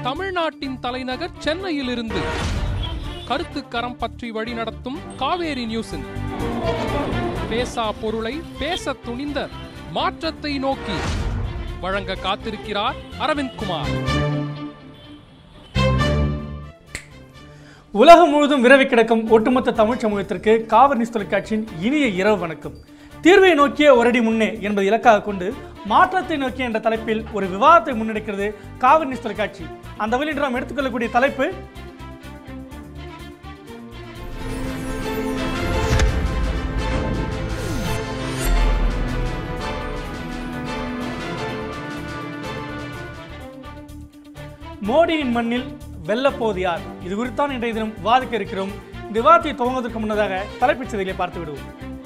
தமிழ்நாட்டின் தலைநகர் சென்னையிலிருந்து கருத்துக்கரம் பற்றி வழிநடத்தும் காவேரி நியூஸின் பேசா பொருளை பேச துணிந்த மாற்றத்தை நோக்கி வழங்க காத்திருக்கிறார் அரவிந்த்குமார். உலகம் முழுவதும் விரவி கிடக்கும் ஒட்டுமொத்த தமிழ் சமூகத்திற்கு காவிரி நியூஸ் தொலைக்காட்சியின் இனிய இரவு வணக்கம். தீர்வை நோக்கிய ஒரடி முன்னே என்பது இலக்காக கொண்டு மாற்றத்தை நோக்கிய என்ற தலைப்பில் ஒரு விவாதத்தை முன்னெடுக்கிறது காவிரி நியூஸ் தொலைக்காட்சி. அந்த வகையில் நாம் எடுத்துக்கொள்ளக்கூடிய தலைப்பு மோடியின் மண்ணில் வெல்லப்போது யார்? இது குறித்தான் இன்றைய தினம் விவாதிக்க இருக்கிறோம். இந்த விவாதத்தை துவங்குவதற்கு முன்னதாக தலைப்புச் செய்திகளை பார்த்து விடுவோம்.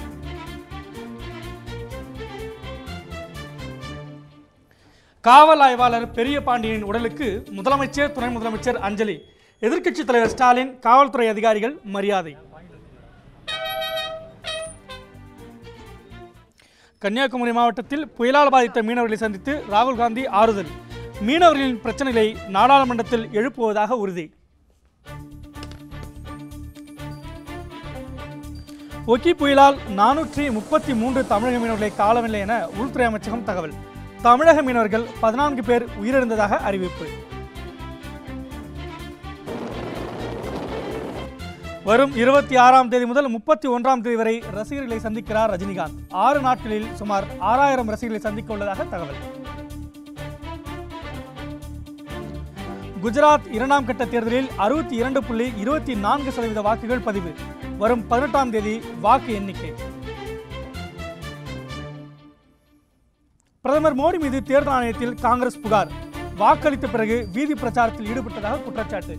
காவல் ஆய்வாளர் பெரிய பாண்டியனின் உடலுக்கு முதலமைச்சர், துணை முதலமைச்சர் அஞ்சலி. எதிர்க்கட்சித் தலைவர் ஸ்டாலின், காவல்துறை அதிகாரிகள் மரியாதை. கன்னியாகுமரி மாவட்டத்தில் புயலால் பாதித்த மீனவர்களை சந்தித்து ராகுல் காந்தி ஆறுதல். மீனவர்களின் பிரச்சனைகளை நாடாளுமன்றத்தில் எழுப்புவதாக உறுதி. ஒக்கி புயலால் 433 தமிழக மீனவர்களை காணவில்லை என உள்துறை அமைச்சகம் தகவல். தமிழக மீனவர்கள் 14 பேர் உயிரிழந்ததாக அறிவிப்பு. வரும் 26ஆம் தேதி முதல் 31ஆம் தேதி வரை ரசிகர்களை சந்திக்கிறார் ரஜினிகாந்த். 6 நாட்களில் சுமார் 6000 ரசிகர்களை சந்திக்க உள்ளதாக தகவல். குஜராத் 2ஆம் கட்ட தேர்தலில் 62.24% வாக்குகள் பதிவு. வரும் 18ஆம் தேதி வாக்கு எண்ணிக்கை. பிரதமர் மோடி மீது தேர்தல் ஆணையத்தில் காங்கிரஸ் புகார். வாக்களித்த பிறகு வீதி பிரச்சாரத்தில் ஈடுபட்டதாக குற்றச்சாட்டு.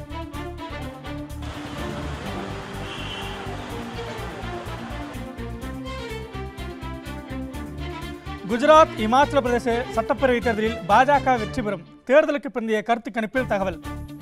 குஜராத், இமாச்சல பிரதேச சட்டப்பேரவை தேர்தலில் பாஜக வெற்றி பெறும். தேர்தலுக்கு பிந்தைய கருத்து கணிப்பில் தகவல்.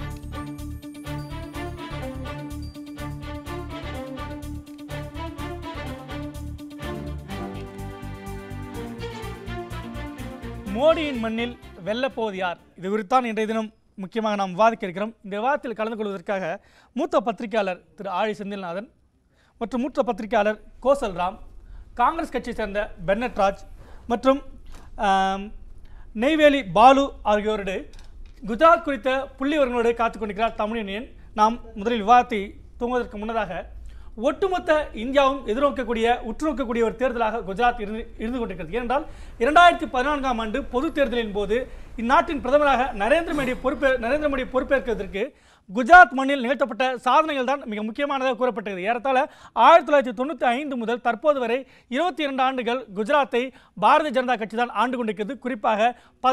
மோடியின் மண்ணில் வெல்லப்போவது யார்? இது குறித்தான் இன்றைய தினம் முக்கியமாக நாம் விவாதிக்க இருக்கிறோம். இந்த விவாதத்தில் கலந்து கொள்வதற்காக மூத்த பத்திரிகையாளர் திரு ஆழி செந்தில்நாதன் மற்றும் மூத்த பத்திரிகையாளர் கோசல் ராம், காங்கிரஸ் கட்சியை சேர்ந்த பென்னட் ராஜ் மற்றும் நெய்வேலி பாலு ஆகியோரோடு குஜராத் குறித்த புள்ளிவர்களோடு காத்துக்கொண்டிருக்கிறார் தமிழ். நாம் முதலில் விவாதத்தை துவங்குவதற்கு முன்னதாக ஒட்டுமொத்த இந்தியாவும் உற்றுநோக்கக்கூடிய ஒரு தேர்தலாக குஜராத் இருந்து கொண்டிருக்கிறது. ஏனென்றால் 2014ஆம் ஆண்டு பொது தேர்தலின் போது இந்நாட்டின் பிரதமராக நரேந்திர மோடி பொறுப்பேற்கிறதற்கு குஜராத் மண்ணில் நிகழ்த்தப்பட்ட சாதனைகள் தான் மிக முக்கியமானதாக கூறப்பட்டது. ஏறத்தாழ 1995 முதல் தற்போது வரை 22 ஆண்டுகள் குஜராத்தை பாரதிய ஜனதா கட்சி தான் ஆண்டு கொண்டிருக்கிறது. குறிப்பாக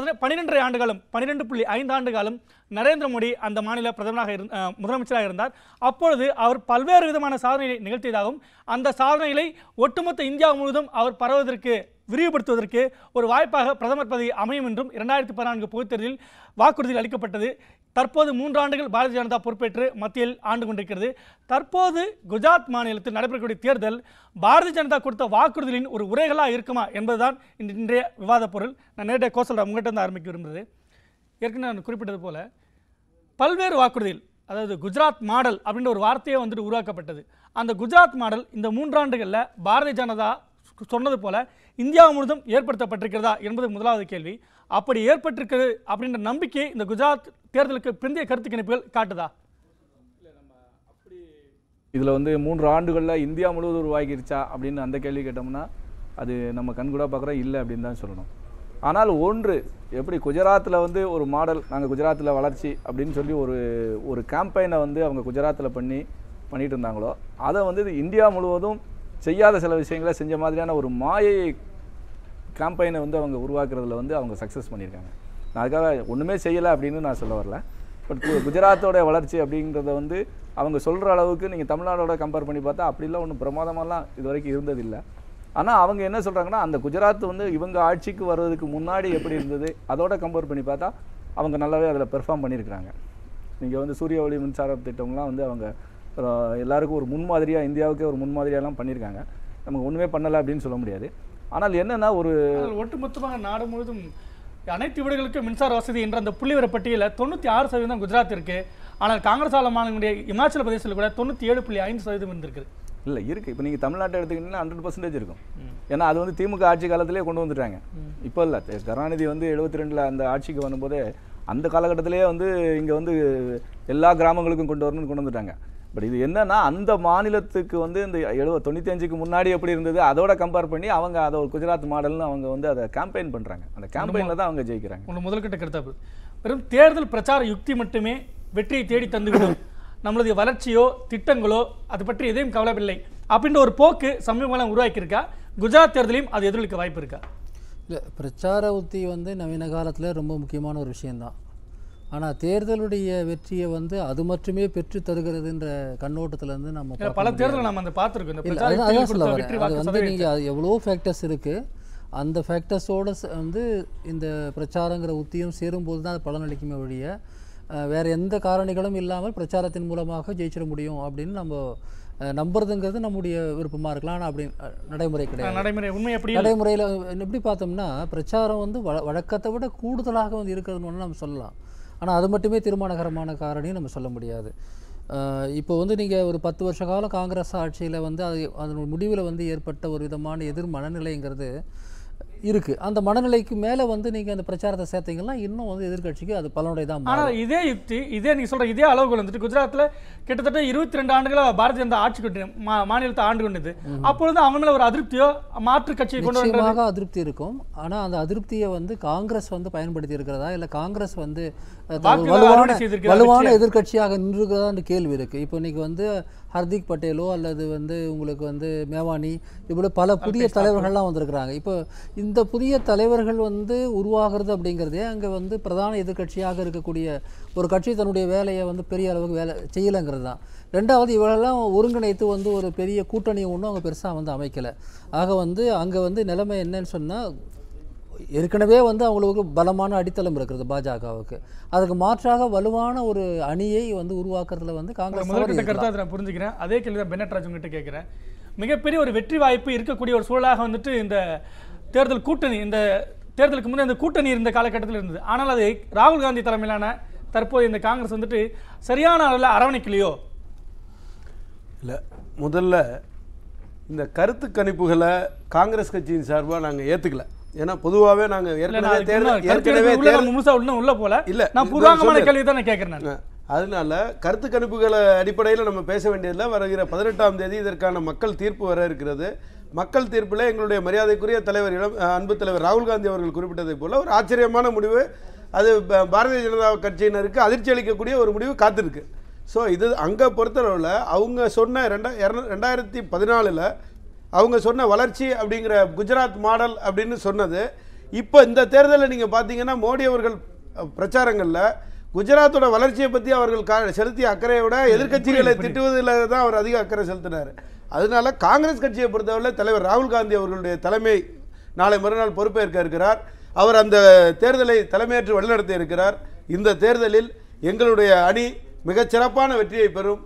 12.5 ஆண்டு காலம் நரேந்திர மோடி அந்த மாநில முதலமைச்சராக இருந்தார். அப்பொழுது அவர் பல்வேறு விதமான சாதனைகளை நிகழ்த்தியதாகவும் அந்த சாதனைகளை ஒட்டுமொத்த இந்தியா முழுவதும் அவர் விரிவுபடுத்துவதற்கு ஒரு வாய்ப்பாக பிரதமர் பதவி அமையும் என்றும் 2014 பொதுத் தேர்தலில் வாக்குறுதியில் அளிக்கப்பட்டது. தற்போது 3 ஆண்டுகள் பாரதிய ஜனதா பொறுப்பேற்று மத்தியில் ஆண்டு கொண்டிருக்கிறது. தற்போது குஜராத் மாநிலத்தில் நடைபெறக்கூடிய தேர்தல் பாரதிய ஜனதா கொடுத்த வாக்குறுதிகளின் ஒரு உரைகளாக இருக்குமா என்பதுதான் இன்றைய விவாத பொருள். நான் நேரடியாக கோசல் உங்கள்கிட்ட இருந்து ஆரம்பிக்க விரும்புகிறது. ஏற்கனவே நான் குறிப்பிட்டது போல பல்வேறு வாக்குறுதிகள், அதாவது குஜராத் மாடல் அப்படின்ற ஒரு வார்த்தையே உருவாக்கப்பட்டது. அந்த குஜராத் மாடல் இந்த 3 ஆண்டுகளில் பாரதிய ஜனதா சொன்னது போல இந்தியா முழுவதும் ஏற்படுத்தப்பட்டிருக்கிறதா என்பது முதலாவது கேள்வி. அப்படி ஏற்பட்டிருக்கிறது அப்படின்ற நம்பிக்கை இந்த குஜராத் தேர்தலுக்கு பிந்தைய கருத்து கணிப்புகள் காட்டுதா? இதில் 3 ஆண்டுகளில் இந்தியா முழுவதும் உருவாகிருச்சா அப்படின்னு அந்த கேள்வி கேட்டோம்னா அது நம்ம கண்கூடாக பார்க்குறோம் இல்லை அப்படின்னு தான் சொல்லணும். ஆனால் ஒன்று, எப்படி குஜராத்தில் ஒரு மாடல், நாங்கள் குஜராத்தில் வளர்ச்சி அப்படின்னு சொல்லி ஒரு கேம்பெயினை அவங்க குஜராத்தில் பண்ணிட்டு இருந்தாங்களோ, அதை இந்தியா முழுவதும் செய்யாத சில விஷயங்களை செஞ்ச மாதிரியான ஒரு மாயை கேம்பெயினை அவங்க உருவாக்குறதுல அவங்க சக்ஸஸ் பண்ணியிருக்காங்க. நான் அதுக்காக ஒன்றுமே செய்யலை அப்படின்னு நான் சொல்ல வரல. பட் குஜராத்தோட வளர்ச்சி அப்படிங்கிறத அவங்க சொல்கிற அளவுக்கு நீங்கள் தமிழ்நாடோட கம்பேர் பண்ணி பார்த்தா அப்படிலாம் ஒன்றும் பிரமாதமாலாம் இது வரைக்கும் இருந்ததில்லை. ஆனால் அவங்க என்ன சொல்கிறாங்கன்னா, அந்த குஜராத் இவங்க ஆட்சிக்கு வர்றதுக்கு முன்னாடி எப்படி இருந்தது அதோட கம்பேர் பண்ணி பார்த்தா அவங்க நல்லாவே அதில் பெர்ஃபார்ம் பண்ணியிருக்கிறாங்க. நீங்கள் சூரிய ஒளி மின்சார திட்டம்லாம் அவங்க எல்லாருக்கும் ஒரு முன்மாதிரியாக, இந்தியாவுக்கே ஒரு முன்மாதிரியாலாம் பண்ணியிருக்காங்க. நமக்கு ஒன்றுமே பண்ணலை அப்படின்னு சொல்ல முடியாது. ஆனால் என்னென்னா, ஒரு ஒட்டுமொத்தமாக நாடு முழுவதும் அனைத்து வீடுகளுக்கும் மின்சார வசதி என்ற அந்த புள்ளிவிவர பட்டியலில் 96% குஜராத் இருக்கு. ஆனால் காங்கிரஸ் ஆள மாநிலங்களுடைய இமாச்சல பிரதேசத்தில் கூட 97.5% இருந்திருக்கு. இல்லை இருக்குது. இப்போ நீங்கள் தமிழ்நாட்டை எடுத்துக்கிட்டீங்கன்னா 100% இருக்கும். ஏன்னா அது வந்து திமுக ஆட்சி காலத்திலே கொண்டு வந்துட்டாங்க. இப்போ இல்லை, கருணாநிதி வந்து 72 அந்த ஆட்சிக்கு வரும்போதே அந்த காலகட்டத்திலேயே வந்து இங்கே வந்து எல்லா கிராமங்களுக்கும் கொண்டு வரணும்னு கொண்டு வந்துட்டாங்க. பட் இது என்னன்னா அந்த மாநிலத்துக்கு வந்து இந்த 95க்கு முன்னாடி எப்படி இருந்தது அதோட கம்பேர் பண்ணி அவங்க அதை ஒரு குஜராத் மாடல்னு அவங்க வந்து அதை கேம்பெயின் பண்ணுறாங்க. அந்த கேம்பெயினில் தான் அவங்க ஜெயிக்கிறாங்க. உங்கள் முதல்கட்ட கருத்தாப்பு வெறும் தேர்தல் பிரச்சார யுக்தி மட்டுமே வெற்றியை தேடி தந்துவிடும், நம்மளது வளர்ச்சியோ திட்டங்களோ அது பற்றி எதையும் கவலையில்லை அப்படின்ற ஒரு போக்கு சமீபகாலம் உருவாக்கியிருக்கா? குஜராத் தேர்தலையும் அது எதிரொலிக்க வாய்ப்பு இருக்கா? இல்லை, பிரச்சார உத்தி வந்து நவீன காலத்தில் ரொம்ப முக்கியமான ஒரு விஷயந்தான். ஆனால் தேர்தலுடைய வெற்றியை வந்து அது மட்டுமே பெற்று தருகிறதுன்ற கண்ணோட்டத்திலேருந்து நம்ம பல தேர்தல் நம்ம அந்த பார்த்துருக்கோம். அதான் சொல்ல வரேன். அது வந்து நீங்கள் எவ்வளோ ஃபேக்டர்ஸ் இருக்குது, அந்த ஃபேக்டர்ஸோடு வந்து இந்த பிரச்சாரங்கிற உத்தியும் சேரும்போது தான் அது பலனளிக்குமே ஒழிய வேறு எந்த காரணிகளும் இல்லாமல் பிரச்சாரத்தின் மூலமாக ஜெயிச்சிட முடியும் அப்படின்னு நம்ம நம்புறதுங்கிறது நம்முடைய விருப்பமாக இருக்கலாம். ஆனால் அப்படி நடைமுறை கிடையாது. நடைமுறையில் எப்படி பார்த்தோம்னா பிரச்சாரம் வந்து வழக்கத்தை விட கூடுதலாக வந்து இருக்கிறதுன்னு நம்ம சொல்லலாம். ஆனால் அது மட்டுமே தீர்மானகரமான காரணியும் நம்ம சொல்ல முடியாது. இப்போ வந்து நீங்கள் ஒரு 10 வருஷ காலம் காங்கிரஸ் ஆட்சியில் வந்து அதன் முடிவில் வந்து ஏற்பட்ட ஒரு விதமான எதிர் மனநிலைங்கிறது இருக்குது. அந்த மனநிலைக்கு மேலே வந்து நீங்கள் அந்த பிரச்சாரத்தை சேர்த்தீங்கன்னா இன்னும் வந்து எதிர்கட்சிக்கு அது பலனுடைய தான். ஆனால் இதே யுக்தி, நீங்கள் சொல்கிற இதே அளவுகள் வந்துட்டு குஜராத்தில் கிட்டத்தட்ட 22 ஆண்டுகளாக பாரதிய ஜனதா ஆட்சி கொண்டு மாநிலத்தை ஆண்டு கொண்டது. அப்பொழுது அவங்க மேலே ஒரு அதிருப்தியோ மாற்று கட்சியை கொண்டு நிச்சயமாக அதிருப்தி இருக்கும். ஆனால் அந்த அதிருப்தியை வந்து காங்கிரஸ் வந்து பயன்படுத்தி இருக்கிறதா, இல்லை காங்கிரஸ் வந்து வலுவான எதிர்கட்சியாக நின்றுகிறதான்னு கேள்வி இருக்குது. இப்போ இன்னைக்கு வந்து ஹர்திக் பட்டேலோ அல்லது வந்து உங்களுக்கு வந்து மேவானி இப்படி பல புதிய தலைவர்கள்லாம் வந்திருக்கிறாங்க. இப்போ இந்த புதிய தலைவர்கள் வந்து உருவாகிறது அப்படிங்கிறதே அங்கே வந்து பிரதான எதிர்கட்சியாக இருக்கக்கூடிய ஒரு கட்சி தன்னுடைய வேலையை வந்து பெரிய அளவுக்கு வேலை செய்யலைங்கிறது தான். ரெண்டாவது இவரெல்லாம் ஒருங்கிணைத்து வந்து ஒரு பெரிய கூட்டணியை ஒன்றும் அவங்க பெருசாக வந்து அமைக்கலை. ஆக வந்து அங்கே வந்து நிலைமை என்னன்னு சொன்னால் ஏற்கனவே வந்து அவங்களுக்கு பலமான அடித்தளம் இருக்கிறது பாஜகவுக்கு. அதுக்கு மாற்றாக வலுவான ஒரு அணியை வந்து உருவாக்குறதுல வந்து காங்கிரஸ் நான் புரிஞ்சுக்கிறேன். அதே கேள்வி தான் பென்னட் கிட்ட கேட்குறேன். மிகப்பெரிய ஒரு வெற்றி வாய்ப்பு இருக்கக்கூடிய ஒரு சூழலாக வந்துட்டு இந்த தேர்தல் கூட்டணி, இந்த தேர்தலுக்கு முன்னே இந்த கூட்டணி இருந்த காலகட்டத்தில் இருந்தது. ஆனால் அது ராகுல் காந்தி தலைமையிலான தற்போது இந்த காங்கிரஸ் வந்துட்டு சரியான அளவில் அரவணைக்கலையோ? இல்லை, முதல்ல இந்த கருத்து கணிப்புகளை காங்கிரஸ் கட்சியின் சார்பாக நாங்கள் ஏற்றுக்கல. ஏன்னா பொதுவாகவே நாங்கள் அதனால கருத்து கணிப்புகளை அடிப்படையில் நம்ம பேச வேண்டியதில்லை. வருகிற 18ஆம் தேதி இதற்கான மக்கள் தீர்ப்பு வர இருக்கிறது. மக்கள் தீர்ப்பில் எங்களுடைய மரியாதைக்குரிய தலைவர் அன்பு தலைவர் ராகுல் காந்தி அவர்கள் குறிப்பிட்டதை போல ஒரு ஆச்சரியமான முடிவு, அது பாரதிய ஜனதா கட்சியினருக்கு அதிர்ச்சி அளிக்கக்கூடிய ஒரு முடிவு காத்திருக்கு. ஸோ இது அங்கே பொறுத்தளவில் அவங்க சொன்ன 2014 அவங்க சொன்ன வளர்ச்சி அப்படிங்கிற குஜராத் மாடல் அப்படின்னு சொன்னது, இப்போ இந்த தேர்தலில் நீங்கள் பார்த்தீங்கன்னா மோடி அவர்கள் பிரச்சாரங்களில் குஜராத்தோட வளர்ச்சியை பற்றி அவர்கள் செலுத்திய அக்கறையை விட எதிர்கட்சிகளை திட்டுவதில் தான் அவர் அதிக அக்கறை செலுத்தினார். அதனால காங்கிரஸ் கட்சியை பொறுத்தவரை தலைவர் ராகுல் காந்தி அவர்களுடைய தலைமை நாளை மறுநாள் பொறுப்பேற்க இருக்கிறார். அவர் அந்த தேர்தலை தலைமையேற்று வழிநடத்தி இருக்கிறார். இந்த தேர்தலில் எங்களுடைய அணி மிகச்சிறப்பான வெற்றியை பெறும்.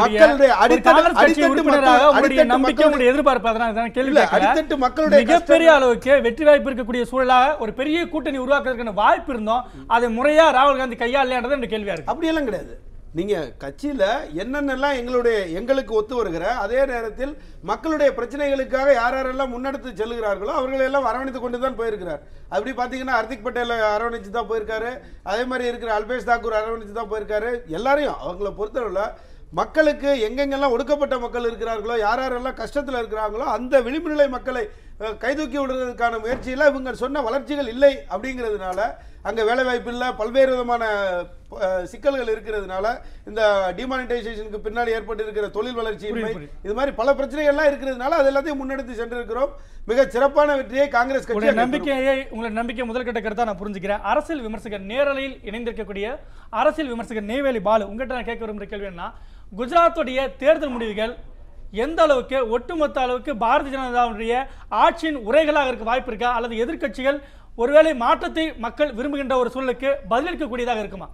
மிகப்பெரிய அளவுக்கு வெற்றி வாய்ப்பு இருக்கக்கூடிய சூழலாக ஒரு பெரிய கூட்டணி உருவாக்குறதுக்கான வாய்ப்பு இருந்தோம். அதை முறையா ராகுல் காந்தி கையாளது என்ற கேள்வியா இருக்கு. அப்படியெல்லாம் கிடையாது. நீங்க கட்சியில என்னென்னலாம் எங்களுக்கு ஒத்து வருகிற அதே நேரத்தில் மக்களுடைய பிரச்சனைகளுக்காக யாரெல்லாம் முன்னெடுத்து செல்கிறார்களோ அவர்களெல்லாம் அரவணைத்து கொண்டு தான் போயிருக்கிறார். அப்படி பார்த்தீங்கன்னா ஹர்திக் பட்டேல் அரவணைச்சு தான் போயிருக்காரு. அதே மாதிரி இருக்கிற அல்பேஷ் தாக்கூர் அரவணைச்சு தான் போயிருக்காரு. எல்லாரையும் அவங்கள பொறுத்தவரை மக்களுக்கு எங்கெங்கெல்லாம் ஒடுக்கப்பட்ட மக்கள் இருக்கிறார்களோ யாரெல்லாம் கஷ்டத்தில் இருக்கிறாங்களோ அந்த விளிம்பு நிலை மக்களை கைதூக்கி விடுறதுக்கான முயற்சியில் இவங்க சொன்ன வளர்ச்சிகள் இல்லை அப்படிங்கிறதுனால அங்கே வேலைவாய்ப்பு இல்லை, பல்வேறு விதமான சிக்கல்கள் இருக்கிறதுனால இந்த டிமானிட்டைசேஷனுக்கு பின்னாடி ஏற்பட்டு இருக்கிற தொழில் வளர்ச்சி இது மாதிரி பல பிரச்சனைகள்லாம் இருக்கிறதுனால அது எல்லாத்தையும் முன்னெடுத்து சென்றிருக்கிறோம். மிக சிறப்பான வெற்றியை காங்கிரஸ் கட்சி உங்களை நம்பிக்கை முதல்கட்ட கருத்தா நான் புரிஞ்சுக்கிறேன். அரசியல் விமர்சகர் நேரலையில் இணைந்திருக்கக்கூடிய அரசியல் விமர்சகர் நெய்வேலி பாலு, உங்கள்கிட்ட நான் கேட்க விரும்புகிற கேள்வி என்ன, குஜராத்துடைய தேர்தல் முடிவுகள் எந்த அளவுக்கு ஒட்டுமொத்த அளவுக்கு பாரதிய ஜனதாவுடைய ஆட்சியின் உரைகளாக இருக்க வாய்ப்பு இருக்கா, அல்லது எதிர்கட்சிகள் ஒருவேளை மாற்றத்தை மக்கள் விரும்புகின்ற ஒரு சூழலுக்கு பதிலளிக்கக்கூடியதாக இருக்குமா?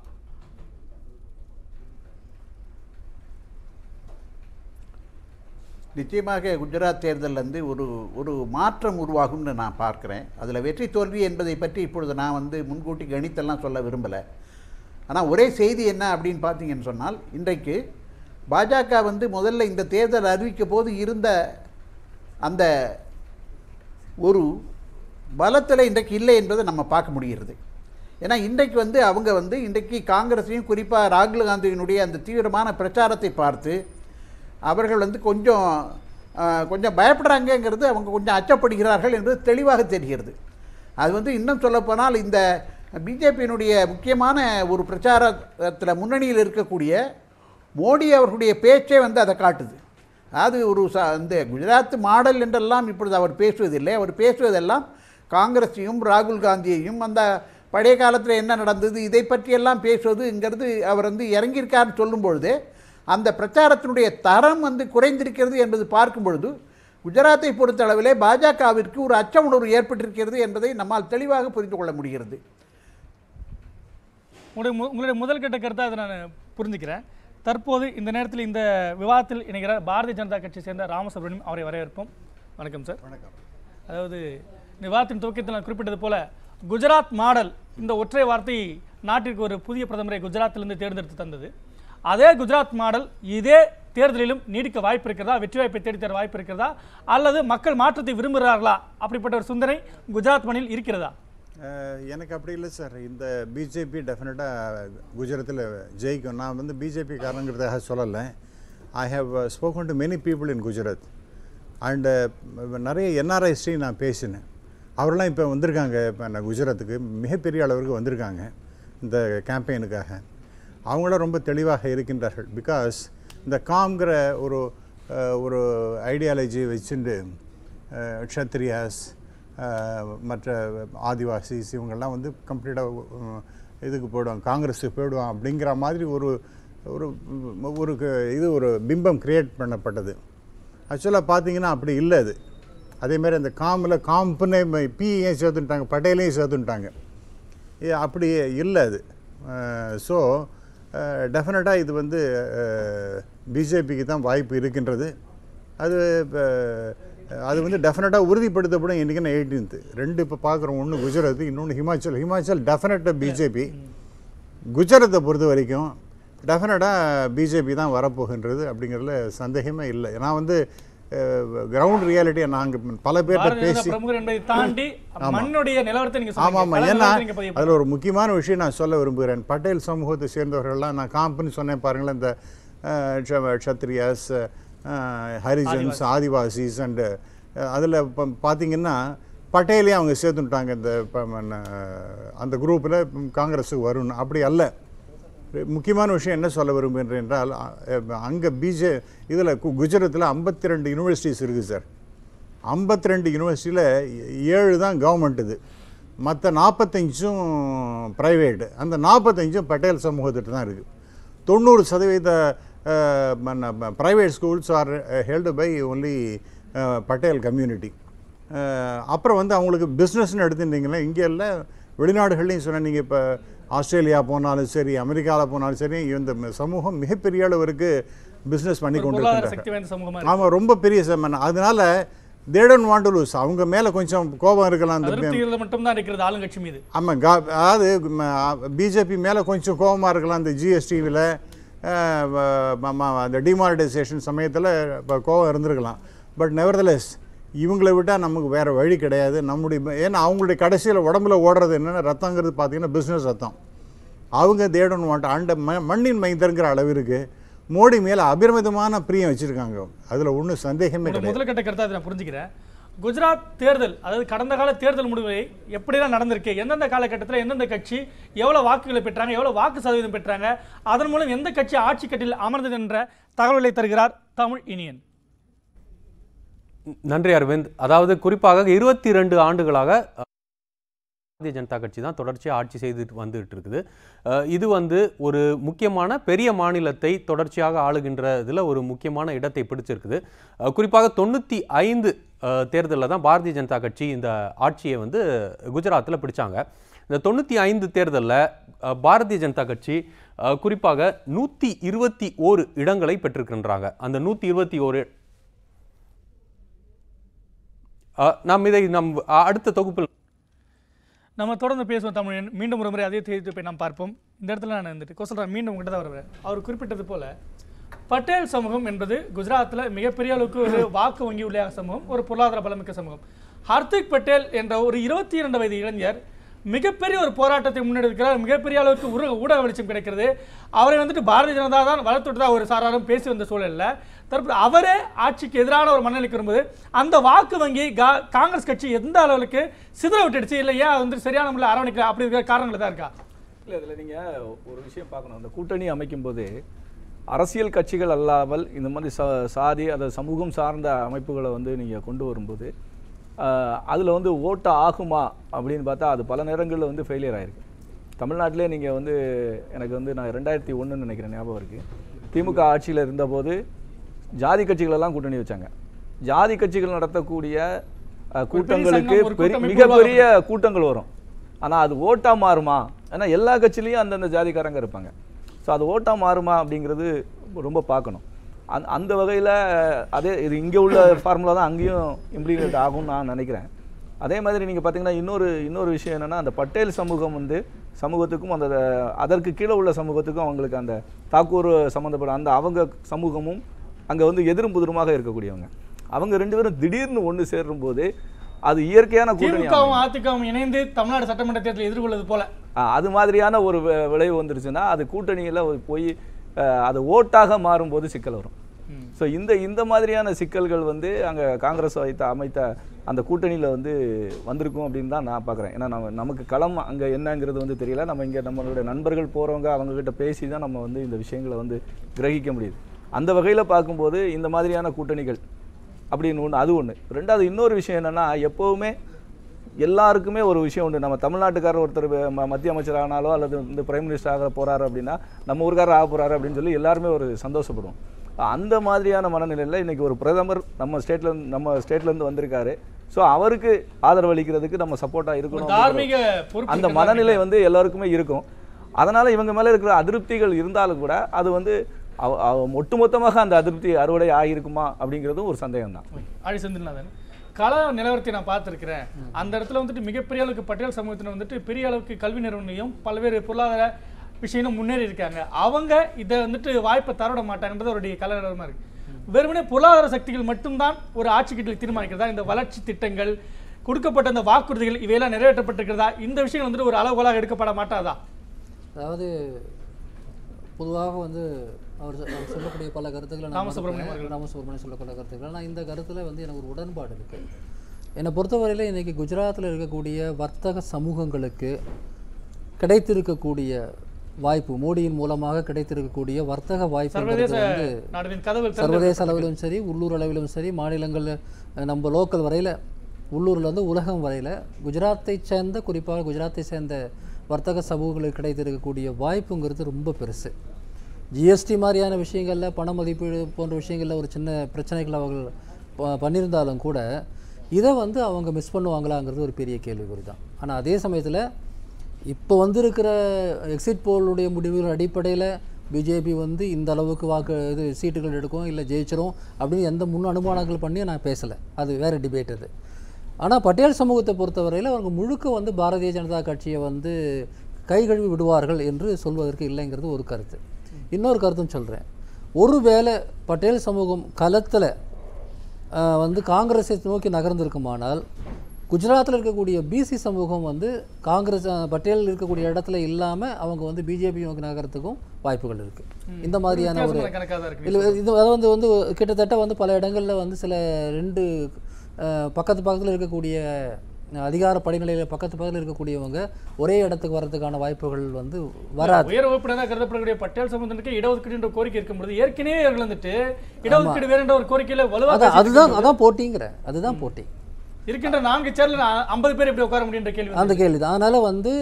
நிச்சயமாக குஜராத் தேர்தலில் ஒரு மாற்றம் உருவாகும்னு நான் பார்க்குறேன். அதில் வெற்றி தோல்வி என்பதை பற்றி இப்பொழுது நான் முன்கூட்டி கணித்தெல்லாம் சொல்ல விரும்பலை. ஆனால் ஒரே செய்தி என்ன அப்படின்னு பார்த்தீங்கன்னு சொன்னால், இன்றைக்கு பாஜக முதல்ல இந்த தேர்தல் அறிவிக்க போது இருந்த அந்த ஒரு பலத்தில் இன்றைக்கு இல்லை என்பதை நம்ம பார்க்க முடிகிறது. ஏன்னா இன்றைக்கு அவங்க இன்றைக்கு காங்கிரஸையும் குறிப்பாக ராகுல் காந்தியினுடைய அந்த தீவிரமான பிரச்சாரத்தை பார்த்து அவர்கள் கொஞ்சம் பயப்படுறாங்கங்கிறது, அவங்க கொஞ்சம் அச்சப்படுகிறார்கள் என்பது தெளிவாக தெரிகிறது. அது இன்னும் சொல்லப்போனால் இந்த பிஜேபியினுடைய முக்கியமான ஒரு பிரச்சாரத்தில் முன்னணியில் இருக்கக்கூடிய மோடி அவர்களுடைய பேச்சே அதை காட்டுது. அது இந்த குஜராத் மாடல் என்றெல்லாம் இப்பொழுது அவர் பேசுவதில்லை. அவர் பேசுவதெல்லாம் காங்கிரஸையும் ராகுல் காந்தியையும் அந்த பழைய காலத்தில் என்ன நடந்தது இதை பற்றியெல்லாம் பேசுவதுங்கிறது அவர் இறங்கியிருக்காருன்னு சொல்லும்பொழுது அந்த பிரச்சாரத்தினுடைய தரம் குறைந்திருக்கிறது என்பது பார்க்கும் பொழுது குஜராத்தை பொறுத்தளவிலே பாஜகவிற்கு ஒரு அச்ச உணர்வு ஏற்பட்டிருக்கிறது என்பதை நம்மால் தெளிவாக புரிந்து கொள்ள முடிகிறது. உங்களுடைய முதல் கட்ட கருத்தை அதை நான் புரிஞ்சுக்கிறேன். தற்போது இந்த நேரத்தில் இந்த விவாதத்தில் இணைகிற பாரதிய ஜனதா கட்சியை சேர்ந்த ராமசுப்ரமணியம் அவரை வரவேற்போம். வணக்கம் சார். வணக்கம். அதாவது விவாதத்தின் துவக்கத்தில் நான் குறிப்பிட்டது போல குஜராத் மாடல் இந்த ஒற்றை வார்த்தை நாட்டிற்கு ஒரு புதிய பிரதமரை குஜராத்திலிருந்து தேர்ந்தெடுத்து தந்தது. அதே குஜராத் மாடல் இதே தேர்தலிலும் நீடிக்க வாய்ப்பு இருக்கிறதா, வெற்றி வாய்ப்பை தேடித்தர வாய்ப்பு இருக்கிறதா, அல்லது மக்கள் மாற்றத்தை விரும்புகிறார்களா, அப்படிப்பட்ட ஒரு சிந்தனை குஜராத் மண்ணில் இருக்கிறதா? எனக்கு அப்படி இல்லை சார். இந்த பிஜேபி டெஃபினட்டாக குஜராத்தில் ஜெயிக்கும். நான் பிஜேபி காரணங்கிறதாக சொல்லலை. I have spoken to many people in Gujarat and நிறைய என்ஆர்ஐஸ்டி நான் பேசினேன். அவரெல்லாம் இப்போ வந்திருக்காங்க. இப்போ நான் குஜராத்துக்கு மிகப்பெரிய அளவிற்கு வந்திருக்காங்க இந்த கேம்பெயினுக்காக. அவங்களாம் ரொம்ப தெளிவாக இருக்கின்றார்கள். பிகாஸ் இந்த காம்ங்கிற ஒரு ஐடியாலஜி வச்சுட்டு க்ஷத்ரியாஸ் மற்ற ஆதிவாசிஸ் இவங்கெல்லாம் கம்ப்ளீட்டாக இதுக்கு போயிடுவாங்க, காங்கிரஸுக்கு போயிடுவான் அப்படிங்கிற மாதிரி ஒரு பிம்பம் கிரியேட் பண்ணப்பட்டது. ஆக்சுவலாக பார்த்தீங்கன்னா அப்படி இல்லை. அது அதேமாதிரி அந்த காம்புன்னு பிஏயும் சேர்த்துட்டாங்க, பட்டேலையும் சேர்த்துட்டாங்க. அப்படி இல்லை அது. ஸோ டெஃபினட்டாக இது பிஜேபிக்கு தான் வாய்ப்பு இருக்கின்றது. அது டெஃபினட்டாக உறுதிப்படுத்தப்படும். இன்றைக்கி 18th 2 இப்போ பார்க்குறோம். ஒன்று குஜராத், இன்னொன்று ஹிமாச்சல் டெஃபினட்டாக பிஜேபி. குஜராத்தை பொறுத்த வரைக்கும் டெஃபினட்டாக பிஜேபி தான் வரப்போகின்றது அப்படிங்கிறதுல சந்தேகமே இல்லை. நான் கிரவுண்ட் ரியாலிட்டியை நாங்கள் பல பேர்கிட்ட பேசி ஆமாம். ஏன்னா அதில் ஒரு முக்கியமான விஷயம் நான் சொல்ல விரும்புகிறேன். பட்டேல் சமூகத்தை சேர்ந்தவர்கள்லாம் நான் காம்புன்னு சொன்னேன் பாருங்களேன். இந்த க்ஷத்ரியாஸ், ஹரிஜன்ஸ், ஆதிவாசிஸ் அண்டு அதில் இப்போ பார்த்தீங்கன்னா பட்டேலையும் அவங்க சேர்த்துட்டாங்க. இந்த அந்த குரூப்பில் காங்கிரஸுக்கு வரும்னு அப்படி அல்ல. முக்கியமான விஷயம் என்ன சொல்ல விரும்புகிறேன் என்றால், அங்கே இதில் குஜராத்தில் 52 யூனிவர்சிட்டிஸ் இருக்குது சார். 52 யூனிவர்சிட்டியில் 7 தான் கவர்மெண்ட். இது மற்ற 45 ப்ரைவேட்டு. அந்த 45 பட்டேல் சமூகத்திட்ட தான் இருக்குது. 90% private schools are held by only Patel community. அப்புறம் அவங்களுக்கு பிஸ்னஸ்ன்னு எடுத்துட்டிங்கன்னா இங்கே இல்லை, வெளிநாடுகள்லையும் சொன்ன நீங்கள் இப்போ ஆஸ்திரேலியா போனாலும் சரி, அமெரிக்காவில் போனாலும் சரி, இந்த சமூகம் மிகப்பெரிய அளவிற்கு பிஸ்னஸ் பண்ணி கொண்டு இருக்காங்க. ஆமாம், ரொம்ப பெரிய சமூகம். அதனால they don't want to lose. அவங்க மேலே கொஞ்சம் கோபம் இருக்கலாம். ஆமாம், அதாவது பிஜேபி மேலே கொஞ்சம் கோபமாக இருக்கலாம். இந்த ஜிஎஸ்டிவில் அந்த டிமானிட்டைசேஷன் சமயத்தில் இப்போ கோபம் இருந்திருக்கலாம். பட் நெவர்தலெஸ் இவங்களை விட்டால் நமக்கு வேறு வழி கிடையாது. ஏன்னா அவங்களுடைய கடைசியில் உடம்புல ஓடுறது என்னென்னா ரத்தங்கிறது பார்த்தீங்கன்னா பிஸ்னஸ் ரத்தம். அவங்க they don't want அந்த மண்ணின் மைந்தருங்கிற அளவிற்கு மோடி மேலே அபிரமிதமான பிரியம் வச்சுருக்காங்க. அதில் ஒன்றும் சந்தேகமே கிடையாது. முதல்கட்ட கருத்தை நான் புரிஞ்சுக்கிறேன். குஜராத் தேர்தல், அதாவது கடந்த கால தேர்தல் முடிவை எப்படிலாம் நடந்திருக்கு, எந்தெந்த காலகட்டத்தில் எந்தெந்த கட்சி எவ்வளோ வாக்குகளை பெற்றாங்க, எவ்வளோ வாக்கு சதவீதம் பெற்றாங்க, அதன் மூலம் எந்த கட்சி ஆட்சி கட்டில் அமர்ந்தது என்ற தகவல்களை தருகிறார் தமிழ் இனியன். நன்றி அரவிந்த். அதாவது குறிப்பாக 22 ஆண்டுகளாக பாரதிய ஜனதா கட்சி தான் தொடர்ச்சியாக ஆட்சி செய்துட்டு வந்துட்டு இருக்குது. இது ஒரு முக்கியமான பெரிய மாநிலத்தை தொடர்ச்சியாக ஆளுகின்றதில் ஒரு முக்கியமான இடத்தை பிடிச்சிருக்குது. குறிப்பாக 95 தேர்தலில் தான் பாரதிய ஜனதா கட்சி இந்த ஆட்சியை குஜராத்தில் பிடிச்சாங்க. இந்த 95 தேர்தலில் பாரதிய ஜனதா கட்சி குறிப்பாக 121 இடங்களை பெற்றிருக்கின்றாங்க. அந்த 121 நாம் இதை அடுத்த தொகுப்பில் நம்ம தொடர்ந்து பேசுவோம் தமிழ். மீண்டும் ஒரு முறை அதே தேதிப்பை நாம் பார்ப்போம். இந்த இடத்துல நான் வந்துட்டு கோசல்ராம் மீண்டும் உங்கள்கிட்ட தான் வருவேன். அவர் குறிப்பிட்டது போல பட்டேல் சமூகம் என்பது குஜராத்தில் மிகப்பெரிய அளவுக்கு ஒரு வாக்கு வங்கி உள்ள சமூகம், ஒரு பொருளாதார பலமிக்க சமூகம். ஹர்திக் பட்டேல் என்ற ஒரு 22 வயது இளைஞர் மிகப்பெரிய ஒரு போராட்டத்தை முன்னெடுக்கிறார். மிகப்பெரிய அளவுக்கு ஊடக வெளிச்சம் கிடைக்கிறது. அவரை வந்துட்டு பாரதிய ஜனதா தான் வளர்த்துட்டு தான் ஒரு சாராரும் பேசி வந்த சூழலில் தற்போது அவரே ஆட்சிக்கு எதிரான ஒரு மனநிலைக்கு வரும்போது அந்த வாக்கு வங்கி காங்கிரஸ் கட்சி எந்த அளவுக்கு சிதற விட்டுடுச்சு, இல்லை ஏன் வந்து சரியான முறையில் அரவணைக்கல, அப்படி இருக்கிற காரணங்கள் தான் இருக்கா? இல்லை, இதில் நீங்கள் ஒரு விஷயம் பார்க்கணும். அந்த கூட்டணி அமைக்கும் போது அரசியல் கட்சிகள் அல்லாமல் இந்த மாதிரி சாதி அதை சமூகம் சார்ந்த அமைப்புகளை வந்து நீங்கள் கொண்டு வரும்போது அதில் வந்து ஓட்டு ஆகுமா அப்படின்னு பார்த்தா அது பல நேரங்களில் வந்து ஃபெயிலியர் ஆகிருக்கு. தமிழ்நாட்டிலே நீங்கள் வந்து எனக்கு வந்து நான் 2001 நினைக்கிறேன் ஞாபகம் இருக்குது. திமுக ஆட்சியில் இருந்தபோது ஜாதி கட்சிகளெல்லாம் கூட்டணி வச்சாங்க. ஜாதி கட்சிகள் நடத்தக்கூடிய கூட்டங்களுக்கு மிகப்பெரிய கூட்டங்கள் வரும். ஆனால் அது ஓட்டாக மாறுமா? ஏன்னா எல்லா கட்சியிலையும் அந்தந்த ஜாதிக்காரங்க இருப்பாங்க. ஸோ அது ஓட்டாக மாறுமா அப்படிங்கிறது ரொம்ப பார்க்கணும். அந்த வகையில் அதே இது இங்கே உள்ள ஃபார்முலா தான் அங்கேயும் இம்ப்ளிமெண்ட் ஆகும்னு நான் நினைக்கிறேன். அதே மாதிரி நீங்கள் பார்த்தீங்கன்னா இன்னொரு விஷயம் என்னென்னா, அந்த பட்டேல் சமூகம் வந்து சமூகத்துக்கும் அந்த அதற்கு கீழே உள்ள சமூகத்துக்கும் அவங்களுக்கு அந்த தாக்கூர் சம்மந்தப்பட்ட அந்த அவங்க சமூகமும் அங்கே வந்து எதிரும் புதிருமாக இருக்கக்கூடியவங்க. அவங்க 2 பேரும் திடீர்னு ஒன்று சேரும்போது அது இயற்கையான கூட்டணி. அதிமுகவும் இணைந்து தமிழ்நாடு சட்டமன்ற தேர்தலை எதிர்கொள்வது போல அது மாதிரியான ஒரு விளைவு வந்துருச்சுன்னா அது கூட்டணியில் போய் அது ஓட்டாக மாறும்போது சிக்கல் வரும். ஸோ இந்த மாதிரியான சிக்கல்கள் வந்து அங்கே காங்கிரஸ் அமைத்த அந்த கூட்டணியில் வந்து வந்திருக்கும் அப்படின்னு தான் நான் பார்க்குறேன். ஏன்னா நமக்கு களம் அங்கே என்னங்கிறது வந்து தெரியல. நம்ம இங்கே நம்மளுடைய நண்பர்கள் போகிறவங்க அவங்கக்கிட்ட பேசி தான் நம்ம வந்து இந்த விஷயங்களை வந்து கிரகிக்க முடியுது. அந்த வகையில் பார்க்கும்போது இந்த மாதிரியான கூட்டணிகள் அப்படின்னு ஒன்று, அது ஒன்று. ரெண்டாவது இன்னொரு விஷயம் என்னென்னா, எப்போவுமே எல்லாருக்குமே ஒரு விஷயம் உண்டு. நம்ம தமிழ்நாட்டுக்காரர் ஒருத்தர் மத்திய அமைச்சர் ஆனாலோ அல்லது இந்த பிரைம் மினிஸ்டர் ஆக போகிறாரு அப்படின்னா நம்ம ஊருக்காரர் ஆக போகிறாரு அப்படின்னு சொல்லி எல்லாருமே ஒரு சந்தோஷப்படுவோம். அந்த மாதிரியான மனநிலையில் இன்றைக்கி ஒரு பிரதமர் நம்ம ஸ்டேட்லேருந்து வந்திருக்காரு. ஸோ அவருக்கு ஆதரவு அளிக்கிறதுக்கு நம்ம சப்போர்ட்டாக இருக்கணும். அந்த மனநிலை வந்து எல்லாருக்குமே இருக்கும். அதனால் இவங்க மேலே இருக்கிற அதிருப்திகள் இருந்தாலும் கூட அது வந்து ஒட்டுமொத்தமாக அந்த அதிருப்தி அறுவடை ஆகியிருக்குமா அப்படிங்கிறதும் ஒரு சந்தேகம் தான். கள நிலவரத்தை நான் பார்த்துருக்கிறேன். அந்த இடத்துல வந்துட்டு மிகப்பெரிய அளவுக்கு பட்டேல் சமூகத்தினர் வந்துட்டு பெரிய அளவுக்கு கல்வி நிறுவனையும் பல்வேறு பொருளாதார விஷயம் முன்னேறி இருக்காங்க. அவங்க இதை வந்துட்டு வாய்ப்பை தரவிட மாட்டாங்கன்றது அவருடைய கள நிலவரமாக இருக்கு. வெறுமனே பொருளாதார சக்திகள் மட்டும்தான் ஒரு ஆட்சி கிட்ட தீர்மானிக்கிறதா? இந்த வளர்ச்சி திட்டங்கள், கொடுக்கப்பட்ட அந்த வாக்குறுதிகள் இவையெல்லாம் நிறைவேற்றப்பட்டிருக்கிறதா? இந்த விஷயங்கள் வந்துட்டு ஒரு அளவுகோலாக எடுக்கப்பட மாட்டாதா? அதாவது பொதுவாக வந்து அவர் சொல்லக்கூடிய பல கருத்துக்களை ராமசுப்ரமணியம் சொல்லக்கூடிய கருத்துக்கள், ஆனால் இந்த கருத்தில் வந்து எனக்கு ஒரு உடன்பாடு இருக்குது. என்னை பொறுத்தவரையில் இன்றைக்கி குஜராத்தில் இருக்கக்கூடிய வர்த்தக சமூகங்களுக்கு கிடைத்திருக்கக்கூடிய வாய்ப்பு, மோடியின் மூலமாக கிடைத்திருக்கக்கூடிய வர்த்தக வாய்ப்பு வந்து சர்வதேச அளவிலும் சரி, உள்ளூர் அளவிலும் சரி, மாநிலங்கள் நம்ம லோக்கல் வரையில், உள்ளூர்லேருந்து உலகம் வரையில் குஜராத்தை சேர்ந்த, குறிப்பாக குஜராத்தை சேர்ந்த வர்த்தக சமூகங்களுக்கு கிடைத்திருக்கக்கூடிய வாய்ப்புங்கிறது ரொம்ப பெருசு. ஜிஎஸ்டி மாதிரியான விஷயங்களில், பண மதிப்பீடு போன்ற விஷயங்களில் ஒரு சின்ன பிரச்சனைகள் அவர்கள் பண்ணியிருந்தாலும் கூட இதை வந்து அவங்க மிஸ் பண்ணுவாங்களாங்கிறது ஒரு பெரிய கேள்விக்குறி தான். ஆனால் அதே சமயத்தில் இப்போ வந்திருக்கிற எக்ஸிட் போலுடைய முடிவுகள் அடிப்படையில் பிஜேபி வந்து இந்த அளவுக்கு சீட்டுகள் எடுக்கும், இல்லை ஜெயிச்சிரும் அப்படின்னு எந்த முன் அனுமானங்கள் பண்ணி நான் பேசலை. அது வேறு டிபேட் அது. ஆனால் பட்டேல் சமூகத்தை பொறுத்தவரையில் அவங்க முழுக்க வந்து பாரதிய ஜனதா கட்சியை வந்து கை கழுவி விடுவார்கள் என்று சொல்வதற்கு இல்லைங்கிறது ஒரு கருத்து. இன்னொரு கருத்தும் சொல்கிறேன். ஒருவேளை பட்டேல் சமூகம் களத்தில் வந்து காங்கிரஸை நோக்கி நகர்ந்திருக்குமானால் குஜராத்தில் இருக்கக்கூடிய பிசி சமூகம் வந்து காங்கிரஸ் பட்டேல் இருக்கக்கூடிய இடத்துல இல்லாமல் அவங்க வந்து பிஜேபி நோக்கி நகரத்துக்கும் வாய்ப்புகள் இருக்குது. இந்த மாதிரியான ஒரு இது அதை வந்து கிட்டத்தட்ட வந்து பல இடங்களில் வந்து சில 2 பக்கத்தில் இருக்கக்கூடிய அதிகார படிநிலையில் பக்கத்தில் இருக்கக்கூடியவங்க ஒரே இடத்துக்கு வர்றதுக்கான வாய்ப்புகள் வந்து வராது. உயர் வகுப்பினராக கருதப்படக்கூடிய பட்டேல் சமூகத்திற்கு இடஒதுக்கீடு கோரிக்கை இருக்கும்போது ஏற்கனவே இவர்கள் வந்துட்டு இடஒதுக்கீடு வேற ஒரு கோரிக்கையில வலுவாக அதுதான் போட்டிங்கிற அதுதான் போட்டி இருக்கின்ற 4 சேர்ல 50 பேர் எப்படி உட்கார முடியுன்ற கேள்வி அந்த கேள்விதான். அதனால வந்து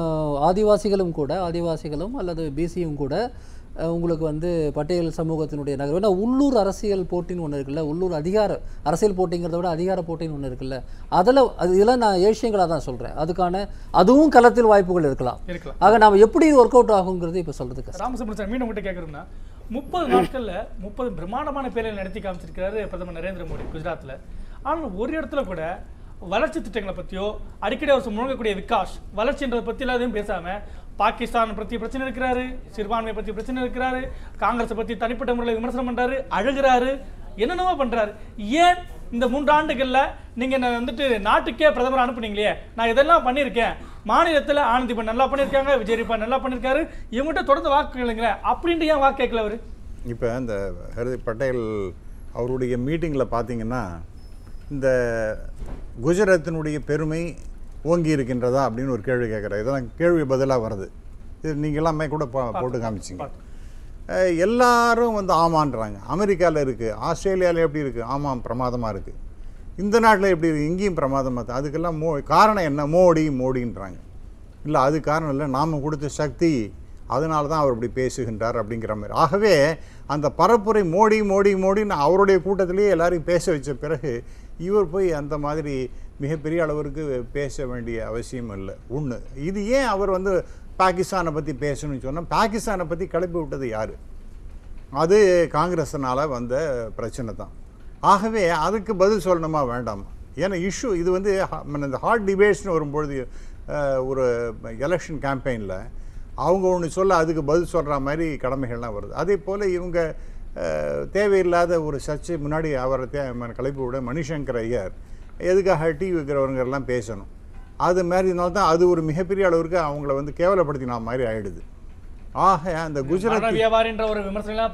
ஆதிவாசிகளும் அல்லது பிசியும் கூட உங்களுக்கு வந்து பட்டேல் சமூகத்தினுடைய நகரம், ஏன்னா உள்ளூர் அரசியல் போட்டின்னு ஒன்று இருக்குல்ல, உள்ளூர் அரசியல் போட்டிங்கிறத விட அதிகார போட்டின்னு ஒன்று இருக்குல்ல, இதெல்லாம் நான் ஏஷியங்களாக தான் சொல்கிறேன். அதுவும் களத்தில் வாய்ப்புகள் இருக்கலாம். ஆக நாம் எப்படி ஒர்க் அவுட் ஆகுங்கிறது இப்போ சொல்கிறதுக்கு ராமசுப்ரமணியன் மீண்டும் உங்கள்கிட்ட கேட்குறோம்னா 30 நாட்களில் 30 பிரம்மாண்டமான பேரை நடத்தி காமிச்சிருக்கிறாரு பிரதமர் நரேந்திர மோடி குஜராத்தில். ஆனால் ஒரு இடத்துல கூட வளர்ச்சி திட்டங்களை பற்றியோ அடிக்கடி அவர் முழங்கக்கூடிய விகாஸ் வளர்ச்சின்றதை பற்றி எல்லாத்தையும் பேசாமல் பாகிஸ்தான் பற்றி பிரச்சனை இருக்கிறாரு, சிறுபான்மை பற்றி பிரச்சனை இருக்கிறாரு, காங்கிரஸை பற்றி தனிப்பட்ட முறையில் விமர்சனம் பண்ணுறாரு, அழுகிறாரு, என்னென்னவோ பண்ணுறாரு. ஏன் இந்த 3 ஆண்டுகளில் நீங்கள் என்ன வந்துட்டு நாட்டுக்கே பிரதமர் அனுப்புனீங்களே, நான் இதெல்லாம் பண்ணியிருக்கேன், மாநிலத்தில் ஆனந்திபன் நல்லா பண்ணியிருக்காங்க, விஜயரிப்பா நல்லா பண்ணியிருக்காரு, இவங்ககிட்ட தொடர்ந்து வாக்கு கேளுங்களேன் அப்படின்ட்டு ஏன் வாக்கு கேட்கல அவர்? இப்போ இந்த ஹர்திக் பட்டேல் அவருடைய மீட்டிங்கில் பார்த்தீங்கன்னா இந்த குஜராத்தினுடைய பெருமை ஓங்கி இருக்கின்றதா அப்படின்னு ஒரு கேள்வி கேட்குறாரு. இதெல்லாம் கேள்வி பதிலாக வருது. இது நீங்கள் எல்லாமே கூட போட்டு காமிச்சிங்க. எல்லாரும் வந்து ஆமான்றாங்க. அமெரிக்காவில் இருக்குது, ஆஸ்திரேலியாவில் எப்படி இருக்குது, ஆமாம் பிரமாதமாக இருக்குது. இந்த நாட்டில் எப்படி இருக்குது, இங்கேயும் பிரமாதமாக இருக்குது. அதுக்கெல்லாம் காரணம் என்ன? மோடின்றாங்க. இல்லை அது காரணம் இல்லை, நாம் கொடுத்த சக்தி, அதனால தான் அவர் இப்படி பேசுகின்றார் அப்படிங்கிற மாதிரி. ஆகவே அந்த பரப்புரை மோடின்னு அவருடைய கூட்டத்திலேயே எல்லாரையும் பேச வச்ச பிறகு இவர் போய் அந்த மாதிரி மிகப்பெரிய அளவிற்கு பேச வேண்டிய அவசியம் இல்லை. ஒன்று இது ஏன் அவர் வந்து பாகிஸ்தானை பற்றி பேசணும்னு சொன்னால், பாகிஸ்தானை பற்றி கிளப்பி விட்டது யார்? அது காங்கிரஸினால் வந்த பிரச்சனை தான். ஆகவே அதுக்கு பதில் சொல்லணுமா வேண்டாமா? ஏன்னா இஷ்யூ இது வந்து இந்த ஹாட் டிபேட்ஸ்னு வரும்பொழுது ஒரு எலெக்ஷன் கேம்பெயினில் அவங்க ஒன்று சொல்ல அதுக்கு பதில் சொல்கிற மாதிரி கடமைகள்லாம் வருது. அதே போல் இவங்க தேவையில்லாத ஒரு சர்ச்சை முன்னாடி அவரை கிளப்பி விட மணிசங்கர் ஐயர் எதுக்காக டீ வைக்கிறவங்கெல்லாம் பேசணும், அது மாதிரினால தான் அது ஒரு மிகப்பெரிய அளவிற்கு அவங்கள வந்து கேவலப்படுத்தின மாதிரி ஆயிடுது. ஆக அந்த குஜராத் வியாபாரின்ற ஒரு விமர்சனம்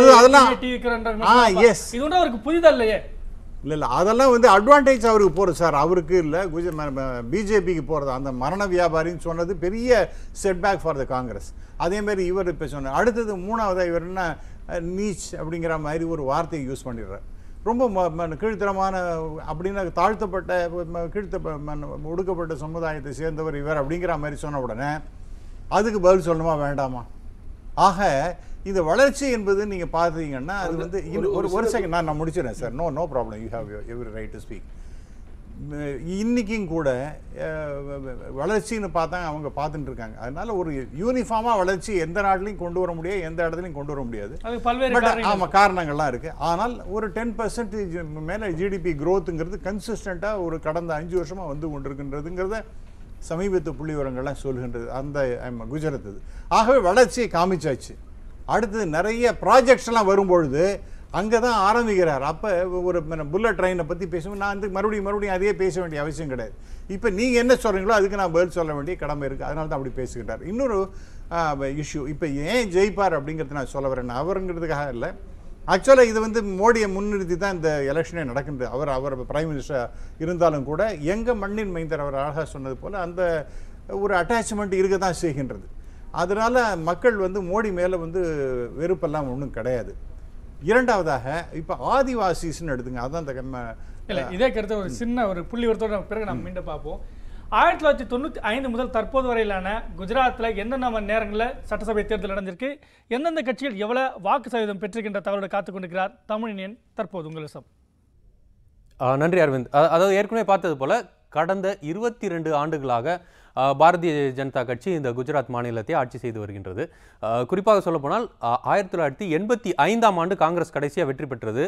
அவருக்கு புதிதல்லையே. இல்லை அதெல்லாம் வந்து அட்வான்டேஜ் அவருக்கு போகிறது சார், அவருக்கு இல்லை பிஜேபிக்கு போகிறது. அந்த மரண வியாபாரின்னு சொன்னது பெரிய செட்பேக் ஃபார் த காங்கிரஸ். அதேமாதிரி இவர் இப்போ சொன்னார். அடுத்தது 3ஆவதாக இவர் என்ன நீச் அப்படிங்கிற மாதிரி ஒரு வார்த்தையை யூஸ் பண்ணிடுறார். ரொம்ப கீழ்த்தரமான அப்படின்னா தாழ்த்தப்பட்ட ஒடுக்கப்பட்ட சமுதாயத்தை சேர்ந்தவர் இவர் அப்படிங்கிற மாதிரி சொன்ன உடனே அதுக்கு பதில் சொல்லணுமா வேண்டாமா? ஆக இந்த வளர்ச்சி என்பது நீங்கள் பார்த்தீங்கன்னா அது வந்து ஒரு செகண்ட் நான் முடிச்சிடறேன் sir. No problem, you have every right to speak. இன்றைக்கும் கூட வளர்ச்சின்னு பார்த்தா அவங்க பார்த்துட்டு இருக்காங்க. அதனால ஒரு யூனிஃபார்மாக வளர்ச்சி எந்த நாட்டிலையும் கொண்டு வர முடியாது, எந்த இடத்துலையும் கொண்டு வர முடியாது. ஆமாம் காரணங்கள்லாம் இருக்குது. ஆனால் ஒரு 10% மேலே ஜிடிபி க்ரோத்துங்கிறது கன்சிஸ்டண்ட்டாக ஒரு கடந்த 5 வருஷமாக வந்து கொண்டிருக்கின்றதுங்கிறத சமீபத்து புள்ளி விவரங்கள்லாம் சொல்கின்றது. அந்த குஜராத் இது. ஆகவே வளர்ச்சியை காமிச்சாச்சு. அடுத்தது நிறைய ப்ராஜெக்ட்ஸ்லாம் வரும்பொழுது அங்கே தான் ஆரம்பிக்கிறார். அப்போ ஒரு புல்லட் ட்ரெயினை பற்றி பேசுவோம். நான் வந்து மறுபடியும் அதையே பேச வேண்டிய அவசியம் கிடையாது. இப்போ நீங்கள் என்ன சொல்கிறீங்களோ அதுக்கு நான் பதில் சொல்ல வேண்டிய கடமை இருக்குது. அதனால தான் அப்படி பேசுகிறார். இன்னொரு இஷ்யூ இப்போ ஏன் ஜெயிப்பார் அப்படிங்கிறது நான் சொல்ல வரேன். அவருங்கிறதுக்காக இல்லை, ஆக்சுவலாக இது வந்து மோடியை முன்னிறுத்தி தான் இந்த எலெக்ஷனே நடக்கின்றது. அவர் பிரைம் மினிஸ்டர் இருந்தாலும் கூட எங்கள் மண்ணின் மைந்தர் அவர் அழகாக சொன்னது போல் அந்த ஒரு அட்டாச்மெண்ட் இருக்க தான் செய்கின்றது. அதனால் மக்கள் வந்து மோடி மேலே வந்து வெறுப்பெல்லாம் ஒன்றும் கிடையாது. இரண்டாவதாக இப்போ ஆதிவாசிஸ்ன்னு எடுத்துங்க. அதான் இல்லை இதே கருத்து ஒரு சின்ன ஒரு புள்ளி விவரத்தோட பிறகு நம்ம மீண்டும் பார்ப்போம். 1995 முதல் தற்போது வரையிலான குஜராத்தில் எந்தெந்த நேரங்களில் சட்டசபை தேர்தல் நடந்திருக்கு, எந்தெந்த கட்சிகள் எவ்வளோ வாக்கு சதவீதம் பெற்றிருக்கின்ற தகவலை காத்துக் கொண்டிருக்கிறார் தமிழினியன். தற்போது உங்கள் விஷம். நன்றி அரவிந்த். அதாவது ஏற்கனவே பார்த்தது போல கடந்த 22 ஆண்டுகளாக பாரதிய ஜனதா கட்சி இந்த குஜராத் மாநிலத்தை ஆட்சி செய்து வருகின்றது. குறிப்பாக சொல்லப்போனால் 1985ஆம் ஆண்டு காங்கிரஸ் கடைசியாக வெற்றி பெற்றது.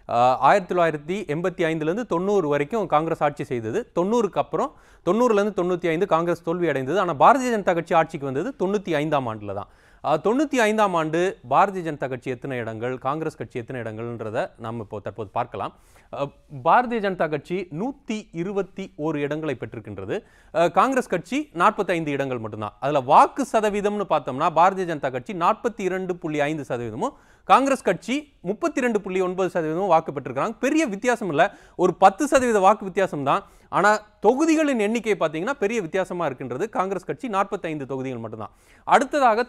1985லேருந்து 90 வரைக்கும் காங்கிரஸ் ஆட்சி செய்தது. 90க்கு அப்புறம் 90லேருந்து 95 காங்கிரஸ் தோல்வி அடைந்தது. ஆனால் பாரதிய ஜனதா கட்சி ஆட்சிக்கு வந்தது 95ஆம் ஆண்டில் தான். 95ஆம் ஆண்டு பாரதிய ஜனதா கட்சி எத்தனை இடங்கள், காங்கிரஸ் கட்சி எத்தனை இடங்கள்ன்றதை நம்ம இப்போ தற்போது பார்க்கலாம். பாரதிய ஜனதா கட்சி 121 இடங்களை பெற்றிருக்கின்றது. காங்கிரஸ் கட்சி 45 இடங்கள் மட்டும்தான். அதில் வாக்கு சதவீதம்னு பார்த்தோம்னா பாரதிய ஜனதா கட்சி 42.5%, காங்கிரஸ் கட்சி 32.9% வாக்கு பெற்றிருக்கிறாங்க. பெரிய வித்தியாசம் இல்லை, ஒரு 10% வாக்கு வித்தியாசம் தான். ஆனால் தொகுதிகளின் எண்ணிக்கை பார்த்தீங்கன்னா பெரிய வித்தியாசமாக இருக்கின்றது. காங்கிரஸ் கட்சி 45 தொகுதிகள் மட்டும்தான். அடுத்ததாக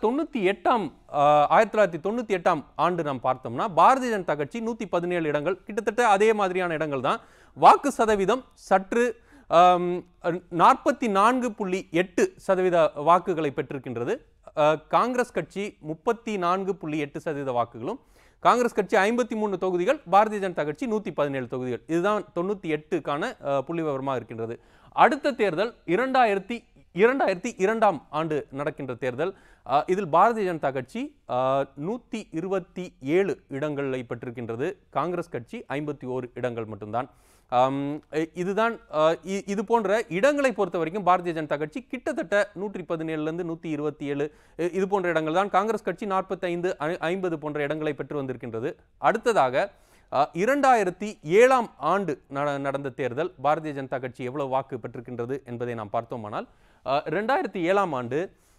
1998ஆம் ஆண்டு நாம் பார்த்தோம்னா பாரதிய ஜனதா கட்சி 117 இடங்கள், கிட்டத்தட்ட அதே மாதிரியான இடங்கள் தான். வாக்கு சதவீதம் சற்று 44.8% வாக்குகளை பெற்றிருக்கின்றது. காங்கிரஸ் கட்சி 34.8% வாக்குகளும், காங்கிரஸ் கட்சி 53 தொகுதிகள், பாரதிய ஜனதா கட்சி 117 தொகுதிகள். இதுதான் 98க்கான புள்ளி விவரமாக இருக்கின்றது. அடுத்த தேர்தல் 2002ஆம் ஆண்டு நடக்கின்ற தேர்தல். இதில் பாரதிய ஜனதா கட்சி 127 இடங்களை பெற்றிருக்கின்றது. காங்கிரஸ் கட்சி 51 இடங்கள் மட்டும்தான். இதுதான் இது போன்ற இடங்களை பொறுத்த வரைக்கும் பாரதிய ஜனதா கட்சி கிட்டத்தட்ட 117 127 இது போன்ற இடங்கள் தான். காங்கிரஸ் கட்சி 45 50 போன்ற இடங்களை பெற்று வந்திருக்கின்றது. அடுத்ததாக 2007ஆம் ஆண்டு நடந்த தேர்தல் பாரதிய ஜனதா கட்சி எவ்வளவு வாக்கு பெற்றிருக்கின்றது என்பதை நாம் பார்த்தோமானால் 2007ஆம் ஆண்டு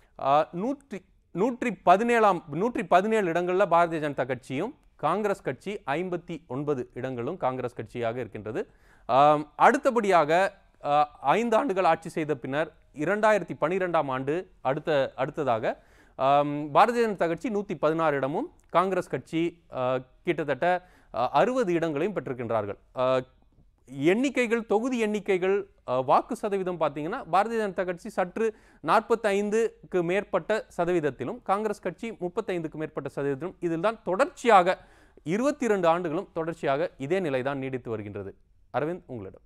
117 இடங்களில் பாரதிய ஜனதா கட்சியும் காங்கிரஸ் கட்சி 59 இடங்களும் காங்கிரஸ் கட்சியாக இருக்கின்றது. அடுத்தபடியாக 5 ஆண்டுகள் ஆட்சி செய்த பின்னர் 2012ஆம் ஆண்டு அடுத்ததாக பாரதிய ஜனதா கட்சி 116 இடமும் காங்கிரஸ் கட்சி கிட்டத்தட்ட 60 இடங்களையும் பெற்றிருக்கின்றார்கள். எண்ணிக்கைகள், தொகுதி எண்ணிக்கைகள், வாக்கு சதவீதம் பார்த்தீங்கன்னா பாரதிய ஜனதா கட்சி சற்று 45க்கு மேற்பட்ட சதவீதத்திலும் காங்கிரஸ் கட்சி 35க்கு மேற்பட்ட சதவீதத்திலும் இதில் தான் தொடர்ச்சியாக 22 ஆண்டுகளும் தொடர்ச்சியாக இதே நிலைதான் நீடித்து வருகின்றது. அரவிந்த், உங்களிடம்.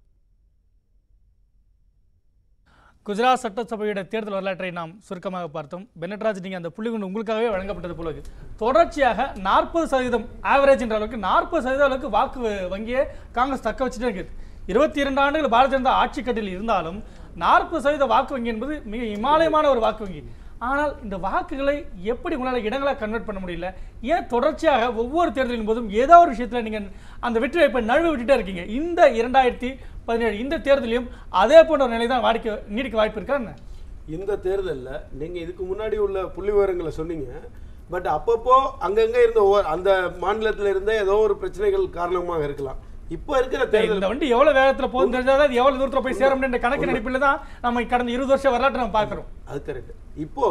குஜராத் சட்டசபையோட தேர்தல் வரலாற்றை நாம் சுருக்கமாக பார்த்தோம். பென்னட்ராஜ், நீங்கள் அந்த புள்ளிகுண்டு உங்களுக்காகவே வழங்கப்பட்டது போல தொடர்ச்சியாக 40% ஆவரேஜ் என்ற அளவுக்கு 40% அளவுக்கு வாக்கு வங்கியை காங்கிரஸ் தக்க வச்சுட்டே இருக்குது. 22 ஆண்டுகள் பாரதிய ஜனதா ஆட்சி கட்டில் இருந்தாலும் 40% வாக்கு வங்கி என்பது மிக இமாலயமான ஒரு வாக்கு வங்கி. ஆனால் இந்த வாக்குகளை எப்படி உங்களால் இடங்களாக கன்வெர்ட் பண்ண முடியல? ஏன் தொடர்ச்சியாக ஒவ்வொரு தேர்தலின் போதும் ஏதோ ஒரு விஷயத்தில் நீங்கள் அந்த வெற்றி வாய்ப்பை நழுவ விட்டுட்டே இருக்கீங்க? இந்த 2017 இந்த தேர்தலையும் அதே போன்ற ஒரு நிலை தான் நீடிக்க வாய்ப்பு இருக்கா? இந்த தேர்தலில் நீங்கள் இதுக்கு முன்னாடி உள்ள புள்ளி விவரங்களை சொன்னீங்க. பட் அப்பப்போ அங்கங்கே இருந்த அந்த மாநிலத்தில் இருந்த ஏதோ ஒரு பிரச்சனைகள் காரணமாக இருக்கலாம். இப்போ இருக்கிற தேர்தல் இந்த வண்டி எவ்வளவு வேகத்துல போகுதுன்னு தெரிஞ்சாதான் எவ்வளவு தூரத்துல போய் சேர முடியும் கணக்கு அடிப்பில் தான் நம்ம கடந்த 20 வருஷம் வரலாற்றை நம்ம பார்க்கிறோம். அது கரெக்ட். இப்போ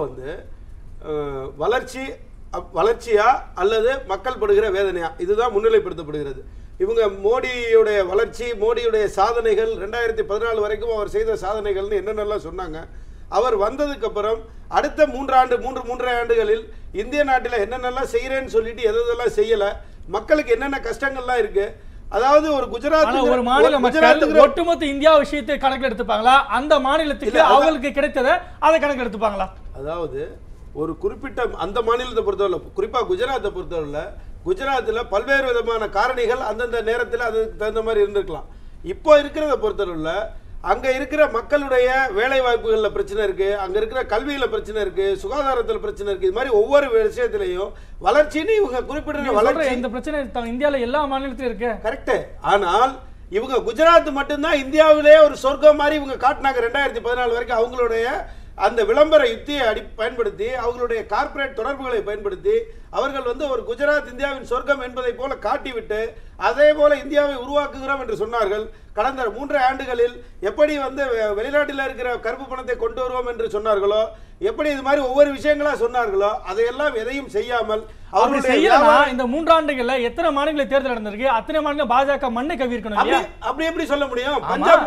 வளர்ச்சியா அல்லது மக்கள் படுகிற வேதனையா, இதுதான் முன்னிலைப்படுத்தப்படுகிறது. இவங்க மோடியுடைய வளர்ச்சி, மோடியுடைய சாதனைகள், 2014 வரைக்கும் அவர் செய்த சாதனைகள்னு என்னென்னலாம் சொன்னாங்க. அவர் வந்ததுக்கு அப்புறம் அடுத்த 3.5 ஆண்டுகளில் இந்திய நாட்டில் என்னென்னலாம் செய்யறேன்னு சொல்லிட்டு எதெல்லாம் செய்யல, மக்களுக்கு என்னென்ன கஷ்டங்கள்லாம் இருக்கு. அதாவது ஒரு குஜராத் ஒரு மாநில மக்கள் ஒட்டுமொத்த இந்தியா விஷயத்தை கணக்கில் எடுத்துப்பாங்களா? அந்த மாநிலத்துக்கு அவங்களுக்கு கிடைத்ததை அதை கணக்கில் எடுத்துப்பாங்களா? அதாவது ஒரு குறிப்பிட்ட அந்த மாநிலத்தை பொறுத்தவரை, குறிப்பா குஜராத்தை பொறுத்தவரை, குஜராத்தில் பல்வேறு விதமான காரணிகள் அந்தந்த நேரத்தில் அதுக்கு தகுந்த மாதிரி இருந்திருக்கலாம். இப்போ இருக்கிறத பொறுத்தவரை அங்க இருக்கிற மக்களுடைய வேலை வாய்ப்புகள்ல பிரச்சனை இருக்கு, அங்க இருக்கிற கல்வியில பிரச்சனை இருக்கு, சுகாதாரத்தில் பிரச்சனை இருக்கு. இது மாதிரி ஒவ்வொரு விஷயத்திலையும் வளர்ச்சின்னு இவங்க குறிப்பிட்ட வளர்ச்சி, இந்த பிரச்சனை இந்தியாவில் எல்லா மாநிலத்திலும் இருக்கு. கரெக்ட். ஆனால் இவங்க குஜராத் மட்டும்தான் இந்தியாவிலேயே ஒரு சொர்க்கம் மாதிரி இவங்க காட்டினாங்க. 2014 வரைக்கும் அவங்களுடைய அந்த விளம்பர யுத்தியை பயன்படுத்தி, அவங்களுடைய கார்ப்பரேட் தொடர்புகளை பயன்படுத்தி அவர்கள் ஒரு குஜராத் இந்தியாவின் சொர்க்கம் என்பதை போல காட்டிவிட்டு அதே போல இந்தியாவை உருவாக்குகிறோம் என்று சொன்னார்கள். கடந்த 3 ஆண்டுகளில் எப்படி வெளிநாட்டில் இருக்கிற கருப்பு பணத்தை கொண்டு வருவோம் என்று சொன்னார்களோ, எப்படி இது மாதிரி ஒவ்வொரு விஷயங்களா சொன்னார்களோ, அதையெல்லாம் எதையும் செய்யாமல் இந்த 3 ஆண்டுகள்ல எத்தனை மாநில தேர்தல் நடந்திருக்கு? அத்தனை மாநில பாஜக மண்ணை கவி இருக்கணும். அப்படி எப்படி சொல்ல முடியும்?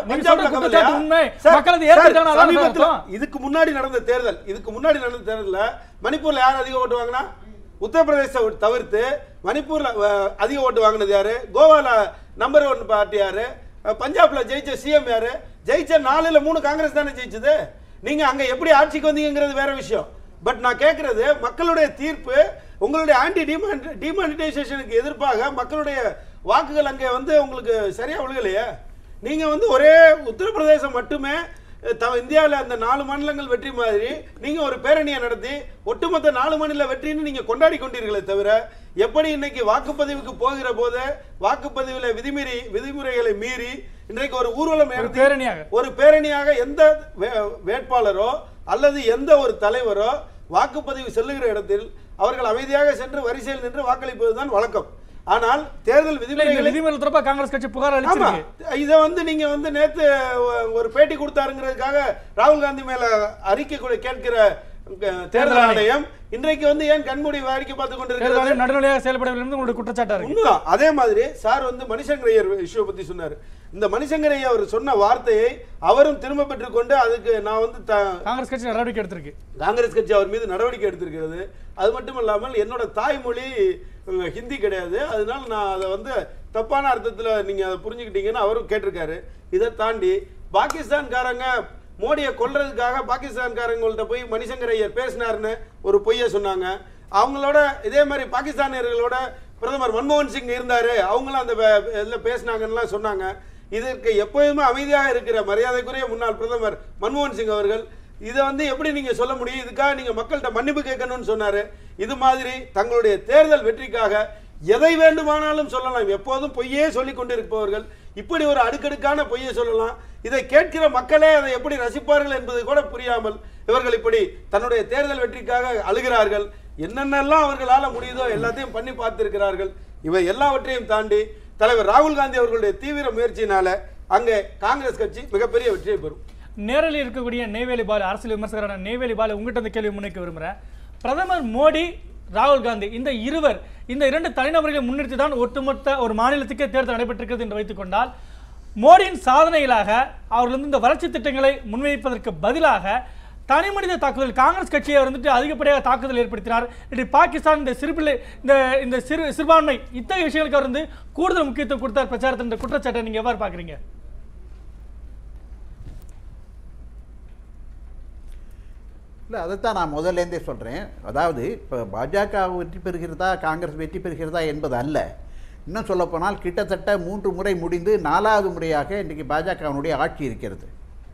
இதுக்கு முன்னாடி நடந்த தேர்தல், மணிப்பூர்ல யார் அதிக ஓட்டு வாங்கினா? உத்தரப்பிரதேச தவிர்த்து மணிப்பூர்ல அதிக ஓட்டு வாங்கினது யாரு? கோவால நம்பர் 1 பார்ட்டி யாரு? பஞ்சாப்ல ஜெயிச்ச சிஎம் யாரு? ஜெயிச்ச 4ல் 3 காங்கிரஸ் தானே ஜெயிச்சது. நீங்க அங்க எப்படி ஆட்சிக்கு வந்தீங்கிறது வேற விஷயம். பட் நான் கேட்கறது, மக்களுடைய தீர்ப்பு, உங்களுடைய ஆன்டி டிமானிட்டைசேஷனுக்கு எதிர்ப்பாக மக்களுடைய வாக்குகள் அங்கே உங்களுக்கு சரியா விழுகலையே. நீங்க ஒரே உத்தரப்பிரதேசம் மட்டுமே இந்தியாவில் அந்த 4 மாநிலங்கள் வெற்றி மாதிரி நீங்க ஒரு பேரணியை நடத்தி ஒட்டுமொத்த 4 மாநில வெற்றின்னு நீங்க கொண்டாடி கொண்டீர்களே தவிர, எப்படி இன்னைக்கு வாக்குப்பதிவுக்கு போகிற போது வாக்குப்பதிவில் விதிமுறைகளை மீறி இன்றைக்கு ஒரு ஊர்வலம் ஒரு பேரணியாக எந்த வேட்பாளரோ அல்லது எந்த ஒரு தலைவரோ வாக்குப்பதிவு செல்லுகிற இடத்தில் அவர்கள் அமைதியாக சென்று வரிசையில் நின்று வாக்களிப்பதுதான் வழக்கம். ஆனால் தேர்தல் விதிமுறை காங்கிரஸ் கட்சி புகார் அளிச்சிருக்கு. இதை நீங்க நேத்து ஒரு பேட்டி கொடுத்தாருங்கிறதுக்காக ராகுல் காந்தி மேல அறிக்கை கேட்கிற தேர்தல் ஆணையம் இன்றைக்கு ஏன் கண்மூடி வேடிக்கை பார்த்து கொண்டிருக்கிறது? நடுநிலையாக செயல்படவில்லை என்று உங்களுடைய குற்றச்சாட்டு இருக்கு. உண்மைதான். அதே மாதிரி சார் மணிசங்கர் இஷ்யூ பத்தி சொன்னாரு. இந்த மணிசங்கர் அவர் சொன்ன வார்த்தையை அவரும் திரும்ப பெற்றுக்கொண்டு அதுக்கு நான் காங்கிரஸ் கட்சி நடவடிக்கை எடுத்திருக்கு. காங்கிரஸ் கட்சி அவர் மீது நடவடிக்கை எடுத்திருக்கிறது. அது மட்டும் இல்லாமல் என்னோட தாய்மொழி ஹிந்தி கிடையாது, அதனால நான் அதை தப்பான அர்த்தத்தில் நீங்க அதை புரிஞ்சுக்கிட்டீங்கன்னு அவரும் கேட்டிருக்காரு. இதை தாண்டி பாகிஸ்தான்காரங்க மோடியை கொல்றதுக்காக பாகிஸ்தான்காரங்கள்ட்ட போய் மணிசங்கர் ஐயர் பேசினார்னு ஒரு பொய்யை சொன்னாங்க. அவங்களோட இதே மாதிரி பாகிஸ்தானியர்களோட பிரதமர் மன்மோகன் சிங் இருந்தாரு, அவங்களும் அந்த இதில் பேசினாங்கன்னு சொன்னாங்க. இதற்கு எப்போதுமே அமைதியாக இருக்கிற மரியாதைக்குரிய முன்னாள் பிரதமர் மன்மோகன் சிங் அவர்கள் இதை வந்து எப்படி நீங்க சொல்ல முடியும்? இதுக்காக நீங்க மக்கள்கிட்ட மன்னிப்பு கேட்கணும்னு சொன்னாரு. இது மாதிரி தங்களுடைய தேர்தல் வெற்றிக்காக எதை வேண்டுமானாலும் சொல்லலாம். எப்போதும் பொய்யே சொல்லிக் கொண்டிருப்பவர்கள் இப்படி ஒரு அடுக்கடுக்கான பொய்யை சொல்லலாம். இதை கேட்கிற மக்களே அதை எப்படி ரசிப்பார்கள் என்பது கூட புரியாமல் இவர்கள் இப்படி தன்னுடைய தேர்தல் வெற்றிக்காக அழுகிறார்கள். என்னென்னலாம் அவர்களால் முடியுதோ எல்லாத்தையும் பண்ணி பார்த்திருக்கிறார்கள். இவை எல்லாவற்றையும் தாண்டி தலைவர் ராகுல் காந்தி அவர்களுடைய தீவிர முயற்சியினால அங்கே காங்கிரஸ் கட்சி மிகப்பெரிய வெற்றியை பெறும். நேரில் இருக்கக்கூடிய நெய்வேலி பாலு, அரசியல் விமர்சகரான நெய்வேலி பாலு, உங்கள்கிட்ட அந்த கேள்வி முன்வைக்க விரும்புகிறேன். பிரதமர் மோடி, ராகுல் காந்தி இந்த இரண்டு தனிநபர்களை முன்னிறுத்தி தான் ஒட்டுமொத்த ஒரு மாநிலத்துக்கே தேர்தல் நடைபெற்றிருக்கிறது என்று வைத்துக் கொண்டால், மோடியின் சாதனைகளாக அவர்கள் வந்து இந்த வளர்ச்சி திட்டங்களை முன்வைப்பதற்கு பதிலாக தனி மனித தாக்குதல், காங்கிரஸ் கட்சியை வந்துட்டு அதிகப்படியாக தாக்குதல் ஏற்படுத்தினார். இப்படி பாகிஸ்தான் இந்த சிறுபான்மை இத்தகைய விஷயங்களுக்கு அவர் வந்து கூடுதல் முக்கியத்துவம் கொடுத்தார் பிரச்சாரத்தின் குற்றச்சாட்டை நீங்க எவ்வாறு பார்க்குறீங்க? இல்லை, அதைத்தான் நான் முதல்லேருந்தே சொல்கிறேன். அதாவது இப்போ பாஜக வெற்றி பெறுகிறதா காங்கிரஸ் வெற்றி பெறுகிறதா என்பது அல்ல. இன்னும் சொல்லப்போனால் கிட்டத்தட்ட 3 முறை முடிந்து 4வது முறையாக இன்றைக்கு பாஜகவினுடைய ஆட்சி இருக்கிறது.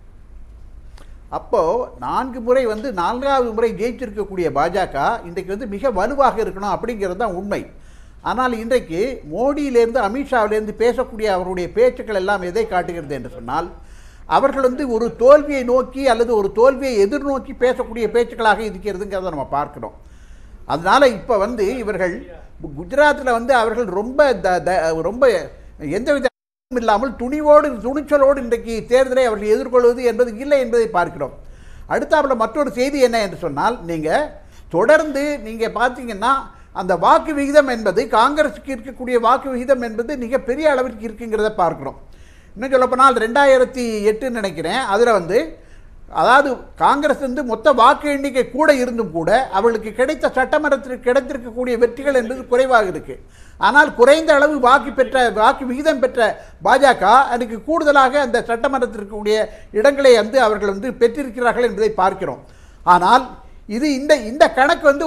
அப்போது 4 முறை வந்து 4வது முறை ஜெயிச்சிருக்கக்கூடிய பாஜக இன்றைக்கு வந்து மிக வலுவாக இருக்கணும் அப்படிங்கிறது தான் உண்மை. ஆனால் இன்றைக்கு மோடியிலேருந்து அமித்ஷாவிலேருந்து பேசக்கூடிய அவருடைய பேச்சுக்கள் எல்லாம் எதை காட்டுகிறது என்று சொன்னால், அவர்கள் வந்து ஒரு தோல்வியை நோக்கி அல்லது ஒரு தோல்வியை எதிர்நோக்கி பேசக்கூடிய பேச்சுக்களாக இருக்கிறதுங்கிறத நம்ம பார்க்கணும். அதனால் இப்போ வந்து இவர்கள் குஜராத்தில் வந்து அவர்கள் ரொம்ப எந்தவித இல்லாமல் துணிச்சலோடு இன்றைக்கு தேர்தலை அவர்கள் எதிர்கொள்வது என்பது இல்லை என்பதை பார்க்கிறோம். அடுத்தாப்புல மற்றொரு செய்தி என்ன என்று சொன்னால், நீங்கள் தொடர்ந்து நீங்கள் பார்த்தீங்கன்னா அந்த வாக்கு விகிதம் என்பது காங்கிரஸுக்கு இருக்கக்கூடிய வாக்கு விகிதம் என்பது மிகப்பெரிய அளவிற்கு இருக்குங்கிறத பார்க்கிறோம். இன்னும் சொல்லப்போனால் 2008 நினைக்கிறேன், அதில் வந்து அதாவது காங்கிரஸ் வந்து மொத்த வாக்கு எண்ணிக்கை கூட இருந்தும் கூட அவர்களுக்கு கிடைத்த சட்டமன்றத்திற்கு கிடைத்திருக்கக்கூடிய வெற்றிகள் என்பது குறைவாக இருக்குது. ஆனால் குறைந்த அளவு வாக்கு விகிதம் பெற்ற பாஜக அதுக்கு கூடுதலாக அந்த சட்டமன்றத்தில் இருக்கக்கூடிய இடங்களை வந்து அவர்கள் வந்து பெற்றிருக்கிறார்கள் என்பதை பார்க்கிறோம். ஆனால் இது இந்த கணக்கு வந்து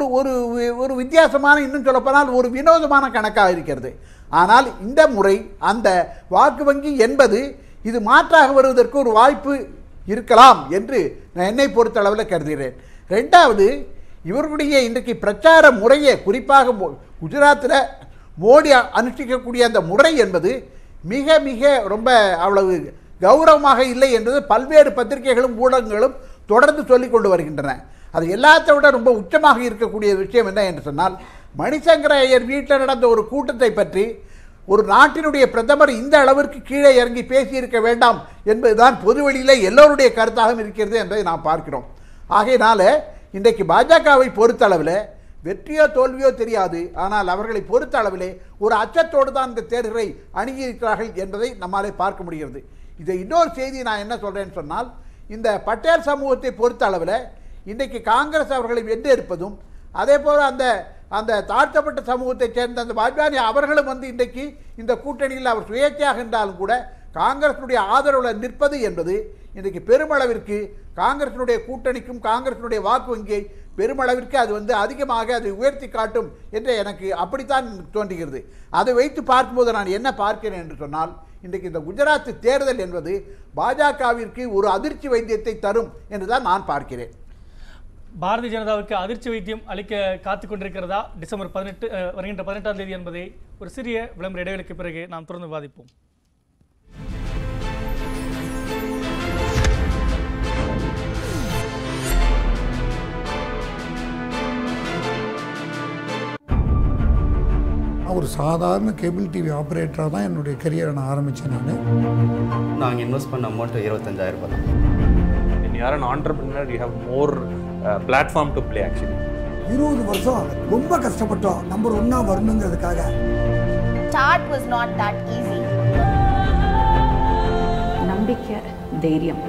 ஒரு வித்தியாசமான, இன்னும் சொல்லப்போனால் ஒரு வினோதமான கணக்காக இருக்கிறது. ஆனால் இந்த முறை அந்த வாக்கு வங்கி என்பது இது மாற்றாக வருவதற்கு ஒரு வாய்ப்பு இருக்கலாம் என்று நான் என்னை பொறுத்தளவில் கருதுகிறேன். ரெண்டாவது, இவர்களுடைய இன்றைக்கு பிரச்சார முறையை, குறிப்பாக குஜராத்தில் மோடி அனுஷ்டிக்கக்கூடிய அந்த முறை என்பது மிக மிக ரொம்ப அவ்வளவு கௌரவமாக இல்லை என்பது பல்வேறு பத்திரிகைகளும் ஊடகங்களும் தொடர்ந்து சொல்லிக் கொண்டு வருகின்றன. அது எல்லாத்தை விட ரொம்ப உச்சமாக இருக்கக்கூடிய விஷயம் என்ன என்று சொன்னால், மணிசங்கர ஐயர் வீட்டில் நடந்த ஒரு கூட்டத்தை பற்றி ஒரு நாட்டினுடைய பிரதமர் இந்த அளவிற்கு கீழே இறங்கி பேசியிருக்க வேண்டாம் என்பதுதான் பொதுவெளியில் எல்லோருடைய கருத்தாகவும் இருக்கிறது என்பதை நாம் பார்க்கிறோம். ஆகையினால இன்றைக்கு பாஜகவை பொறுத்தளவில் வெற்றியோ தோல்வியோ தெரியாது, ஆனால் அவர்களை பொறுத்த அளவிலே ஒரு அச்சத்தோடு தான் இந்த தேர்தலை அணுகியிருக்கிறார்கள் என்பதை நம்மாலே பார்க்க முடிகிறது. இதை இன்னொரு செய்தி நான் என்ன சொல்கிறேன்னு சொன்னால், இந்த பட்டேல் சமூகத்தை பொறுத்த அளவில் இன்றைக்கு காங்கிரஸ் அவர்களை வென்று இருப்பதும், அதே போல் அந்த தாழ்த்தப்பட்ட சமூகத்தைச் சேர்ந்த அந்த வாஜ்பாய் அவர்களும் வந்து இன்றைக்கு இந்த கூட்டணியில் அவர் சுயேட்சையாக இருந்தாலும் கூட காங்கிரஸினுடைய ஆதரவில் நிற்பது என்பது இன்றைக்கு பெருமளவிற்கு காங்கிரஸினுடைய கூட்டணிக்கும் காங்கிரஸினுடைய வாக்கு வங்கியை பெருமளவிற்கு அது வந்து அதிகமாக அதை உயர்த்தி காட்டும் என்று எனக்கு அப்படித்தான் தோன்றுகிறது. அதை வைத்து பார்க்கும்போது நான் என்ன பார்க்கிறேன் என்று சொன்னால், இன்றைக்கு இந்த குஜராத் தேர்தல் என்பது பாஜகவிற்கு ஒரு அதிர்ச்சி வைத்தியத்தை தரும் என்றுதான் நான் பார்க்கிறேன். பாரதிய ஜனதாவுக்கு அதிர்ச்சி வைத்தியம் அளிக்க காத்துக் கொண்டிருக்கிறதா டிசம்பர் 18 வருகின்ற 18ஆம் தேதி என்பதை ஒரு சிறிய விளம்பர இடைவெளிக்கு பிறகு நாம் தொடர்ந்து விவாதிப்போம். ஒரு சாதாரண கேபிள் டிவி ஆப்ரேட்டராக தான் என்னுடைய கரியரை நான் ஆரம்பித்தேன். நாங்கள் இன்வெஸ்ட் பண்ண அமௌண்ட் 25,000 ரூபாய் தான். You are an entrepreneur, you have more platform to play actually. 20 வருஷம் ரொம்ப கஷ்டப்பட்டோம் நம்பர் 1 வரணுங்கிறதுக்காக. Start was not that easy. நம்பிக்கை, தைரியம்.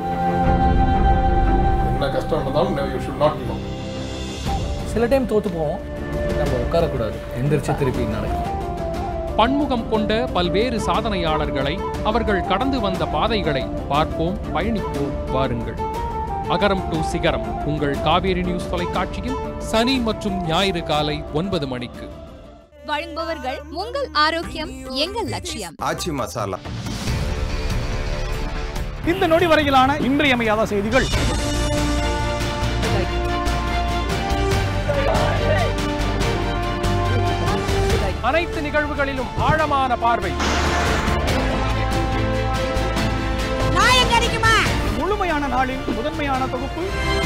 என்ன கஷ்டம் இருந்தாலும் you should not give up. சில டைம் தோத்து போவோம், நம்ம உட்காரக்கூடாது, எந்திரிச்சு திருப்பி நடக்கும். பன்முகம் கொண்ட பல்வேறு சாதனையாளர்களை, அவர்கள் கடந்து வந்த பாதைகளை பார்ப்போம், பயணிப்போம், வாருங்கள். அகரம் டு சிகரம் உங்கள் காவேரி நியூஸ் தொலைக்காட்சியில் சனி மற்றும் ஞாயிறு காலை 9 மணிக்கு. வழங்குபவர்கள் உங்கள் ஆரோக்கியம் எங்கள் லட்சியம். ஆச்சி மசாலா இந்த நொடி வரையிலான இன்றியமையாத செய்திகள். அனைத்து நிகழ்வுகளிலும் ஆழமான பார்வை, முழுமையான நாளின் முதன்மையான தொகுப்பு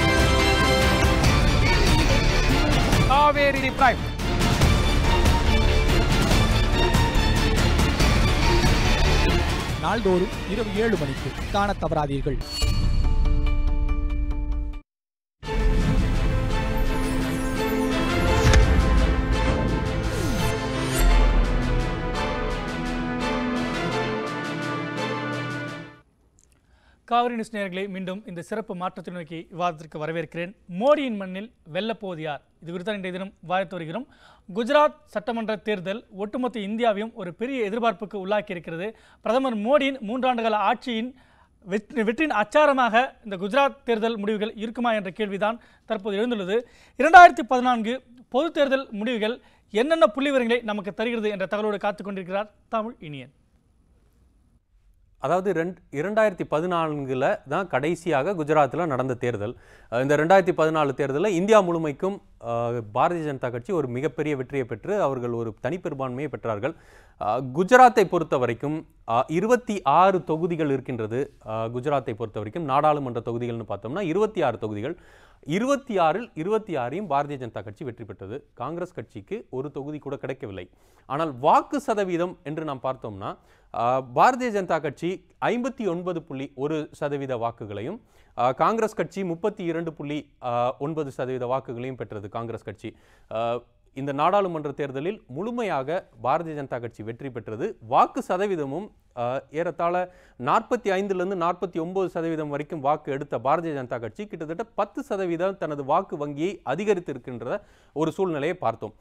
காவேரி பிரைம். நாள்தோறும் இரவு 7 மணிக்கு காண தவறாதீர்கள். காவிரி நியூஸ் நேயர்களை மீண்டும் இந்த சிறப்பு மாற்றத்தை நோக்கி விவாதத்திற்கு வரவேற்கிறேன். மோடியின் மண்ணில் வெல்லப்போவது யார்? இது குறித்து இன்றைய தினம் விவாதித்து வருகிறோம். குஜராத் சட்டமன்ற தேர்தல் ஒட்டுமொத்த இந்தியாவையும் ஒரு பெரிய எதிர்பார்ப்புக்கு உள்ளாக்கி இருக்கிறது. பிரதமர் மோடியின் 3 ஆண்டுகால ஆட்சியின் வெற்றியின் அச்சாரமாக இந்த குஜராத் தேர்தல் முடிவுகள் இருக்குமா என்ற கேள்விதான் தற்போது எழுந்துள்ளது. 2014 பொது தேர்தல் முடிவுகள் என்னென்ன புள்ளிவிவரங்களை நமக்கு தருகிறது என்ற தகவலோடு காத்துக் கொண்டிருக்கிறார் தமிழ் இனியன். அதாவது 2014 தான் கடைசியாக குஜராத்தில் நடந்த தேர்தல். இந்த 2014 தேர்தலில் இந்தியா முழுமைக்கும் பாரதிய ஜனதா கட்சி ஒரு மிகப்பெரிய வெற்றியை பெற்று அவர்கள் ஒரு தனிப்பெரும்பான்மையை பெற்றார்கள். குஜராத்தை பொறுத்த வரைக்கும் 26 தொகுதிகள் இருக்கின்றது. குஜராத்தை பொறுத்த வரைக்கும் நாடாளுமன்ற தொகுதிகள்னு பார்த்தோம்னா 26 தொகுதிகள். 26இல் 26ஐயும் பாரதிய ஜனதா கட்சி வெற்றி பெற்றது. காங்கிரஸ் கட்சிக்கு ஒரு தொகுதி கூட கிடைக்கவில்லை. ஆனால் வாக்கு சதவீதம் என்று நாம் பார்த்தோம்னா பாரதிய ஜனதா கட்சி 59.1% வாக்குகளையும், காங்கிரஸ் கட்சி 32.9% வாக்குகளையும் பெற்றது. காங்கிரஸ் கட்சி இந்த நாடாளுமன்ற தேர்தலில் முழுமையாக பாரதிய ஜனதா கட்சி வெற்றி பெற்றது. வாக்கு சதவீதமும் ஏறத்தாழ 45லிருந்து 49% வரைக்கும் வாக்கு எடுத்த பாரதிய ஜனதா கட்சி கிட்டத்தட்ட 10% தனது வாக்கு வங்கியை அதிகரித்திருக்கின்ற ஒரு சூழ்நிலையை பார்த்தோம்.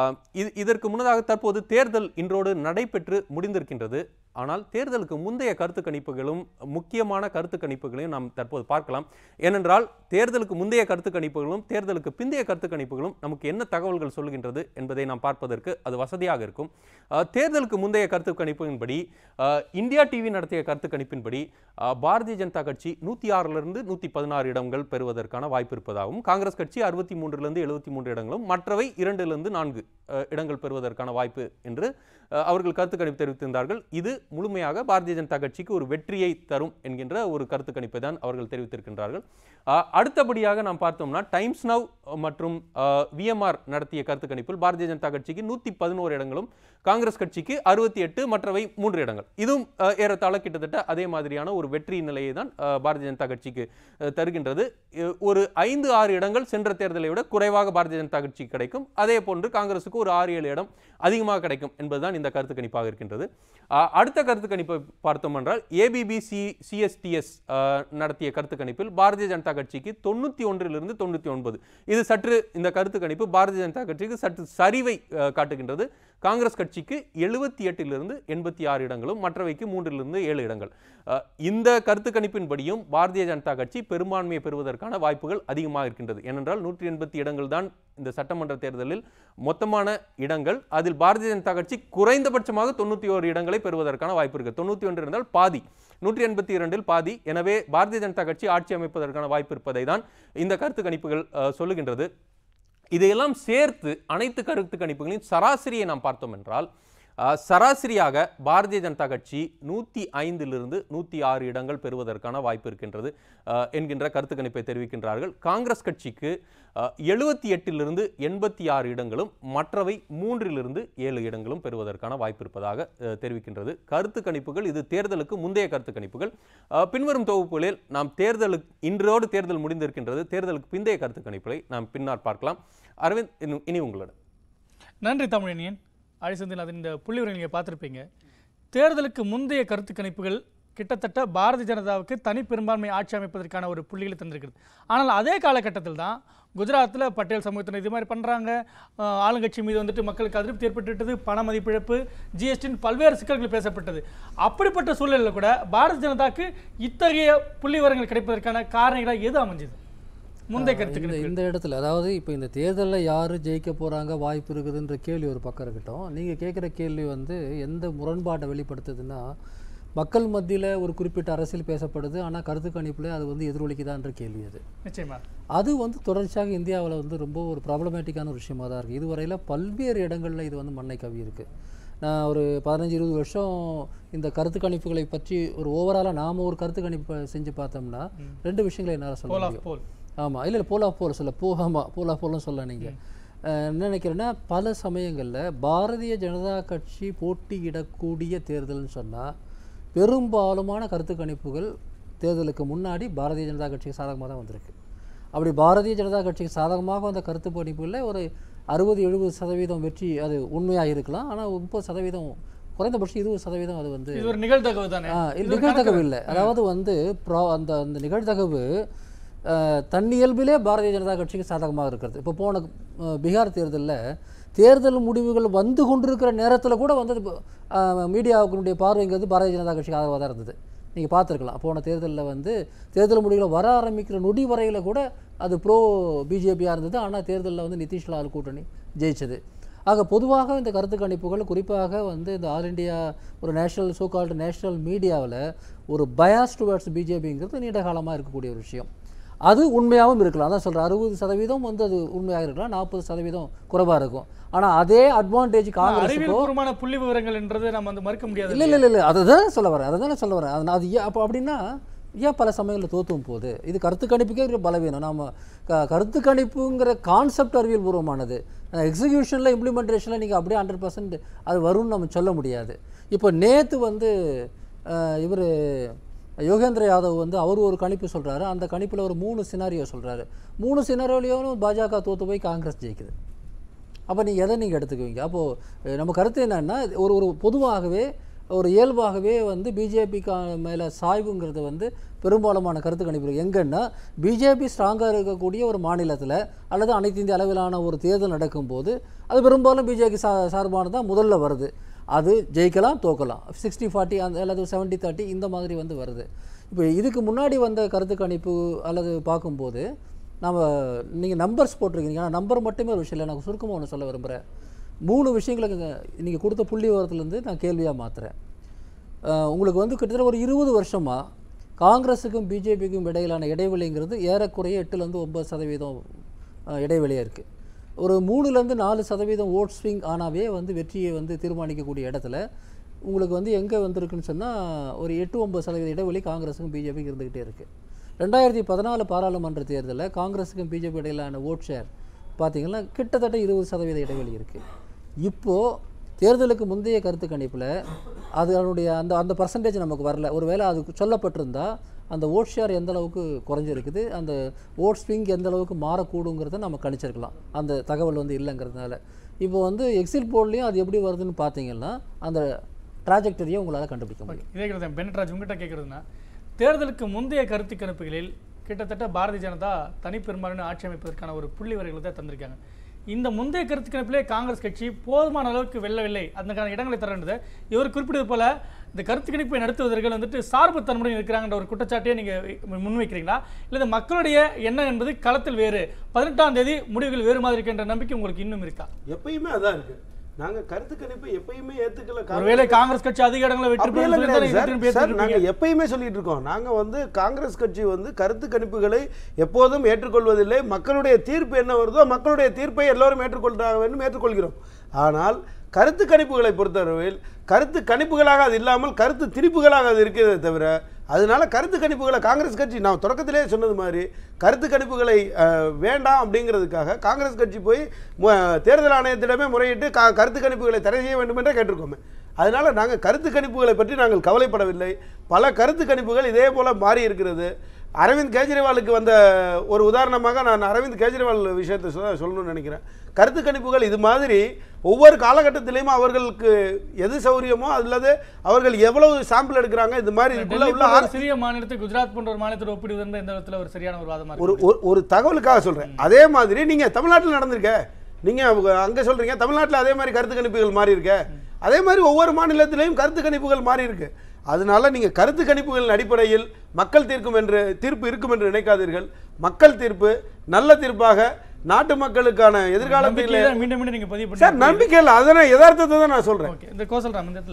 இதற்கு முன்னதாக தற்போது தேர்தல் இன்றோடு நடைபெற்று முடிந்திருக்கின்றது. ஆனால் தேர்தலுக்கு முந்தைய கருத்து கணிப்புகளும் முக்கியமான கருத்து கணிப்புகளையும் நாம் தற்போது பார்க்கலாம். ஏனென்றால் தேர்தலுக்கு முந்தைய கருத்து கணிப்புகளும் தேர்தலுக்கு பிந்தைய கருத்து கணிப்புகளும் நமக்கு என்ன தகவல்கள் சொல்கின்றது என்பதை நாம் பார்ப்பதற்கு அது வசதியாக இருக்கும். தேர்தலுக்கு முந்தைய கருத்து கணிப்பின்படி இந்தியா டிவி நடத்திய கருத்து கணிப்பின்படி பாரதிய ஜனதா கட்சி 106லிருந்து 116 இடங்கள் பெறுவதற்கான வாய்ப்பு இருப்பதாகவும், காங்கிரஸ் கட்சி 63லிருந்து 73 இடங்களும், மற்றவை 2லிருந்து 4 இடங்கள் பெறுவதற்கான வாய்ப்பு என்று அவர்கள் கருத்து கணிப்பு தெரிவித்திருந்தார்கள். இது முழுமையாக பாரதிய ஜனதா கட்சிக்கு ஒரு வெற்றியை தரும் என்கின்ற ஒரு கருத்து கணிப்பை தான் அவர்கள் தெரிவித்திருக்கின்றார்கள். அடுத்தபடியாக நாம் பார்த்தோம்னா டைம்ஸ் நவ் மற்றும் VMR நடத்திய கருத்து கணிப்பில் பாரதிய ஜனதா கட்சிக்கு 111 இடங்களும், காங்கிரஸ் கட்சிக்கு 68, மற்றவை 3 இடங்கள். இதுவும் ஏறத்தாழ கிட்டத்தட்ட அதே மாதிரியான ஒரு வெற்றி நிலையை தான் பாரதிய ஜனதா கட்சிக்கு தருகின்றது. ஒரு 5-6 இடங்கள் சென்ற தேர்தலை விட குறைவாக பாரதிய ஜனதா கட்சி கிடைக்கும். அதே போன்று காங்கிரசுக்கு ஒரு 6-7 இடம் அதிகமாக கிடைக்கும் என்பதுதான் இந்த கருத்து கணிப்பாக இருக்கின்றது. அடுத்த கருத்து கணிப்பை பார்த்தோம் என்றால் ABP CSTS நடத்திய கருத்து கணிப்பில் பாரதிய ஜனதா கட்சிக்கு 91லிருந்து 99. இது சற்று இந்த கருத்து கணிப்பு பாரதிய ஜனதா கட்சிக்கு சற்று சரிவை காட்டுகின்றது. காங்கிரஸ் கட்சிக்கு 78லிருந்து 86 இடங்களும், மற்றவைக்கு 3லிருந்து 7 இடங்கள். இந்த கருத்து கணிப்பின்படியும் பாரதிய ஜனதா கட்சி பெரும்பான்மையை பெறுவதற்கான வாய்ப்புகள் அதிகமாக இருக்கின்றது. ஏனென்றால் 180 இடங்கள் தான் இந்த சட்டமன்ற தேர்தலில் மொத்தமான இடங்கள். அதில் பாரதிய ஜனதா கட்சி குறைந்தபட்சமாக 91 இடங்களை பெறுவதற்கான வாய்ப்பு இருக்கு. 91 இருந்தால் பாதி, 182 பாதி. எனவே பாரதிய ஜனதா கட்சி ஆட்சி அமைப்பதற்கான வாய்ப்பு இருப்பதை தான் இந்த கருத்து கணிப்புகள் சொல்லுகின்றது. இதையெல்லாம் சேர்த்து அனைத்து கருத்து கணிப்புகளின் சராசரியை நாம் பார்த்தோம் என்றால் சராசரியாக பாரதிய ஜனதா கட்சி 105லிருந்து 106 இடங்கள் பெறுவதற்கான வாய்ப்பு இருக்கின்றது என்கின்ற கருத்து கணிப்பை தெரிவிக்கின்றார்கள். காங்கிரஸ் கட்சிக்கு 78லிருந்து 86 இடங்களும், மற்றவை 3லிருந்து 7 இடங்களும் பெறுவதற்கான வாய்ப்பு இருப்பதாக தெரிவிக்கின்றது கருத்து கணிப்புகள். இது தேர்தலுக்கு முந்தைய கருத்து கணிப்புகள். பின்வரும் தொகுப்புகளில் நாம் இன்றோடு தேர்தல் முடிந்திருக்கின்றது. தேர்தலுக்கு பிந்தைய கருத்து கணிப்புகளை நாம் பின்னால் பார்க்கலாம். அரவிந்த், இனி உங்களோட. நன்றி தமிழனியன். அழிசந்தில் அதன் இந்த புள்ளிவிவரங்களை நீங்கள் பார்த்துருப்பீங்க. தேர்தலுக்கு முந்தைய கருத்து கணிப்புகள் கிட்டத்தட்ட பாரதிய ஜனதாவுக்கு தனி பெரும்பான்மை ஆட்சி அமைப்பதற்கான ஒரு புள்ளிகளை தந்திருக்கிறது. ஆனால் அதே காலகட்டத்தில் தான் குஜராத்தில் பட்டேல் சமூகத்தினர் இது மாதிரி பண்ணுறாங்க, ஆளுங்கட்சி மீது வந்துட்டு மக்களுக்கு அதிருப்தி ஏற்பட்டுவிட்டது, பண மதிப்பிழப்பு, GST பல்வேறு சிக்கல்கள் பேசப்பட்டது. அப்படிப்பட்ட சூழலில் கூட பாரதிய ஜனதாக்கு இத்தகைய புள்ளிவிவரங்கள் கிடைப்பதற்கான காரணங்களாக எது அமைஞ்சது? இந்த இடத்துல அதாவது இப்போ இந்த தேர்தலில் யார் ஜெயிக்க போகிறாங்க, வாய்ப்பு இருக்குதுன்ற கேள்வி ஒரு பக்கம் இருக்கட்டும். நீங்கள் கேட்குற கேள்வி வந்து எந்த முரண்பாட்டை வெளிப்படுத்துதுன்னா, மக்கள் மத்தியில் ஒரு குறிப்பிட்ட அரசியல் பேசப்படுது, ஆனால் கருத்து கணிப்பில் அது வந்து எதிரொலிக்குதான்ற கேள்வி அது. நிச்சயமா அது வந்து தொடர்ச்சியாக இந்தியாவில் வந்து ரொம்ப ஒரு ப்ராப்ளமேட்டிக்கான ஒரு விஷயமாக தான் இருக்குது. இதுவரையில் பல்வேறு இடங்களில் இது வந்து மண்ணை கவி இருக்குது. நான் ஒரு 15-20 வருஷம் இந்த கருத்து கணிப்புகளை பற்றி ஒரு ஓவராலாக நாம் ஒரு கருத்து கணிப்பு செஞ்சு பார்த்தோம்னா 2 விஷயங்களை என்னால் சொல்ல முடியும். ஆமாம், இல்லை போல் ஆஃப் போல் சொல்ல போல் ஆஃப் போல்னு சொல்ல. நீங்கள் என்ன நினைக்கிறேன்னா, பல சமயங்களில் பாரதிய ஜனதா கட்சி போட்டியிடக்கூடிய தேர்தல்னு சொன்னால் பெரும்பாலுமான கருத்து கணிப்புகள் தேர்தலுக்கு முன்னாடி பாரதிய ஜனதா கட்சிக்கு சாதகமாக தான் வந்திருக்கு. அப்படி பாரதிய ஜனதா கட்சிக்கு சாதகமாக வந்த கருத்து கணிப்புகளில் ஒரு 60-70% வெற்றி அது உண்மையாக இருக்கலாம். ஆனால் 30% குறைந்தபட்சம் 20% அது வந்து இது ஒரு நிகழ்தகவு தானே? நிகழ்தகவு இல்லை. அதாவது வந்து அந்த நிகழ்தகவு தன்னியல்பிலே பாரதிய ஜனதா கட்சிக்கு சாதகமாக இருக்கிறது. இப்போ போன பீகார் தேர்தல் முடிவுகள் வந்து கொண்டிருக்கிற நேரத்தில் கூட வந்து மீடியாவுக்குடைய பார்வைங்கிறது பாரதிய ஜனதா கட்சிக்கு ஆதரவாக தான் இருந்தது. நீங்கள் பார்த்துருக்கலாம். போன தேர்தலில் வந்து தேர்தல் முடிவுகள் வர ஆரம்பிக்கிற நொடி வரையில் கூட அது ப்ரோ பிஜேபியாக இருந்தது. ஆனால் தேர்தலில் வந்து நிதிஷ்லால் கூட்டணி ஜெயிச்சது. ஆக பொதுவாக இந்த கருத்து கணிப்புகள் குறிப்பாக வந்து இந்த ஆல் இண்டியா ஒரு நேஷனல் சோகால்டு நேஷனல் மீடியாவில் ஒரு பயாஸ் டுவர்ட்ஸ் பிஜேபிங்கிறது நீண்ட காலமாக இருக்கக்கூடிய ஒரு விஷயம். அது உண்மையாகவும் இருக்கலாம். அதான் சொல்கிறேன், 60% வந்து அது உண்மையாக இருக்கலாம், 40% குறைவாக இருக்கும். ஆனால் அதே அட்வான்டேஜ் காங்கிரஸ் புள்ளி விவரங்கள் என்றது நம்ம வந்து மறுக்க முடியாது. இல்லை அதுதான் சொல்ல வரேன். அது அப்போ அப்படின்னா ஏன் பல சமயங்களில் தோற்றும் போது இது கருத்து கணிப்புக்கே ஒரு பலவீனம். நம்ம கருத்து கணிப்புங்கிற கான்செப்ட் அறிவியல் பூர்வமானது. எக்ஸிக்யூஷனில் இம்ப்ளிமெண்டேஷனில் நீங்கள் அப்படியே 100% அது வரும்னு நம்ம சொல்ல முடியாது. இப்போ நேற்று வந்து இவர் யோகேந்திர யாதவ் வந்து அவர் ஒரு கணிப்பு சொல்கிறாரு. அந்த கணிப்பில் ஒரு 3 சினாரியோ சொல்கிறாரு. 3 சினாரியோலையும் பாஜக தோற்று போய் காங்கிரஸ் ஜெயிக்குது. அப்போ நீங்கள் எதை நீங்கள் எடுத்துக்குவீங்க? அப்போது நம்ம கருத்து என்னன்னா, ஒரு பொதுவாகவே ஒரு இயல்பாகவே வந்து பிஜேபிக்கு மேலே சாய்வுங்கிறது வந்து பெரும்பாலுமான கருத்து கணிப்பு எங்கன்னா பிஜேபி ஸ்ட்ராங்காக இருக்கக்கூடிய ஒரு மாநிலத்தில் அல்லது அனைத்து இந்திய அளவிலான ஒரு தேர்தல் நடக்கும்போது அது பெரும்பாலும் பிஜேபி சார்பானதான் முதல்ல வருது. அது ஜெயிக்கலாம் தோக்கலாம், 60-40 அல்லது 70-30 இந்த மாதிரி வந்து வருது. இப்போ இதுக்கு முன்னாடி வந்த கருத்து கணிப்பு அல்லது பார்க்கும்போது நீங்கள் நம்பர்ஸ் போட்டிருக்கீங்க. ஆனால் நம்பர் மட்டுமே ஒரு விஷயம் இல்லை. நான் சுருக்கமாக ஒன்று சொல்ல விரும்புகிறேன். 3 விஷயங்களுக்கு நீங்கள் கொடுத்த புள்ளி விவரத்துலேருந்து நான் கேள்வியாக மாற்றுறேன். உங்களுக்கு வந்து கிட்டத்தட்ட ஒரு 20 வருஷமாக காங்கிரஸுக்கும் பிஜேபிக்கும் இடையிலான இடைவெளிங்கிறது ஏறக்குறைய 8-9% இடைவெளியாக இருக்குது. ஒரு 3-4% ஓட் ஸ்விங் ஆனாவே வந்து வெற்றியை வந்து தீர்மானிக்கக்கூடிய இடத்துல உங்களுக்கு வந்து எங்கே வந்திருக்குன்னு சொன்னால் ஒரு 8-9% இடைவெளி காங்கிரஸுக்கும் பிஜேபிக்கு இருந்துக்கிட்டே இருக்குது. 2014 பாராளுமன்ற தேர்தலில் காங்கிரஸுக்கும் பிஜேபி இடையிலான ஓட் ஷேர் பார்த்திங்கன்னா கிட்டத்தட்ட 20% இடைவெளி இருக்குது. இப்போது தேர்தலுக்கு முந்தைய கருத்து கணிப்பில் அதனுடைய அந்த பர்சன்டேஜ் நமக்கு வரல. ஒருவேளை அது சொல்லப்பட்டிருந்தால் அந்த ஓட் ஷேர் எந்த அளவுக்கு குறைஞ்சிருக்குது, அந்த ஓட் ஸ்விங் எந்த அளவுக்கு மாறக்கூடுங்கிறத நம்ம கணிச்சிருக்கலாம். அந்த தகவல் வந்து இல்லைங்கிறதுனால இப்போ வந்து எக்ஸிட் போல்லையும் அது எப்படி வருதுன்னு பார்த்தீங்கன்னா அந்த ட்ராஜெக்டரியை உங்களால் கண்டுபிடிக்க முடியும். இதே பெனட்ராஜ் உங்கள்கிட்ட கேட்குறதுன்னா, தேர்தலுக்கு முந்தைய கருத்து கணிப்புகளில் கிட்டத்தட்ட பாரதிய ஜனதா தனிப்பெரும்பான்மை ஆட்சி அமைப்பதற்கான ஒரு புள்ளி வரைகளை தான் தந்திருக்காங்க. இந்த முந்தைய கருத்து கணிப்பிலே காங்கிரஸ் கட்சி போதுமான அளவுக்கு வெல்லவில்லை, அதற்கான இடங்களை தர வேண்டியது. இவர் குறிப்பிட்டது போல இந்த கருத்து கணிப்பை நடத்துவதற்கு வந்துட்டு சார்பு தன்மையுடன் இருக்கிறாங்கன்ற ஒரு குற்றச்சாட்டையே நீங்கள் முன்வைக்கிறீங்களா? இல்லை மக்களுடைய எண்ணம் என்பது களத்தில் வேறு, 18ஆம் தேதி முடிவுகள் வேறு மாதிரி இருக்கின்ற நம்பிக்கை உங்களுக்கு இன்னும் இருக்கா? எப்பயுமே அதான் இருக்கு. நாங்க கருத்து கணிப்பை எப்பயுமே ஏத்துக்கல. ஒருவேளை காங்கிரஸ் கட்சி அதிக இடங்களை வெற்றி நாங்க எப்பயுமே சொல்லிட்டு இருக்கோம். நாங்க வந்து காங்கிரஸ் கட்சி வந்து கருத்து கணிப்புகளை எப்போதும் ஏற்றுக்கொள்வதில்லை. மக்களுடைய தீர்ப்பு என்ன வருதோ மக்களுடைய தீர்ப்பை எல்லோரும் ஏற்றுக்கொள்றாங்க வேண்டும், ஏற்றுக்கொள்கிறோம். ஆனால் கருத்து கணிப்புகளை பொறுத்தவரையில் கருத்து கணிப்புகளாக அது இல்லாமல் கருத்து திணிப்புகளாக அது இருக்கிறதே தவிர, அதனால கருத்து கணிப்புகளை காங்கிரஸ் கட்சி நான் தொடக்கத்திலே சொன்னது மாதிரி கருத்து கணிப்புகளை வேண்டாம் அப்படிங்கிறதுக்காக காங்கிரஸ் கட்சி போய் தேர்தல் ஆணையத்திடமே முறையிட்டு கருத்து கணிப்புகளை தடை செய்ய வேண்டும் என்றே கேட்டிருக்கோமே. அதனால் நாங்கள் கருத்து கணிப்புகளை பற்றி நாங்கள் கவலைப்படவில்லை. பல கருத்து கணிப்புகள் இதே போல் மாறி இருக்கிறது. அரவிந்த் கெஜ்ரிவாலுக்கு வந்த ஒரு உதாரணமாக நான் அரவிந்த் கெஜ்ரிவால் விஷயத்தை சொல்லணும்னு நினைக்கிறேன். கருத்து கணிப்புகள் இது மாதிரி ஒவ்வொரு காலகட்டத்திலையும் அவர்களுக்கு எது சௌரியமோ அல்லது அவர்கள் எவ்வளவு சாம்பிள் எடுக்கிறாங்க இது மாதிரி உள்ள சிறிய மாநிலத்தை குஜராத் போன்ற ஒரு மாநிலத்தோட ஒப்பிடுவது இந்த விதத்தில் ஒரு சரியான ஒரு வாதமாக ஒரு தகவலுக்காக சொல்றேன். அதே மாதிரி நீங்க தமிழ்நாட்டில் நடந்திருக்க, நீங்க அங்க சொல்றீங்க தமிழ்நாட்டில் அதே மாதிரி கருத்து கணிப்புகள் மாறி இருக்க, அதே மாதிரி ஒவ்வொரு மாநிலத்திலையும் கருத்து கணிப்புகள் மாறி இருக்கு. அதனால நீங்க கருத்து கணிப்புகளின் அடிப்படையில் மக்கள் தீர்ப்பு இருக்கும் என்று நினைக்காதீர்கள். மக்கள் தீர்ப்பு நல்ல தீர்ப்பாக நாட்டு மக்களுக்கான எதிர்காலத்தில் மீண்டும் நீங்க பதிவு சார் நம்பிக்கை இல்லை, அதனால யதார்த்தத்தை தான் நான் சொல்றேன். இந்த கோசல்ராம் இந்த இடத்துல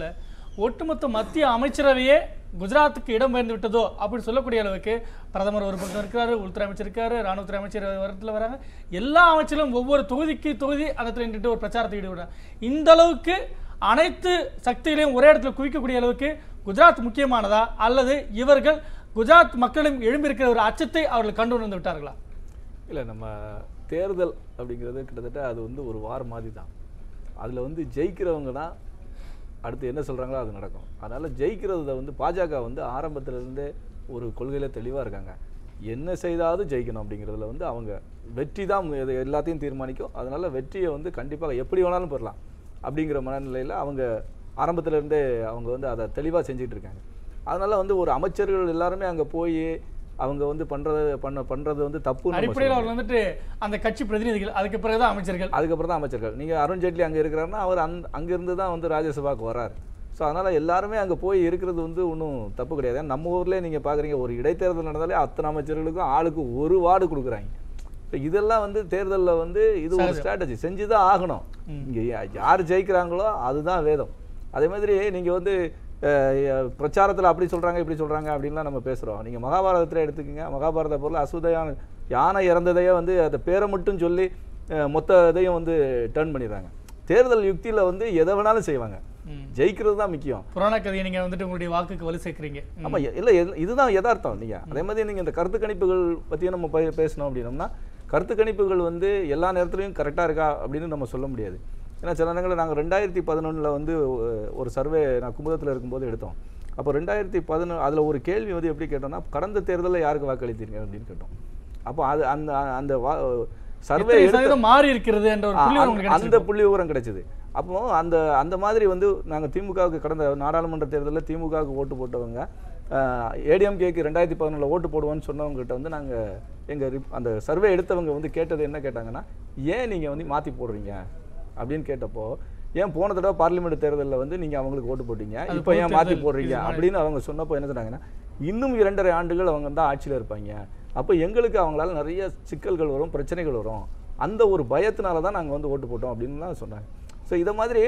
ஒட்டுமொத்த மத்திய அமைச்சரவையே குஜராத்துக்கு இடம் பெயர்ந்து விட்டதோ அப்படின்னு சொல்லக்கூடிய அளவுக்கு பிரதமர் ஒரு பக்கம் இருக்கிறாரு, உள்துறை அமைச்சர் இருக்காரு, ராணுவத்துறை அமைச்சர் வரத்துல வராங்க. எல்லா அமைச்சரும் ஒவ்வொரு தொகுதிக்கு தொகுதி அந்த நின்று ஒரு பிரச்சாரத்தை ஈடுபடுறாங்க. இந்த அளவுக்கு அனைத்து சக்திகளையும் ஒரே இடத்துல குவிக்கக்கூடிய அளவுக்கு குஜராத் முக்கியமானதா, அல்லது இவர்கள் குஜராத் மக்களும் எழும்பியிருக்கிற ஒரு அச்சத்தை அவர்கள் கண்டு உணர்ந்து விட்டார்களா? இல்லை, நம்ம தேர்தல் அப்படிங்கிறது கிட்டத்தட்ட அது வந்து ஒரு வார் மாதிரி தான். அதில் வந்து ஜெயிக்கிறவங்க தான் அடுத்து என்ன சொல்கிறாங்களோ அது நடக்கும். அதனால் ஜெயிக்கிறத வந்து பாஜக வந்து ஆரம்பத்திலேருந்தே ஒரு கொள்கையில் தெளிவாக இருக்காங்க. என்ன செய்தாலும் ஜெயிக்கணும் அப்படிங்கிறதுல வந்து அவங்க வெற்றி தான் எல்லாத்தையும் தீர்மானிக்கும். அதனால் வெற்றியை வந்து கண்டிப்பாக எப்படி வேணாலும் பெறலாம் அப்படிங்கிற மனநிலையில் அவங்க ஆரம்பத்திலேருந்தே அவங்க வந்து அதை தெளிவாக செஞ்சுட்டு இருக்காங்க. அதனால் வந்து ஒரு அமைச்சர்கள் எல்லாருமே அங்கே போய் அவங்க வந்து பண்ணுறது வந்து தப்பு. அடிப்படையில் அவர் வந்துட்டு அந்த கட்சி பிரதிநிதிகள், அதுக்கு பிறகு தான் அமைச்சர்கள், அதுக்கப்புறம் தான் அமைச்சர்கள். நீங்கள் அருண் ஜேட்லி அங்கே இருக்கிறாருன்னா அவர் அங்கேருந்து தான் வந்து ராஜ்யசபாவுக்கு வர்றார். ஸோ அதனால் எல்லாருமே அங்கே போய் இருக்கிறது வந்து ஒன்றும் தப்பு கிடையாது. நம்ம ஊர்லேயே நீங்கள் பார்க்குறீங்க, ஒரு இடைத்தேர்தல் நடந்தாலே அத்தனை அமைச்சர்களுக்கும் ஆளுக்கு ஒரு வார்டு கொடுக்குறாங்க. இப்போ இதெல்லாம் வந்து தேர்தலில் வந்து இது ஒரு ஸ்ட்ராட்டஜி செஞ்சு தான் ஆகணும். இங்கே யார் ஜெயிக்கிறாங்களோ அதுதான் வேதம். அதே மாதிரி நீங்கள் வந்து பிரச்சாரத்தில் அப்படி சொல்கிறாங்க இப்படி சொல்கிறாங்க அப்படின்லாம் நம்ம பேசுகிறோம். நீங்கள் மகாபாரதத்தில் எடுத்துக்கோங்க. மகாபாரத பொருள் அசுதையான யானை இறந்ததையே வந்து அந்த பேரை மட்டும் சொல்லி மொத்த இதையும் வந்து டர்ன் பண்ணிடுறாங்க. தேர்தல் யுக்தியில் வந்து எதை வேணாலும் செய்வாங்க. ஜெயிக்கிறது தான் முக்கியம். புராண கதையை நீங்கள் வந்துட்டு உங்களுடைய வாக்குக்கு வலு சேர்க்குறீங்க. ஆமாம், இல்லை, இதுதான் யதார்த்தம். நீங்கள் அதே மாதிரி நீங்கள் இந்த கருத்து கணிப்புகள் பற்றியும் நம்ம பேசணும் அப்படின்னோம்னா, கருத்து கணிப்புகள் வந்து எல்லா நேரத்துலையும் கரெக்டாக இருக்கா அப்படின்னு நம்ம சொல்ல முடியாது. ஏன்னா சில நேரங்களில் நாங்கள் 2011 வந்து ஒரு சர்வே நான் குமுதத்தில் இருக்கும்போது எடுத்தோம். அப்போ 2011 அதில் ஒரு கேள்வி வந்து எப்படி கேட்டோம்னா, கடந்த தேர்தலில் யாருக்கு வாக்களித்தீங்க அப்படின்னு கேட்டோம். அப்போ அது அந்த அந்த சர்வே மாறி இருக்கிறது என்ற அந்த புள்ளி விவரம் கிடைச்சது. அப்போ அந்த மாதிரி வந்து நாங்கள் திமுகவுக்கு கடந்த நாடாளுமன்ற தேர்தலில் திமுகவுக்கு ஓட்டு போட்டவங்க ஏடிஎம்கேக்கு 2011 ஓட்டு போடுவோன்னு சொன்னவங்ககிட்ட வந்து நாங்கள் எங்கள் அந்த சர்வே எடுத்தவங்க வந்து கேட்டது என்ன கேட்டாங்கன்னா, ஏன் நீங்கள் வந்து மாற்றி போடுறீங்க அப்படின்னு கேட்டப்போ, ஏன் போன தடவை பார்லிமெண்ட் தேர்தலில் வந்து நீங்கள் அவங்களுக்கு ஓட்டு போட்டீங்க, இப்போ ஏன் மாற்றி போடுறீங்க அப்படின்னு அவங்க சொன்னப்போ என்ன சொன்னாங்கன்னா, இன்னும் 2.5 ஆண்டுகள் அவங்க தான் ஆட்சியில் இருப்பாங்க, அப்போ எங்களுக்கு அவங்களால நிறைய சிக்கல்கள் வரும், பிரச்சனைகள் வரும், அந்த ஒரு பயத்தினால தான் நாங்கள் வந்து ஓட்டு போட்டோம் அப்படின்லாம் சொன்னாங்க. ஸோ இதை மாதிரி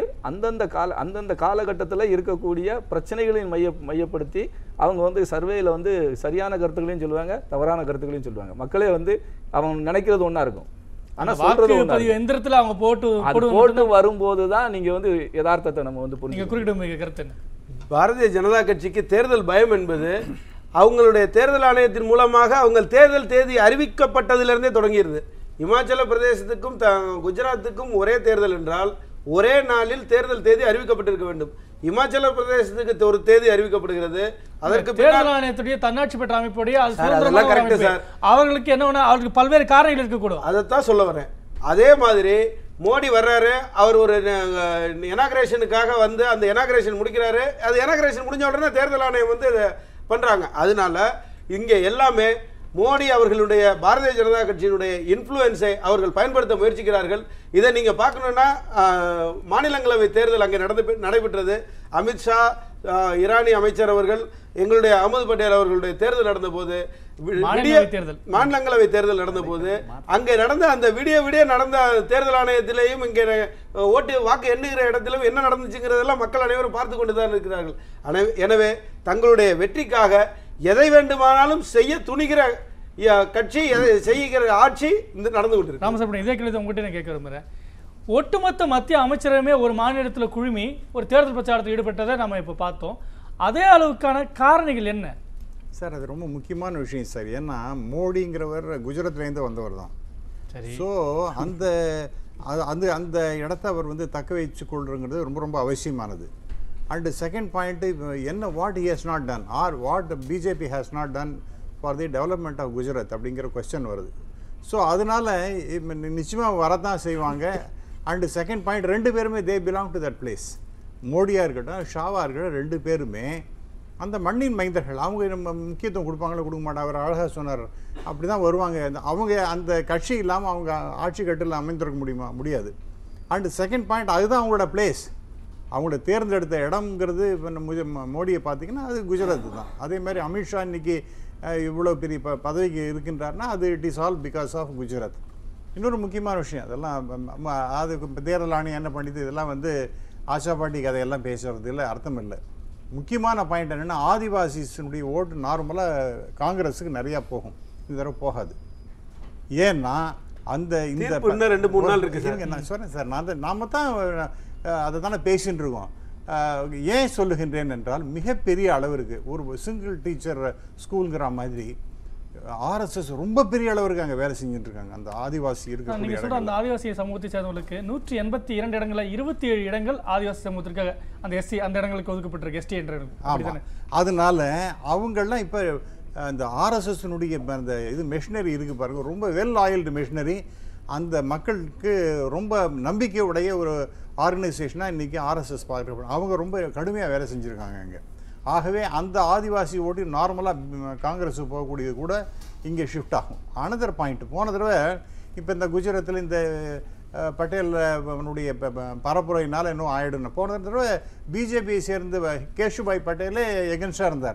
அந்தந்த காலகட்டத்தில் இருக்கக்கூடிய பிரச்சனைகளையும் மையப்படுத்தி அவங்க வந்து சர்வேயில் வந்து சரியான கருத்துக்களையும் சொல்லுவாங்க, தவறான கருத்துக்களையும் சொல்லுவாங்க. மக்களே வந்து அவங்க நினைக்கிறது ஒன்றா இருக்கும். ஆனால் சொல்றது எந்திரத்தில் அவங்க போட்டு வரும்போது தான் நீங்கள் வந்து யதார்த்தத்தை நம்ம வந்து புரிஞ்சுக்க. கருத்து பாரதிய ஜனதா கட்சிக்கு தேர்தல் பயம் என்பது அவங்களுடைய தேர்தல் ஆணையத்தின் மூலமாக அவங்க தேர்தல் தேதி அறிவிக்கப்பட்டதிலிருந்தே தொடங்கிடுது. இமாச்சல பிரதேசத்துக்கும் குஜராத்துக்கும் ஒரே தேர்தல் என்றால் ஒரே நாளில் தேர்தல் தேதி அறிவிக்கப்பட்டிருக்க வேண்டும். இமாச்சல பிரதேசத்துக்கு ஒரு தேதி அறிவிக்கப்படுகிறது. அதற்கு தேர்தல் ஆணையத்துடைய தன்னாட்சி பெற்ற அமைப்புடைய அவர்களுக்கு என்ன அவர்களுக்கு பல்வேறு காரணங்கள் இருக்கக்கூடும். அதைத்தான் சொல்ல வரேன். அதே மாதிரி மோடி வர்றாரு, அவர் ஒரு இனாகிரேஷனுக்காக வந்து அந்த இனாகிரேஷன் முடிக்கிறாரு. அது இனாகிரேஷன் முடிஞ்ச உடனே தேர்தல் ஆணையம் வந்து இதை பண்றாங்க. அதனால இங்கே எல்லாமே மோடி அவர்களுடைய பாரதிய ஜனதா கட்சியினுடைய இன்ஃப்ளூயன்ஸை அவர்கள் பயன்படுத்த முயற்சிக்கிறார்கள். இதை நீங்கள் பார்க்கணுன்னா, மாநிலங்களவை தேர்தல் அங்கே நடைபெற்றது. அமித்ஷா, ஈரானி அமைச்சர் அவர்கள், எங்களுடைய அகமது பட்டேல் அவர்களுடைய தேர்தல் நடந்த போது, மாநிலங்களவை தேர்தல் நடந்த போது அங்கே நடந்த அந்த விடிய நடந்த தேர்தல் ஆணையத்திலேயும் இங்கே வாக்கு எண்ணுகிற இடத்திலும் என்ன நடந்துச்சுங்கிறதெல்லாம் மக்கள் அனைவரும் பார்த்து கொண்டு தான் இருக்கிறார்கள். எனவே தங்களுடைய வெற்றிக்காக எதை வேண்டுமானாலும் செய்ய துணிகிற கட்சி, செய்கிற ஆட்சி நடந்து கொண்டிருக்கு. ராமசாமி, இதே கேள்வி உங்ககிட்ட நான் கேட்க விரும்புகிறேன். ஒட்டுமொத்த மத்திய அமைச்சரமே ஒரு மாநிலத்தில் குழுமி ஒரு தேர்தல் பிரச்சாரத்தில் ஈடுபட்டதை நம்ம இப்போ பார்த்தோம். அதே அளவுக்கான காரணிகள் என்ன சார்? அது ரொம்ப முக்கியமான விஷயம் சார். ஏன்னா மோடிங்கிறவர் குஜராத்லேருந்து வந்தவர் தான். ஸோ அந்த அந்த அந்த இடத்த அவர் வந்து தக்க வச்சு கொள்றங்கிறது ரொம்ப ரொம்ப அவசியமானது. அண்ட் செகண்ட் பாயிண்ட், என்ன what he has not done or what BJP has not done for the development of Gujarat அப்படிங்கிற கொஸ்டின் வருது. ஸோ அதனால நிச்சயமாக வரதான் செய்வாங்க. அண்டு செகண்ட் பாயிண்ட், 2 பேருமே they belong to that place. மோடியாக இருக்கட்டும், ஷாவாக இருக்கட்டும், 2 பேருமே அந்த மண்ணின் மைந்தர்கள். அவங்க நம்ம முக்கியத்துவம் கொடுப்பாங்களோ கொடுக்க மாட்டாங்க. அவர் அழகாக சொன்னார், அப்படி தான் வருவாங்க. அவங்க அந்த கட்சி இல்லாமல் அவங்க ஆட்சி கட்டில் அமைந்திருக்க முடியாது. அண்டு செகண்ட் பாயிண்ட், அதுதான் அவங்களோட பிளேஸ். அவங்களோட தேர்ந்தெடுத்த இடம்ங்கிறது மோடியை பார்த்தீங்கன்னா அது குஜராத் தான். அதே மாதிரி அமித்ஷா இன்னைக்கு இவ்வளோ பெரிய பதவிக்கு இருக்கின்றார்னா அது it is all because of Gujarat. இன்னொரு முக்கியமான விஷயம், அதெல்லாம் அது தேர்தல் ஆணையம் என்ன பண்ணிது, இதெல்லாம் வந்து ஆஷா பாட்டி கதையெல்லாம் பேசுறது இல்லை, அர்த்தம் இல்லை. முக்கியமான பாயிண்ட் என்னென்னா ஆதிவாசிஸினுடைய ஓட்டு நார்மலாக காங்கிரஸுக்கு நிறையா போகும், இந்த தடவை போகாது. ஏன்னா அந்த இந்த இன்னும் 2-3 நாள் இருக்கு சார். நான் சொல்கிறேன் சார், நாம தான் அதை தானே பேசிகிட்டு இருக்கோம். ஏன் சொல்லுகின்றேன் என்றால் மிகப்பெரிய அளவிற்கு ஒரு சிங்கிள் டீச்சர் ஸ்கூலுங்கிற மாதிரி ஆர்எஸ்எஸ் ரொம்ப பெரிய அளவிற்கு அங்கே வேலை செஞ்சுட்டு இருக்காங்க. அந்த ஆதிவாசி நீங்க சொல்ற அந்த ஆதிவாசி சமூகத்தை சேர்ந்தவர்களுக்கு 182 இடங்கள்ல 27 இடங்கள் ஆதிவாசி சமூகத்திற்காக அந்த எஸ்சி அந்த இடங்களுக்கு ஒதுக்கப்பட்டிருக்கு, எஸ்டி என்ற ஆமாம். அதனால அவங்கெல்லாம் இப்போ அந்த ஆர்எஸ்எஸ்னுடைய அந்த இது மெஷினரி இருக்குது பாருங்கள், ரொம்ப வெல் ஆயில்டு மெஷினரி. அந்த மக்களுக்கு ரொம்ப நம்பிக்கை உடைய ஒரு ஆர்கனைசேஷனாக இன்றைக்கி ஆர்எஸ்எஸ் பார்க்குறப்ப அவங்க ரொம்ப கடுமையாக வேலை செஞ்சுருக்காங்க அங்கே. ஆகவே அந்த ஆதிவாசி ஓட்டு நார்மலாக காங்கிரஸுக்கு போகக்கூடியது கூட இங்கே ஷிஃப்ட் ஆகும். அனதர் பாயிண்ட், போன தடவை இப்போ இந்த குஜராத்தில் இந்த பட்டேல் அவனுடைய பரப்புரையினால் இன்னும் ஆயிடுன்னு போன தடவை பிஜேபியை சேர்ந்த கேஷுபாய் பட்டேலே எகென்ஸ்டாக இருந்தார்.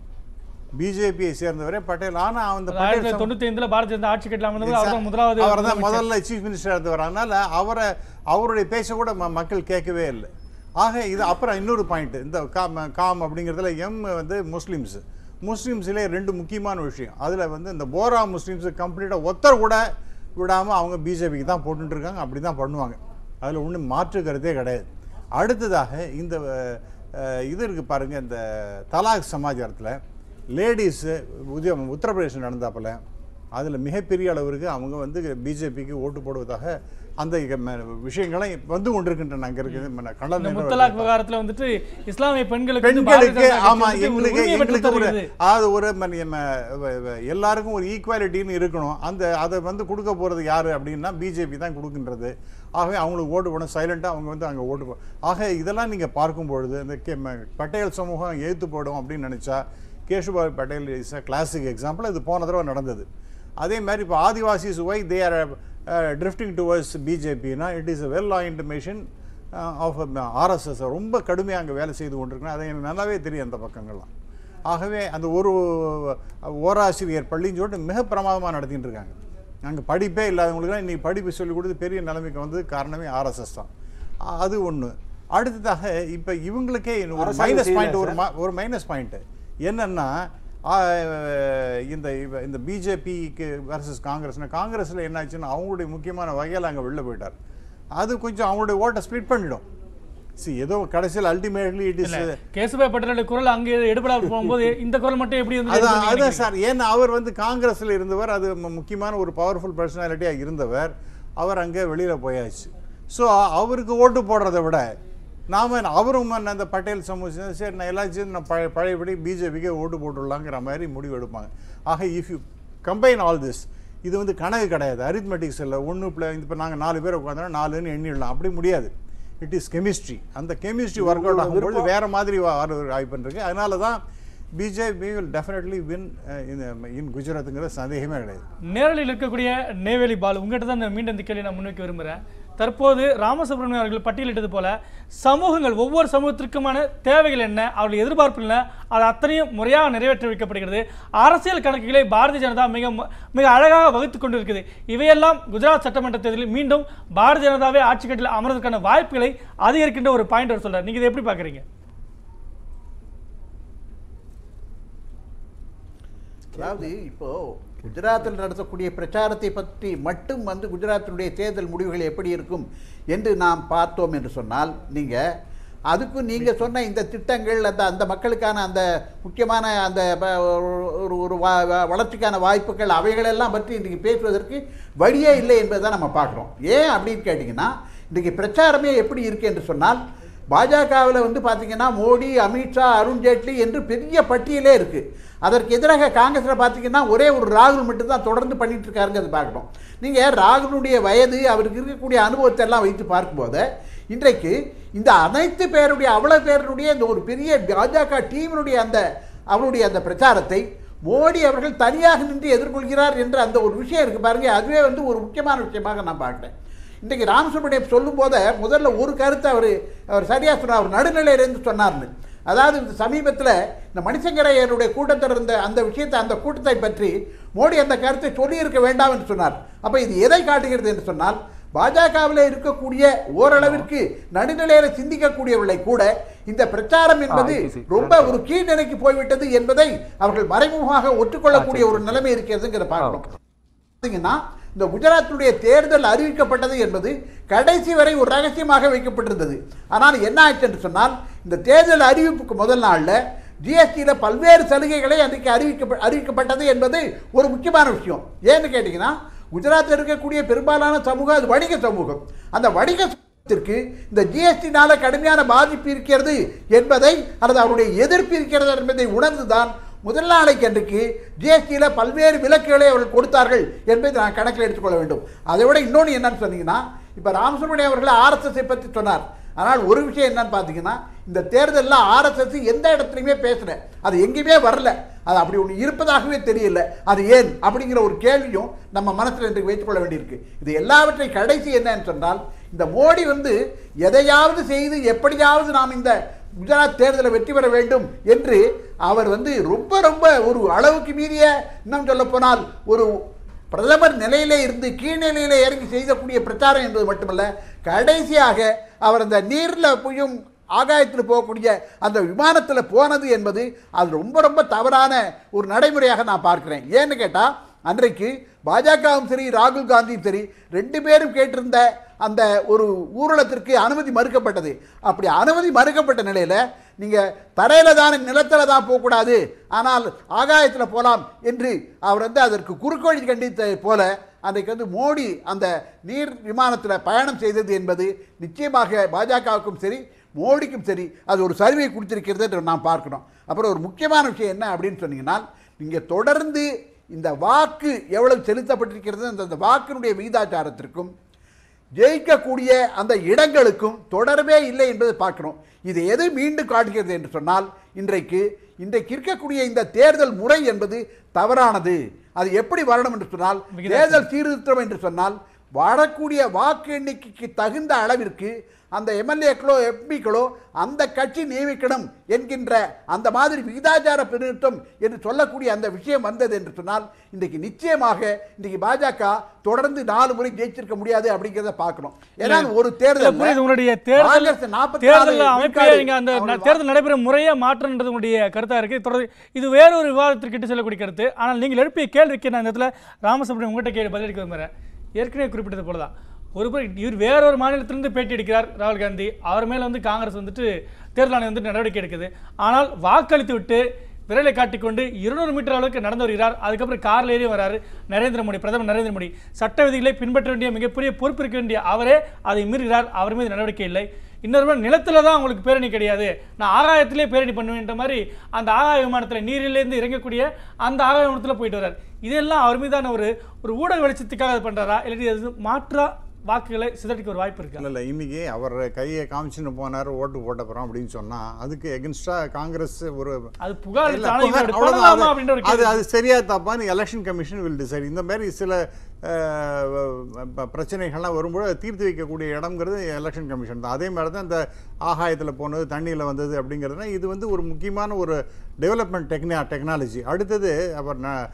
பிஜேபியை சேர்ந்தவரே பட்டேல். ஆனால் அந்த 1995 பாரதிய ஜனதா ஆட்சி கட்டலாம் அவர் தான் முதல்ல சீஃப் மினிஸ்டர் இருந்தவர். அதனால் அவருடைய பேச கூட மக்கள் கேட்கவே இல்லை. ஆக இது அப்புறம் இன்னொரு பாயிண்ட், இந்த காம் அப்படிங்கிறதுல வந்து முஸ்லீம்ஸிலே 2 முக்கியமான விஷயம். அதில் வந்து இந்த போரா முஸ்லீம்ஸு கம்ப்ளீட்டாக ஒத்தர் கூட விடாமல் அவங்க பிஜேபிக்கு தான் போட்டுருக்காங்க, அப்படி தான் பண்ணுவாங்க. அதில் ஒன்றும் மாற்று கருத்தே கிடையாது. அடுத்ததாக இந்த இது இருக்குது பாருங்கள், இந்த தலாக் சமாச்சாரத்தில் லேடிஸு உத்தரப்பிரதேசம் நடந்தாப்பில் அதில் மிகப்பெரிய அளவிற்கு அவங்க வந்து பிஜேபிக்கு ஓட்டு போடுவதாக அந்த விஷயங்களை வந்து கொண்டிருக்கின்றன. அங்கே இருக்குது முத்தலாக் விவகாரத்தில் வந்துட்டு இஸ்லாமிய பெண்களுக்கு ஆமாம் எங்களுக்கு ஒரு அது ஒரு எல்லாருக்கும் ஒரு ஈக்குவாலிட்டின்னு இருக்கணும். அதை வந்து கொடுக்க போகிறது யார் அப்படின்னா பிஜேபி தான் கொடுக்கின்றது. ஆகவே அவங்களுக்கு ஓட்டு போடணும், சைலண்ட்டாக அவங்க வந்து அங்கே ஓட்டு ஆக இதெல்லாம் நீங்கள் பார்க்கும்பொழுது இந்த பட்டேல் சமூகம் எழுத்து போடும் அப்படின்னு நினச்சா Keshubhai Patel is a classic example. இது போன தடவை நடந்தது. அதே மாதிரி இப்போ Adivasis why they are drifting towards பிஜேபினா it is a well oiled mission of RSS. ரொம்ப கடுமையாக அங்கே வேலை செய்து கொண்டிருக்கணும். அதை எனக்கு நல்லாவே தெரியும் அந்த பக்கங்கள்லாம். ஆகவே அந்த ஒரு ஓராசிரியர் பள்ளின்னு சொல்லிட்டு மிக பிரமாதமாக நடத்திட்டு இருக்காங்க. அங்கே படிப்பே இல்லாதவங்களுக்குலாம் இன்றைக்கி படிப்பு சொல்லிக் கொடுத்து பெரிய நிலைமைக்கு வந்து காரணமே ஆர்எஸ்எஸ் தான். அது ஒன்று. அடுத்ததாக இப்போ இவங்களுக்கே ஒரு மைனஸ் பாயிண்ட் ஒரு மைனஸ் பாயிண்ட்டு என்னென்னா இந்த பிஜேபிக்கு வர்சஸ் காங்கிரஸில் என்ன ஆச்சுன்னா அவங்களுடைய முக்கியமான வகையில் அங்கே வெளில போயிட்டார். அது கொஞ்சம் அவங்களுடைய ஓட்டை ஸ்ப்ளிட் பண்ணிடும். ஏதோ கடைசியில் அல்டிமேட்லி இட் இஸ் கேசுபாய் பட்டேலுடைய குரல் அங்கே எடுபடாது போகும்போது இந்த குரல் மட்டும் எப்படி அதான் சார். ஏன்னா அவர் வந்து காங்கிரஸில் இருந்தவர், அது முக்கியமான ஒரு பவர்ஃபுல் பர்சனாலிட்டியாக இருந்தவர். அவர் அங்கே வெளியில் போயாச்சு. ஸோ அவருக்கு ஓட்டு போடுறதை விட அவரும் அந்த பட்டேல் சமூகம் சரி நான் எல்லாச்சும் நான் பழையபடி பிஜேபிக்கே ஓட்டு போட்டுடலாங்கிற மாதிரி முடிவு எடுப்பாங்க. ஆக if you combine all this, இது வந்து கணக்கு கிடையாது, அரித்மெட்டிக்ஸ் இல்லை. இப்போ நாங்கள் 4 பேர் உட்காந்தோன்னா 4ன்னு எண்ணிடலாம், அப்படி முடியாது. It is chemistry. அந்த கெமிஸ்ட்ரி ஒர்க் அவுட் ஆகும்போது வேறு மாதிரி வாய்ப்பு இருக்குது. அதனால தான் BJP will definitely win in குஜராத்துங்கிற சந்தேகமே கிடையாது. நேரலில் இருக்கக்கூடிய நெய்வேலி பால் உங்கள்கிட்ட தான் மீண்டும் இந்த கேள்வி நான் முன்வைக்க விரும்புகிறேன். தற்போது ராமசுப்ரமணியம் அவர்கள் பட்டியலிட்டது போல சமூகங்கள் ஒவ்வொரு சமூகத்திற்குமான தேவைகள் என்ன, அவர்கள் எதிர்பார்ப்பு என்ன, அது அத்தனையும் முறையாக நிறைவேற்றி வைக்கப்படுகிறது. அரசியல் கணக்குகளை பாரதிய ஜனதா மிக அழகாக வகுத்து கொண்டு இருக்குது. இவையெல்லாம் குஜராத் சட்டமன்ற தேர்தலில் மீண்டும் பாரதிய ஜனதாவே ஆட்சி கட்டில் அமர்வதற்கான வாய்ப்புகளை அதிகரிக்கின்ற ஒரு பாயிண்ட் அவர் சொல்றார். நீங்க இதை எப்படி பார்க்குறீங்க? அதாவது இப்போ குஜராத்தில் நடத்தக்கூடிய பிரச்சாரத்தை பற்றி மட்டும் வந்து குஜராத்தினுடைய தேர்தல் முடிவுகள் எப்படி இருக்கும் என்று நாம் பார்த்தோம் என்று சொன்னால், அதுக்கும் நீங்கள் சொன்ன இந்த திட்டங்கள் அந்த மக்களுக்கான அந்த முக்கியமான அந்த ஒரு வளர்ச்சிக்கான வாய்ப்புகள் அவைகளெல்லாம் பற்றி இன்றைக்கி பேசுவதற்கு வழியே இல்லை என்பதை தான் நம்ம பார்க்குறோம். ஏன் அப்படின்னு கேட்டிங்கன்னா, இன்றைக்கி பிரச்சாரமே எப்படி இருக்குது என்று சொன்னால், பாஜகவில் வந்து பார்த்திங்கன்னா மோடி, அமித்ஷா, அருண்ஜேட்லி என்று பெரிய பட்டியலே இருக்குது. அதற்கு எதிராக காங்கிரஸில் பார்த்திங்கன்னா ஒரே ஒரு ராகுல் மட்டும்தான் தொடர்ந்து பண்ணிகிட்டு இருக்காருங்க. அது பார்க்கணும். நீங்கள் ராகுலுடைய வயது, அவருக்கு இருக்கக்கூடிய அனுபவத்தை எல்லாம் வைத்து பார்க்கும்போது இன்றைக்கு இந்த அனைத்து பேருடைய அவ்வளோ பேருடைய இந்த ஒரு பெரிய பாஜக டீமினுடைய அவருடைய அந்த பிரச்சாரத்தை மோடி அவர்கள் தனியாக நின்று எதிர்கொள்கிறார் என்ற அந்த ஒரு விஷயம் இருக்குது பாருங்கள். அதுவே வந்து ஒரு முக்கியமான விஷயமாக நான் பார்க்குறேன். இன்றைக்கு ராமசுப்ரமணியம் சொல்லும்போது முதல்ல ஒரு கருத்தை அவர் சரியாக சொன்னார். அவர் நடுநிலையிலேருந்து சொன்னார்னு. அதாவது இந்த சமீபத்தில் இந்த மணிசங்கரையருடைய கூட்டத்தில் இருந்த அந்த விஷயத்தை, அந்த கூட்டத்தை பற்றி மோடி அந்த கருத்தை சொல்லியிருக்க வேண்டாம் என்று சொன்னார். அப்போ இது எதை காட்டுகிறது என்று சொன்னால், பாஜகவில் இருக்கக்கூடிய ஓரளவிற்கு நடுநிலையில சிந்திக்கக்கூடியவர்களை கூட இந்த பிரச்சாரம் என்பது ரொம்ப ஒரு கீழ்நிலைக்கு போய்விட்டது என்பதை அவர்கள் மறைமுகமாக ஒற்றுக்கொள்ளக்கூடிய ஒரு நிலைமை இருக்கிறதுங்கிற பார்க்கணும். இந்த குஜராத்துடைய தேர்தல் அறிவிக்கப்பட்டது என்பது கடைசி வரை ஒரு ரகசியமாக வைக்கப்பட்டிருந்தது. ஆனால் என்ன ஆயிற்று என்று சொன்னால், இந்த தேர்தல் அறிவிப்புக்கு முதல் நாளில் ஜிஎஸ்டியில் பல்வேறு சலுகைகளை அன்றைக்கு அறிவிக்கப்பட்டது என்பது ஒரு முக்கியமான விஷயம். ஏன்னு கேட்டிங்கன்னா, குஜராத்தில் இருக்கக்கூடிய பெரும்பாலான சமூகம் அது வணிக சமூகம். அந்த வணிக சமூகத்திற்கு இந்த ஜிஎஸ்டினால கடுமையான பாதிப்பு இருக்கிறது என்பதை அல்லது அவருடைய எதிர்ப்பு இருக்கிறது என்பதை உணர்ந்துதான் முதல் நாளைக்கு அன்றைக்கு ஜிஎஸ்டியில் பல்வேறு விலக்குகளை அவர்கள் கொடுத்தார்கள் என்பதை நான் கணக்கில் எடுத்துக்கொள்ள வேண்டும். அதை விட இன்னொன்று என்னன்னு சொன்னீங்கன்னா, இப்போ ராமசுப்ரமணியம் அவர்கள் ஆர்எஸ்எஸ்ஸை பற்றி சொன்னார். ஆனால் ஒரு விஷயம் என்னன்னு பார்த்தீங்கன்னா, இந்த தேர்தலில் ஆர்எஸ்எஸ் எந்த இடத்துலையுமே பேசல, அது எங்கேயுமே வரல, அது அப்படி ஒன்று இருப்பதாகவே தெரியல. அது ஏன் அப்படிங்கிற ஒரு கேள்வியும் நம்ம மனசில் இன்றைக்கு வைத்துக்கொள்ள வேண்டியிருக்கு. இது எல்லாவற்றையும் கடைசி என்னன்னு சொன்னால், இந்த மோடி எதையாவது செய்து எப்படியாவது நாம் இந்த குஜராத் தேர்தலை வெற்றி பெற வேண்டும் என்று அவர் ரொம்ப ரொம்ப ஒரு அளவுக்கு மீறிய, இன்னும் சொல்ல போனால் ஒரு பிரதமர் நிலையிலே இருந்து கீழ்நிலையிலே இறங்கி செய்யக்கூடிய பிரச்சாரம் என்பது மட்டுமல்ல, கடைசியாக அவர் அந்த நீரில் போயும் ஆகாயத்தில் போகக்கூடிய அந்த விமானத்தில் போனது என்பது அது ரொம்ப ரொம்ப தவறான ஒரு நடைமுறையாக நான் பார்க்கிறேன். ஏன்னு கேட்டால், அன்றைக்கு பாஜகவும் சரி ராகுல் காந்தியும் சரி ரெண்டு பேரும் கேட்டிருந்த அந்த ஒரு ஊர்வலத்திற்கு அனுமதி மறுக்கப்பட்டது. அப்படி அனுமதி மறுக்கப்பட்ட நிலையில் நீங்கள் தரையில் தான் நிலத்தில் தான் போகக்கூடாது, ஆனால் ஆகாயத்தில் போகலாம் என்று அவர் அதற்கு குறுக்கோழி கண்டித்ததை போல அன்றைக்கு மோடி அந்த நீர் விமானத்தில் பயணம் செய்தது என்பது நிச்சயமாக பாஜகவுக்கும் சரி மோடிக்கும் சரி அது ஒரு சரிவை கொடுத்திருக்கிறது என்று நாம் பார்க்கணும். அப்புறம் ஒரு முக்கியமான விஷயம் என்ன அப்படின்னு சொன்னீங்கன்னா, நீங்கள் தொடர்ந்து இந்த வாக்கு எவ்வளவு செலுத்தப்பட்டிருக்கிறது, அந்த வாக்கினுடைய விகிதாச்சாரத்திற்கும் ஜெயிக்கக்கூடிய அந்த இடங்களுக்கும் தொடர்பே இல்லை என்பதை பார்க்கணும். இது எது மீண்டும் காட்டுகிறது என்று சொன்னால், இன்றைக்கு இருக்கக்கூடிய இந்த தேர்தல் முறை என்பது தவறானது. அது எப்படி வரணும் என்று சொன்னால், தேர்தல் சீர்திருத்தம் என்று சொன்னால் வரக்கூடிய வாக்கு எண்ணிக்கைக்கு தகுந்த அளவிற்கு அந்த எம்எல்ஏக்களோ எம்பிக்களோ அந்த கட்சி நியமிக்கணும் என்கின்ற அந்த மாதிரி விகிதாச்சார பிரித்தம் என்று சொல்லக்கூடிய அந்த விஷயம் வந்தது என்று சொன்னால், இன்றைக்கு நிச்சயமாக இன்றைக்கு பாஜக தொடர்ந்து 4 முறை ஜெயிச்சிருக்க முடியாது அப்படிங்கிறத பார்க்கணும். ஏன்னா ஒரு தேர்தல் தேர்தல் நடைபெறும் முறையே மாற்றம்ன்றது உங்களுடைய கருத்தா இருக்கு. தொடர்ந்து இது வேற ஒரு விவாதத்திற்கு செல்லக்கூடிய கருத்து. ஆனால் நீங்கள் எழுப்பிய கேள்விக்கு நான் இந்த இடத்துல ராமசுப்ரமணியம் உங்கள்கிட்ட கேள்வி பதிலளிக்க விரும்புகிறேன். ஏற்கனவே குறிப்பிட்டது போலதான் இவர் வேறொரு மாநிலத்திலிருந்து பேட்டி எடுக்கிறார் ராகுல் காந்தி. அவர் மேலே காங்கிரஸ் தேர்தல் ஆணையம் நடவடிக்கை எடுக்குது. ஆனால் வாக்களித்து விட்டு விரலை காட்டிக்கொண்டு 200 மீட்டர் அளவுக்கு நடந்து வருகிறார். அதுக்கப்புறம் காரில் ஏறி வராரு பிரதமர் நரேந்திர மோடி. சட்ட விதிகளை பின்பற்ற வேண்டிய மிகப்பெரிய பொறுப்பு இருக்க வேண்டிய அவரே அதை மீறுகிறார். அவர் மீது நடவடிக்கை இல்லை. இன்னொரு நிலத்தில் தான் உங்களுக்கு பேரணி கிடையாது, நான் ஆகாயத்திலே பேரணி பண்ணுவேன்ற மாதிரி அந்த ஆகாய விமானத்தில் நீரிலேருந்து இறங்கக்கூடிய அந்த ஆகாய விமானத்தில் போயிட்டு வர்றார். இதெல்லாம் அவர் மீதான ஒரு ஊடக வெளிச்சத்துக்காக பண்ணுறாரா, இல்லாட்டி அது மாற்றா வாக்குகளை சிதறடிக்க ஒரு வாய்ப்பு இருக்கு? இல்லை, இன்னைக்கு அவர் கையை காமிச்சுன்னு போனார் ஓட்டு போட்ட போகிறோம் அப்படின்னு சொன்னால் அதுக்கு எகென்ஸ்டாக காங்கிரஸ் ஒரு அது புகார் அது சரியா தப்பான்னு எலெக்ஷன் கமிஷன் வில் டிசைட். இந்த மாதிரி சில பிரச்சனைகள்லாம் வரும்போது தீர்த்து வைக்கக்கூடிய இடம்ங்கிறது எலெக்ஷன் கமிஷன் தான். அதே மாதிரி தான் இந்த ஆகாயத்தில் போனது தண்ணியில் வந்தது அப்படிங்கிறதுனா இது ஒரு முக்கியமான ஒரு டெவலப்மெண்ட் டெக்னாலஜி. அடுத்தது அவர்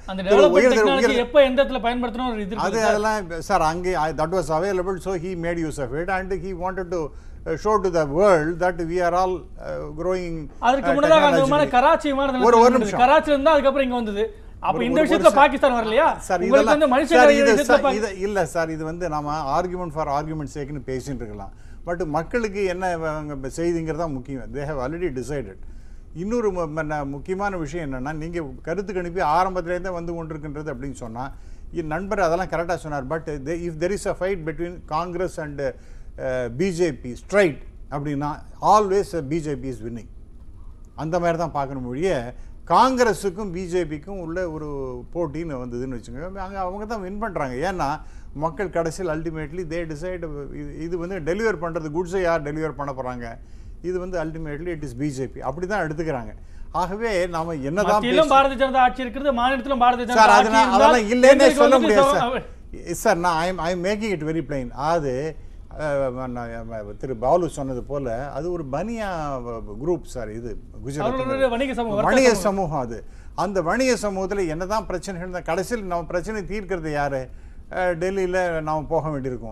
அதெல்லாம் சார் அங்கே that was available, so he made use of it and he wanted to show to the world that we are all growing. அதுக்கு முன்னதாக அந்த விமானம் கராச்சி விமானம் ஒரு நிமிஷம் கராச்சில இருந்தா அதுக்கப்புறம் இங்க வந்தது. அப்ப இந்த விஷயத்துல பாகிஸ்தான் வரலையா சார்? இல்ல சார், இது நாம ஆர்குமெண்ட் ஃபார் ஆர்குமெண்ட் சேக்குன்னு பேசிட்டு இருக்கலாம். பட் மக்களுக்கு என்ன செய்திங்கிறதா முக்கியம். They have already decided. இன்னொரு முக்கியமான விஷயம் என்னன்னா, நீங்க கருத்து கணிப்பு ஆரம்பத்திலேருந்தே வந்து கொண்டிருக்கின்றது அப்படின்னு சொன்னா என் நண்பர் அதெல்லாம் கரெக்டாக சொன்னார். But if there is a fight between Congress and BJP straight அப்படின்னா ஆல்வேஸ் பிஜேபி இஸ் வின்னிங். அந்த மாதிரி தான் பார்க்கணும் ஒழிய காங்கிரஸுக்கும் பிஜேபிக்கும் உள்ள ஒரு போட்டின்னு வந்ததுன்னு வச்சுக்கோங்க, அங்கே அவங்க தான் வின் பண்ணுறாங்க. ஏன்னா மக்கள் கடைசியில் அல்டிமேட்லி தே டிசைட். இது டெலிவர் பண்ணுறது குட்ஸை யார் டெலிவர் பண்ண போகிறாங்க, இது அல்டிமேட்லி இட் இஸ் பிஜேபி அப்படி தான் எடுத்துக்கிறாங்க. ஆகவே நாம என்னதான் பாரதிய ஜனதா ஆட்சி இருக்கிறது, மாநிலத்திலும் பாரதிய ஜனதா சார் அதெல்லாம் இல்லைன்னே சொல்ல முடியாது சார். சார் நான் I am making it very plain. அது திரு பாலு சொன்னது போல அது ஒரு பனியா குரூப் சார். இது குஜராத் வணிக சமூகம். அது அந்த வணிக சமூகத்தில் என்னதான் பிரச்சனைகள் கடைசியில் நம்ம பிரச்சனை தீர்க்கிறது யாரு? டெல்லியில் நாம் போக வேண்டியிருக்கும்.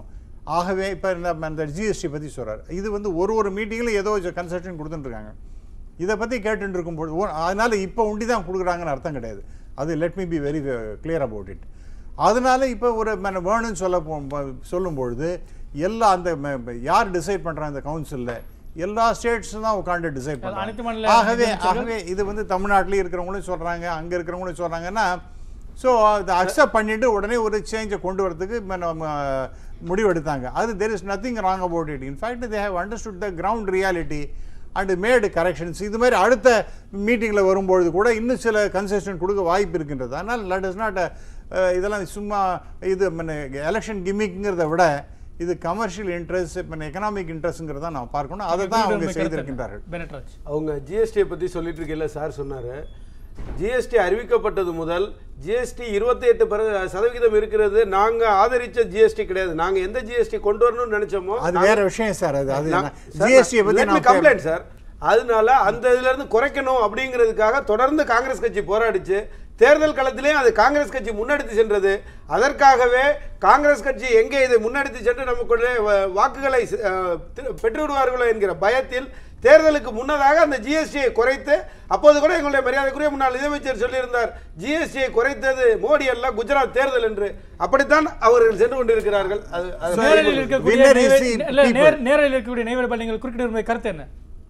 ஆகவே இப்போ அந்த ஜிஎஸ்டி பற்றி சொல்கிறார். இது வந்து ஒரு மீட்டிங்கில் ஏதோ கன்செஷன் கொடுத்துட்டுருக்காங்க. இதை பற்றி கேட்டுட்டு இருக்கும்போது அதனால் இப்போ ஒண்டி தான் கொடுக்குறாங்கன்னு அர்த்தம் கிடையாது. அது let me be very clear about it. அதனால இப்போ ஒரு வேணும்னு சொல்லும்பொழுது எல்லா அந்த யார் டிசைட் பண்ணுறாங்க இந்த கவுன்சிலில், எல்லா ஸ்டேட்ஸும் தான் உட்காந்து டிசைட் பண்ணுறாங்க. ஆகவே இது வந்து தமிழ்நாட்டிலே இருக்கிறவங்களும் சொல்கிறாங்க, அங்கே இருக்கிறவங்களும் சொல்கிறாங்கன்னா, ஸோ அதை அக்செப்ட் பண்ணிவிட்டு உடனே ஒரு சேஞ்சை கொண்டு வரதுக்கு முடிவெடுத்தாங்க. அது there is nothing wrong about it. In fact they have understood the ground reality and made corrections. இது மாதிரி அடுத்த மீட்டிங்கில் வரும்பொழுது கூட இன்னும் சில கன்செஷன் கொடுக்க வாய்ப்பு இருக்கின்றது. அதனால் லட் இஸ் நாட் இதெல்லாம் சும்மா இது எலெக்ஷன் கிமிக்ங்கிறத விட இது கமர்ஷியல் இன்ட்ரெஸ்ட், இப்போ எக்கனாமிக் இன்ட்ரெஸ்ட்ங்கிறத நான் பார்க்கணும். அதை தான் அவங்க செய்திருக்கின்றார்கள். அவங்க ஜிஎஸ்டியை பற்றி சொல்லிட்டு இருக்கல, சார் சொன்னார் ஜிஎஸ்டி அறிவிக்கப்பட்டது முதல் ஜிஎஸ்டி 28% இருக்கிறது. நாங்கள் ஆதரிச்ச ஜிஎஸ்டி கிடையாது. நாங்கள் எந்த ஜிஎஸ்டி கொண்டு வரணும்னு நினைச்சோமோ அது வேற விஷயம் சார். அது ஜிஎஸ்டி பற்றி கம்ப்ளைண்ட் சார். அதனால அந்த இதுல இருந்து குறைக்கணும் அப்படிங்கிறதுக்காக தொடர்ந்து காங்கிரஸ் கட்சி போராடிச்சு. தேர்தல் களத்திலே அது காங்கிரஸ் கட்சி முன்னெடுத்து சென்றது. அதற்காகவே காங்கிரஸ் கட்சி எங்கே இதை முன்னெடுத்து சென்று நமக்குள்ளே வாக்குகளை பெற்று விடுவார்களோ என்கிற பயத்தில் தேர்தலுக்கு முன்னதாக அந்த ஜிஎஸ்டியை குறைத்து, அப்போது கூட எங்களுடைய மரியாதைக்குரிய முன்னாள் நிதியமைச்சர் சொல்லியிருந்தார், ஜிஎஸ்டியை குறைத்தது மோடி அல்ல குஜராத் தேர்தல் என்று. அப்படித்தான் அவர்கள் சென்று கொண்டிருக்கிறார்கள். நேரில் இருக்கக்கூடிய நெய்வேலி நீங்கள் குறிப்பிட்ட கருத்து என்ன?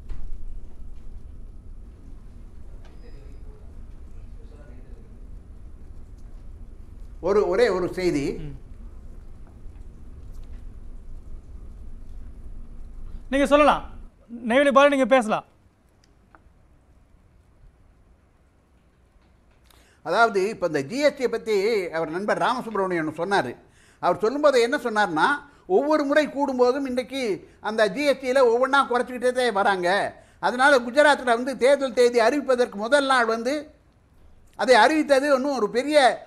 ஒரே ஒரு செய்தி. நீங்க சொல்லலாம், நெய்வேலி பாரு, நீங்க பேசலாம். அதாவது இப்போ இந்த ஜிஎஸ்டியை பற்றி அவர் நண்பர் ராமசுப்ரமணியன் சொன்னார். அவர் சொல்லும்போது என்ன சொன்னார்னா, ஒவ்வொரு முறை கூடும்போதும் இன்றைக்கி அந்த ஜிஎஸ்டியில் ஒவ்வொன்றா குறைச்சிக்கிட்டே வராங்க. அதனால் குஜராத்தில் வந்து தேர்தல் தேதி அறிவிப்பதற்கு முதல் நாள் வந்து அதை அறிவித்தது ஒன்றும் ஒரு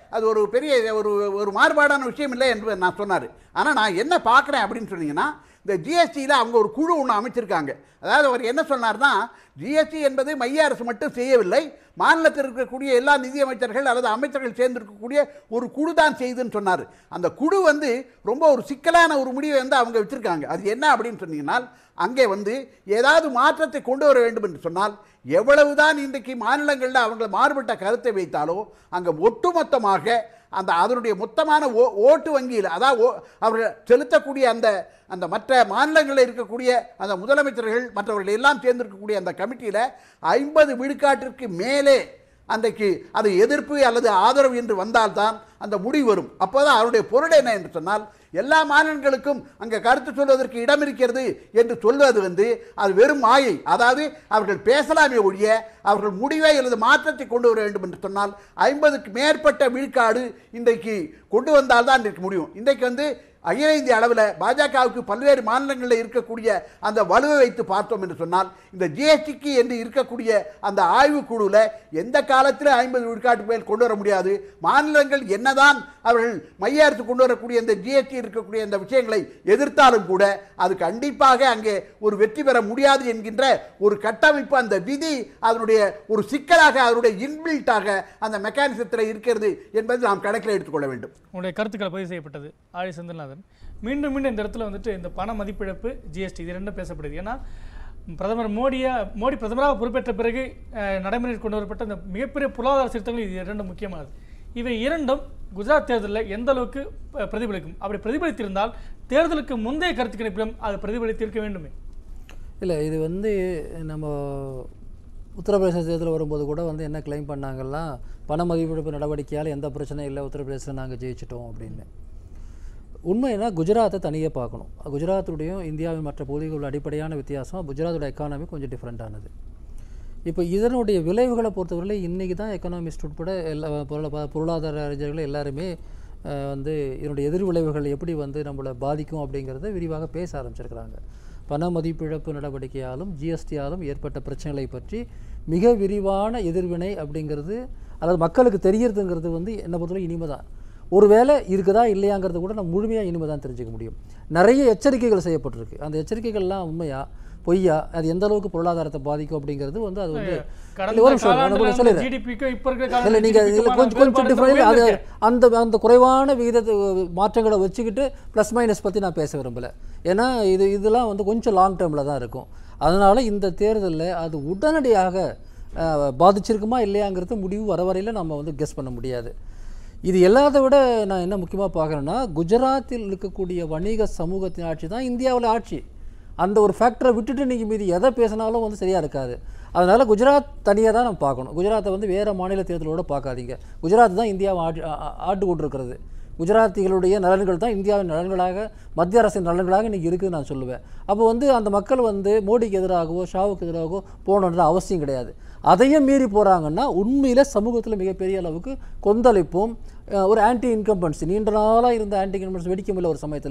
பெரிய ஒரு மாறுபாடான விஷயம் இல்லை என்று நான் சொன்னார். ஆனால் நான் என்ன பார்க்குறேன் அப்படின்னு சொன்னீங்கன்னா, இந்த ஜிஎஸ்டியில் அவங்க ஒரு குழு ஒன்று அமைச்சிருக்காங்க. அதாவது அவர் என்ன சொன்னார்னா, ஜிஎஸ்டி என்பது மைய அரசு மட்டும் செய்யவில்லை, மாநிலத்தில் இருக்கக்கூடிய எல்லா நிதியமைச்சர்கள் அல்லது அமைச்சர்கள் சேர்ந்திருக்கக்கூடிய ஒரு குழு தான் செய்துன்னு சொன்னார். அந்த குழு வந்து ரொம்ப ஒரு சிக்கலான ஒரு முடிவை வந்து அவங்க வச்சுருக்காங்க. அது என்ன அப்படின்னு சொன்னீங்கன்னா, அங்கே வந்து ஏதாவது மாற்றத்தை கொண்டு வர வேண்டும் என்று சொன்னால், எவ்வளவுதான் இன்றைக்கு மாநிலங்களில் அவங்க மாறுபட்ட கருத்தை வைத்தாலோ அங்கே ஒட்டுமொத்தமாக அதனுடைய மொத்தமான ஓட்டு வங்கியில், அதாவது அவர்கள் செலுத்தக்கூடிய அந்த மற்ற மாநிலங்களில் இருக்கக்கூடிய அந்த முதலமைச்சர்கள் மற்றவர்கள் எல்லாம் சேர்ந்திருக்கக்கூடிய அந்த கமிட்டியில் 50 விழுக்காட்டிற்கு மேலே அன்றைக்கு அது எதிர்ப்பு அல்லது ஆதரவு என்று வந்தால்தான் அந்த முடிவு வரும். அப்போதான் அவருடைய பொருள் என்ன என்று சொன்னால், எல்லா மாநிலங்களுக்கும் அங்கே கருத்து சொல்வதற்கு இடம் இருக்கிறது என்று சொல்வது வந்து அது வெறும் மாயை. அதாவது அவர்கள் பேசலாமே ஒழிய அவர்கள் முடிவை அல்லது மாற்றத்தை கொண்டு வர வேண்டும் என்று சொன்னால் 50க்கு மேற்பட்ட விழுக்காடு இன்றைக்கு கொண்டு வந்தால்தான் இருக்க முடியும். இன்றைக்கு வந்து அகில இந்திய அளவில் பாஜகவுக்கு பல்வேறு மாநிலங்களில் இருக்கக்கூடிய அந்த வலுவை வைத்து பார்த்தோம் என்று சொன்னால், இந்த ஜிஎஸ்டிக்கு என்று இருக்கக்கூடிய அந்த ஆய்வுக்குழுவில் எந்த காலத்தில் 50 விழுக்காட்டுக்கு மேல் கொண்டு வர முடியாது. மாநிலங்கள் என்னதான் அவர்கள் மைய அரசு கொண்டு வரக்கூடிய இந்த ஜிஎஸ்டி இருக்கக்கூடிய இந்த விஷயங்களை எதிர்த்தாலும் கூட அது கண்டிப்பாக அங்கே ஒரு வெற்றி பெற முடியாது என்கின்ற ஒரு கட்டமைப்பு, அந்த விதி அதனுடைய ஒரு சிக்கலாக அதனுடைய இன்பில்ட்டாக அந்த மெக்கானிசத்தில் இருக்கிறது என்பதை நாம் கணக்கில் எடுத்துக்கொள்ள வேண்டும். உங்களுடைய கருத்துக்களை பதிவு செய்யப்பட்டது. ஆழி செந்தில்நாதன், மீண்டும் இந்த இடத்துல வந்துட்டு இந்த பண மதிப்பிழப்பு, ஜிஎஸ்டி இது ரெண்டும் பேசப்படுது. ஏன்னா பிரதமர் மோடி பிரதமராக பொறுப்பேற்ற பிறகு நடைமுறையில் கொண்டு வரப்பட்ட இந்த மிகப்பெரிய பொருளாதார சீர்திருத்தங்கள் இது இரண்டும் முக்கியமானது. இவை இரண்டும் குஜராத் தேர்தலில் எந்த அளவுக்கு பிரதிபலிக்கும்? அப்படி பிரதிபலித்திருந்தால் தேர்தலுக்கு முந்தைய கருத்து கணிப்பிலும் அது பிரதிபலித்திருக்க வேண்டுமே. இல்லை, இது வந்து நம்ம உத்தரப்பிரதேச தேர்தல் வரும்போது கூட வந்து என்ன கிளைம் பண்ணாங்கன்னா, பண மதிப்பிழப்பு நடவடிக்கையால் எந்த பிரச்சனையும் இல்லை, உத்தரப்பிரதேசத்தில் நாங்கள் ஜெயிச்சிட்டோம் அப்படின்னு. உண்மைன்னா குஜராத்தை தனியாக பார்க்கணும். குஜராத்துடையும் இந்தியாவின் மற்ற பகுதிகளோட அடிப்படையான வித்தியாசம், குஜராத்தோட எக்கானமி கொஞ்சம் டிஃப்ரெண்ட்டானது. இப்போ இதனுடைய விளைவுகளை பொறுத்தவரை இன்றைக்கி தான் எக்கனாமிஸ்ட் உட்பட எல்லா பொருளாதார அறிஞர்கள் எல்லாருமே வந்து இதனுடைய எதிர் விளைவுகள் எப்படி வந்து நம்மளை பாதிக்கும் அப்படிங்கிறத விரிவாக பேச ஆரம்பிச்சிருக்கிறாங்க. பண மதிப்பிழப்பு நடவடிக்கையாலும் ஜிஎஸ்டியாலும் ஏற்பட்ட பிரச்சனைகளை பற்றி மிக விரிவான எதிர்வினை அப்படிங்கிறது, அதாவது மக்களுக்கு தெரியறதுங்கிறது வந்து என்னை பொறுத்தவரை இனிமே தான். ஒருவேளை இருக்குதா இல்லையாங்கிறது கூட நம்ம முழுமையாக இனிமேல் தான் தெரிஞ்சுக்க முடியும். நிறைய எச்சரிக்கைகள் செய்யப்பட்டிருக்கு. அந்த எச்சரிக்கைகள்லாம் உண்மையா பொய்யா, அது எந்த அளவுக்கு பொருளாதாரத்தை பாதிக்கும் அப்படிங்கிறது வந்து அது வந்து இல்லை நீங்கள் கொஞ்சம் டிஃப்ரெண்ட் அது அந்த குறைவான விகிதத்தை மாற்றங்களை வச்சுக்கிட்டு ப்ளஸ் மைனஸ் பற்றி நான் பேச விரும்பலை. ஏன்னா இதெல்லாம் வந்து கொஞ்சம் லாங் டேர்மில் தான் இருக்கும். அதனால் இந்த தேர்தலில் அது உடனடியாக பாதிச்சிருக்குமா இல்லையாங்கிறது முடிவு வர வரையில் நம்ம வந்து கெஸ் பண்ண முடியாது. இது எல்லாத்தை விட நான் என்ன முக்கியமாக பார்க்குறேன்னா, குஜராத்தில் இருக்கக்கூடிய வணிக சமூகத்தின் ஆட்சி தான் இந்தியாவில் ஆட்சி. அந்த ஒரு ஃபேக்டரை விட்டுட்டு நீங்கள் மீதி எதை பேசினாலும் வந்து சரியாக இருக்காது. அதனால் குஜராத் தனியாக தான் நம்ம பார்க்கணும். குஜராத்தை வந்து வேறு மாநில தேர்தலோடு பார்க்காதீங்க. குஜராத் தான் இந்தியாவை ஆட்டு கொண்டிருக்கிறது. குஜராத்திகளுடைய நலன்கள் தான் இந்தியாவின் நலன்களாக, மத்திய அரசின் நலன்களாக இன்றைக்கி இருக்குதுன்னு நான் சொல்லுவேன். அப்போ வந்து அந்த மக்கள் வந்து மோடிக்கு எதிராகவோ ஷாவுக்கு எதிராகவோ போகணுன்ற அவசியம் கிடையாது. அதையும் மீறி போகிறாங்கன்னா உண்மையில் சமூகத்தில் மிகப்பெரிய அளவுக்கு கொந்தளிப்பும் ஒரு ஆன்டி இன்கம்பன்சி, நீண்ட நாளாக இருந்த ஆன்டி இன்கம்பன்சி வெடிக்க முடியல. ஒரு சமயத்தில்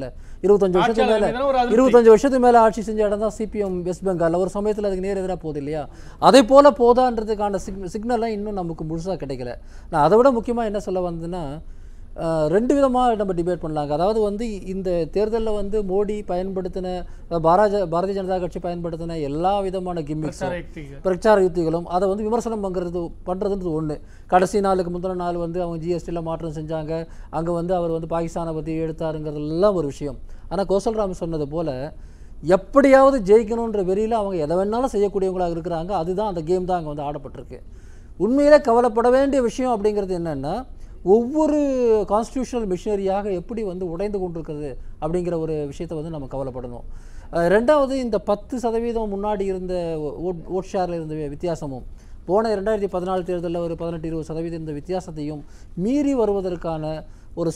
25 வருஷத்துக்கு மேலே ஆட்சி செஞ்ச இடம் தான் சிபிஎம் வெஸ்ட் பெங்கால். ஒரு சமயத்தில் அதுக்கு நேர் எதிராக போகுது இல்லையா? அதே போல் போதான்றதுக்கான சிக்னல்லாம் இன்னும் நமக்கு முழுசாக கிடைக்கல. நான் அதை விட முக்கியமாக என்ன சொல்ல வந்ததுன்னா, ரெண்டு விதமாக நம்ம டிபேட் பண்ணலாங்க. அதாவது வந்து இந்த தேர்தலில் வந்து மோடி பயன்படுத்தின பாரதிய ஜனதா கட்சி பயன்படுத்தின எல்லா விதமான கிம்மிக்ஸும் பிரச்சார யுக்திகளும் அதை வந்து விமர்சனம் பண்ணுறதுன்றது ஒன்று. கடைசி நாளுக்கு முந்தின நாள் வந்து அவங்க ஜிஎஸ்டியில் மாற்றம் செஞ்சாங்க, அங்கே வந்து அவர் வந்து பாகிஸ்தானை பற்றி எடுத்தாருங்கிறதெல்லாம் ஒரு விஷயம். ஆனால் கோசல்ராம் சொன்னது போல் எப்படியாவது ஜெயிக்கணுன்ற வெறியில் அவங்க எதை வேணாலும் செய்யக்கூடியவங்களாக இருக்கிறாங்க. அதுதான் அந்த கேம் தான் அங்கே வந்து ஆடப்பட்டிருக்கு. உண்மையிலே கவலைப்பட வேண்டிய விஷயம் அப்படிங்கிறது என்னென்னா, ஒவ்வொரு கான்ஸ்டியூஷனல் மிஷினரியாக எப்படி வந்து உடைந்து கொண்டிருக்கிறது அப்படிங்கிற ஒரு விஷயத்தை வந்து நம்ம கவலைப்படணும். ரெண்டாவது, இந்த 10% முன்னாடி இருந்த ஓட் ஷேரில் இருந்த வித்தியாசமும் போன 2014 தேர்தலில் ஒரு 18-20% இருந்த வித்தியாசத்தையும் மீறி வருவதற்கான ஒரு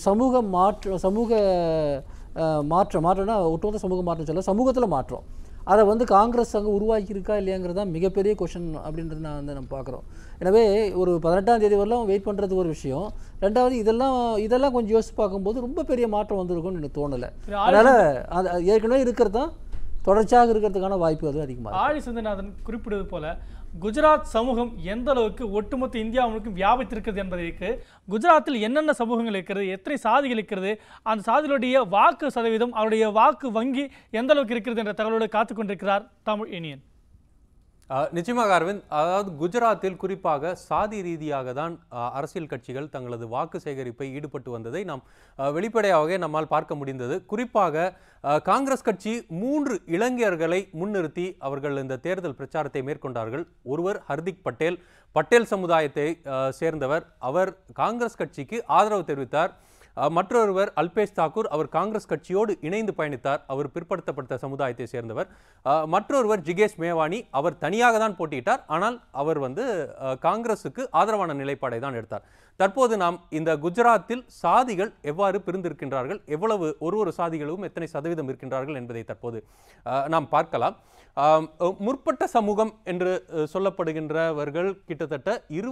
மாற்றம்னா ஒட்டுமொத்த சமூக மாற்றம் சொல்ல, சமூகத்தில் மாற்றம் அதை வந்து காங்கிரஸ் அங்கே உருவாக்கி இருக்கா இல்லையாங்கிறது தான் மிகப்பெரிய கொஷின் அப்படின்றது நம்ம பார்க்குறோம். எனவே ஒரு 18ஆம் தேதி வரலாம் வெயிட் பண்ணுறது ஒரு விஷயம். ரெண்டாவது, இதெல்லாம் கொஞ்சம் யோசிச்சு பார்க்கும்போது ரொம்ப பெரிய மாற்றம் வந்திருக்கும்னு எனக்கு தோணலை. அதனால் அது ஏற்கனவே இருக்கிறது தான் தொடர்ச்சியாக இருக்கிறதுக்கான வாய்ப்பு அது அதிகமாக. ஆழி சந்திரநாதன் குறிப்பிடுவது போல குஜராத் சமூகம் எந்த அளவுக்கு ஒட்டுமொத்த இந்தியா முழுக்கும் வியாபித்திருக்கிறது என்பதற்கு குஜராத்தில் என்னென்ன சமூகங்கள் இருக்கிறது, எத்தனை சாதிகள் இருக்கிறது, அந்த சாதிகளுடைய வாக்கு சதவீதம், அவருடைய வாக்கு வங்கி எந்த அளவுக்கு இருக்கிறது என்ற தகவலோடு காத்துக்கொண்டிருக்கிறார் தமிழ் இனியன். நிச்சயமாக அரவிந்த், அதாவது குஜராத்தில் குறிப்பாக சாதி ரீதியாக தான் அரசியல் கட்சிகள் தங்களது வாக்கு சேகரிப்பை ஈடுபட்டு வந்ததை நாம் வெளிப்படையாகவே நம்மால் பார்க்க முடிந்தது. குறிப்பாக காங்கிரஸ் கட்சி 3 இளைஞர்களை முன்னிறுத்தி அவர்கள் இந்த தேர்தல் பிரச்சாரத்தை மேற்கொண்டார்கள். ஒருவர் ஹர்திக் பட்டேல் சமுதாயத்தை சேர்ந்தவர். அவர் காங்கிரஸ் கட்சிக்கு ஆதரவு தெரிவித்தார். மற்றொருவர் அல்பேஷ் தாக்கூர், அவர் காங்கிரஸ் கட்சியோடு இணைந்து பயணித்தார். அவர் பிற்படுத்தப்பட்ட சமுதாயத்தை சேர்ந்தவர். மற்றொருவர் ஜிகேஷ் மேவானி, அவர் தனியாக தான் போட்டியிட்டார். ஆனால் அவர் வந்து காங்கிரஸுக்கு ஆதரவான நிலைப்பாடை தான் எடுத்தார். தற்போது நாம் இந்த குஜராத்தில் சாதிகள் எவ்வாறு பிரிந்திருக்கின்றார்கள், எவ்வளவு ஒரு சாதிகளும் எத்தனை சதவீதம் இருக்கின்றார்கள் என்பதை தற்போது நாம் பார்க்கலாம். முற்பட்ட சமூகம் என்று சொல்லப்படுகின்றவர்கள் கிட்டத்தட்ட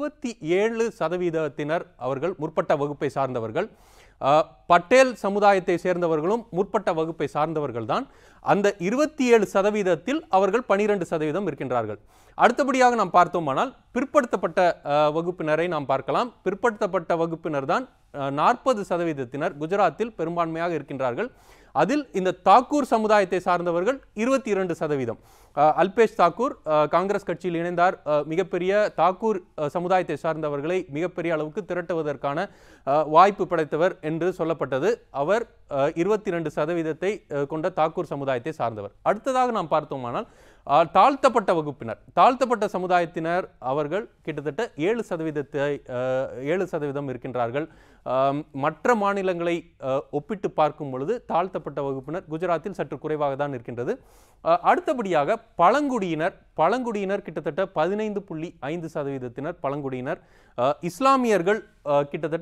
27% அவர்கள் முற்பட்ட வகுப்பை சார்ந்தவர்கள். பட்டேல் சமுதாயத்தை சேர்ந்தவர்களும் முற்பட்ட வகுப்பை சார்ந்தவர்கள் தான். அந்த 27%-இல் அவர்கள் 12% இருக்கின்றார்கள். அடுத்தபடியாக நாம் பார்த்தோமானால் பிற்படுத்தப்பட்ட வகுப்பினரை நாம் பார்க்கலாம். பிற்படுத்தப்பட்ட வகுப்பினர் தான் 40% குஜராத்தில் பெரும்பான்மையாக இருக்கின்றார்கள். அதில் இந்த தாக்கூர் சமுதாயத்தை சார்ந்தவர்கள் 22%. அல்பேஷ் தாக்கூர் காங்கிரஸ் கட்சியில் இணைந்தார். மிகப்பெரிய தாக்கூர் சமுதாயத்தை சார்ந்தவர்களை மிகப்பெரிய அளவுக்கு திரட்டுவதற்கான வாய்ப்பு படைத்தவர் என்று சொல்லப்பட்டது. அவர் 22% கொண்ட தாக்கூர் சமுதாயத்தை சார்ந்தவர். அடுத்ததாக நாம் பார்த்தோமானால் தாழ்த்தப்பட்ட வகுப்பினர், தாழ்த்தப்பட்ட சமுதாயத்தினர் அவர்கள் கிட்டத்தட்ட 7% இருக்கின்றார்கள். மற்ற மாநிலங்களை ஒப்பிட்டு பார்க்கும் பொழுது தாழ்த்தப்பட்ட வகுப்பினர் குஜராத்தில் சற்று குறைவாக தான் இருக்கின்றது. அடுத்தபடியாக பழங்குடியினர் கிட்டத்தட்ட 15.5% பழங்குடியினர். இஸ்லாமியர்கள் கிட்டத்தட்ட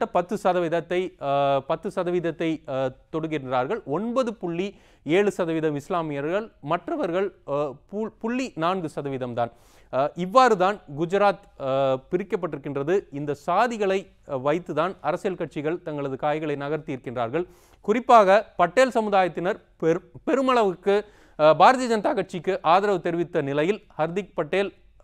10% தொடுகின்றார்கள். 9.7% இஸ்லாமியர்கள், மற்றவர்கள் 0.4% தான். இவ்வாறு தான் குஜராத் பிரிக்கப்பட்டிருக்கின்றது. இந்த சாதிகளை வைத்துதான் அரசியல் கட்சிகள் தங்களது காய்களை நகர்த்தி இருக்கின்றார்கள். குறிப்பாக பட்டேல் சமுதாயத்தினர் பெருமளவுக்கு பாரதிய ஜனதா கட்சிக்கு ஆதரவு தெரிவித்த நிலையில் ஹர்திக் பட்டேல்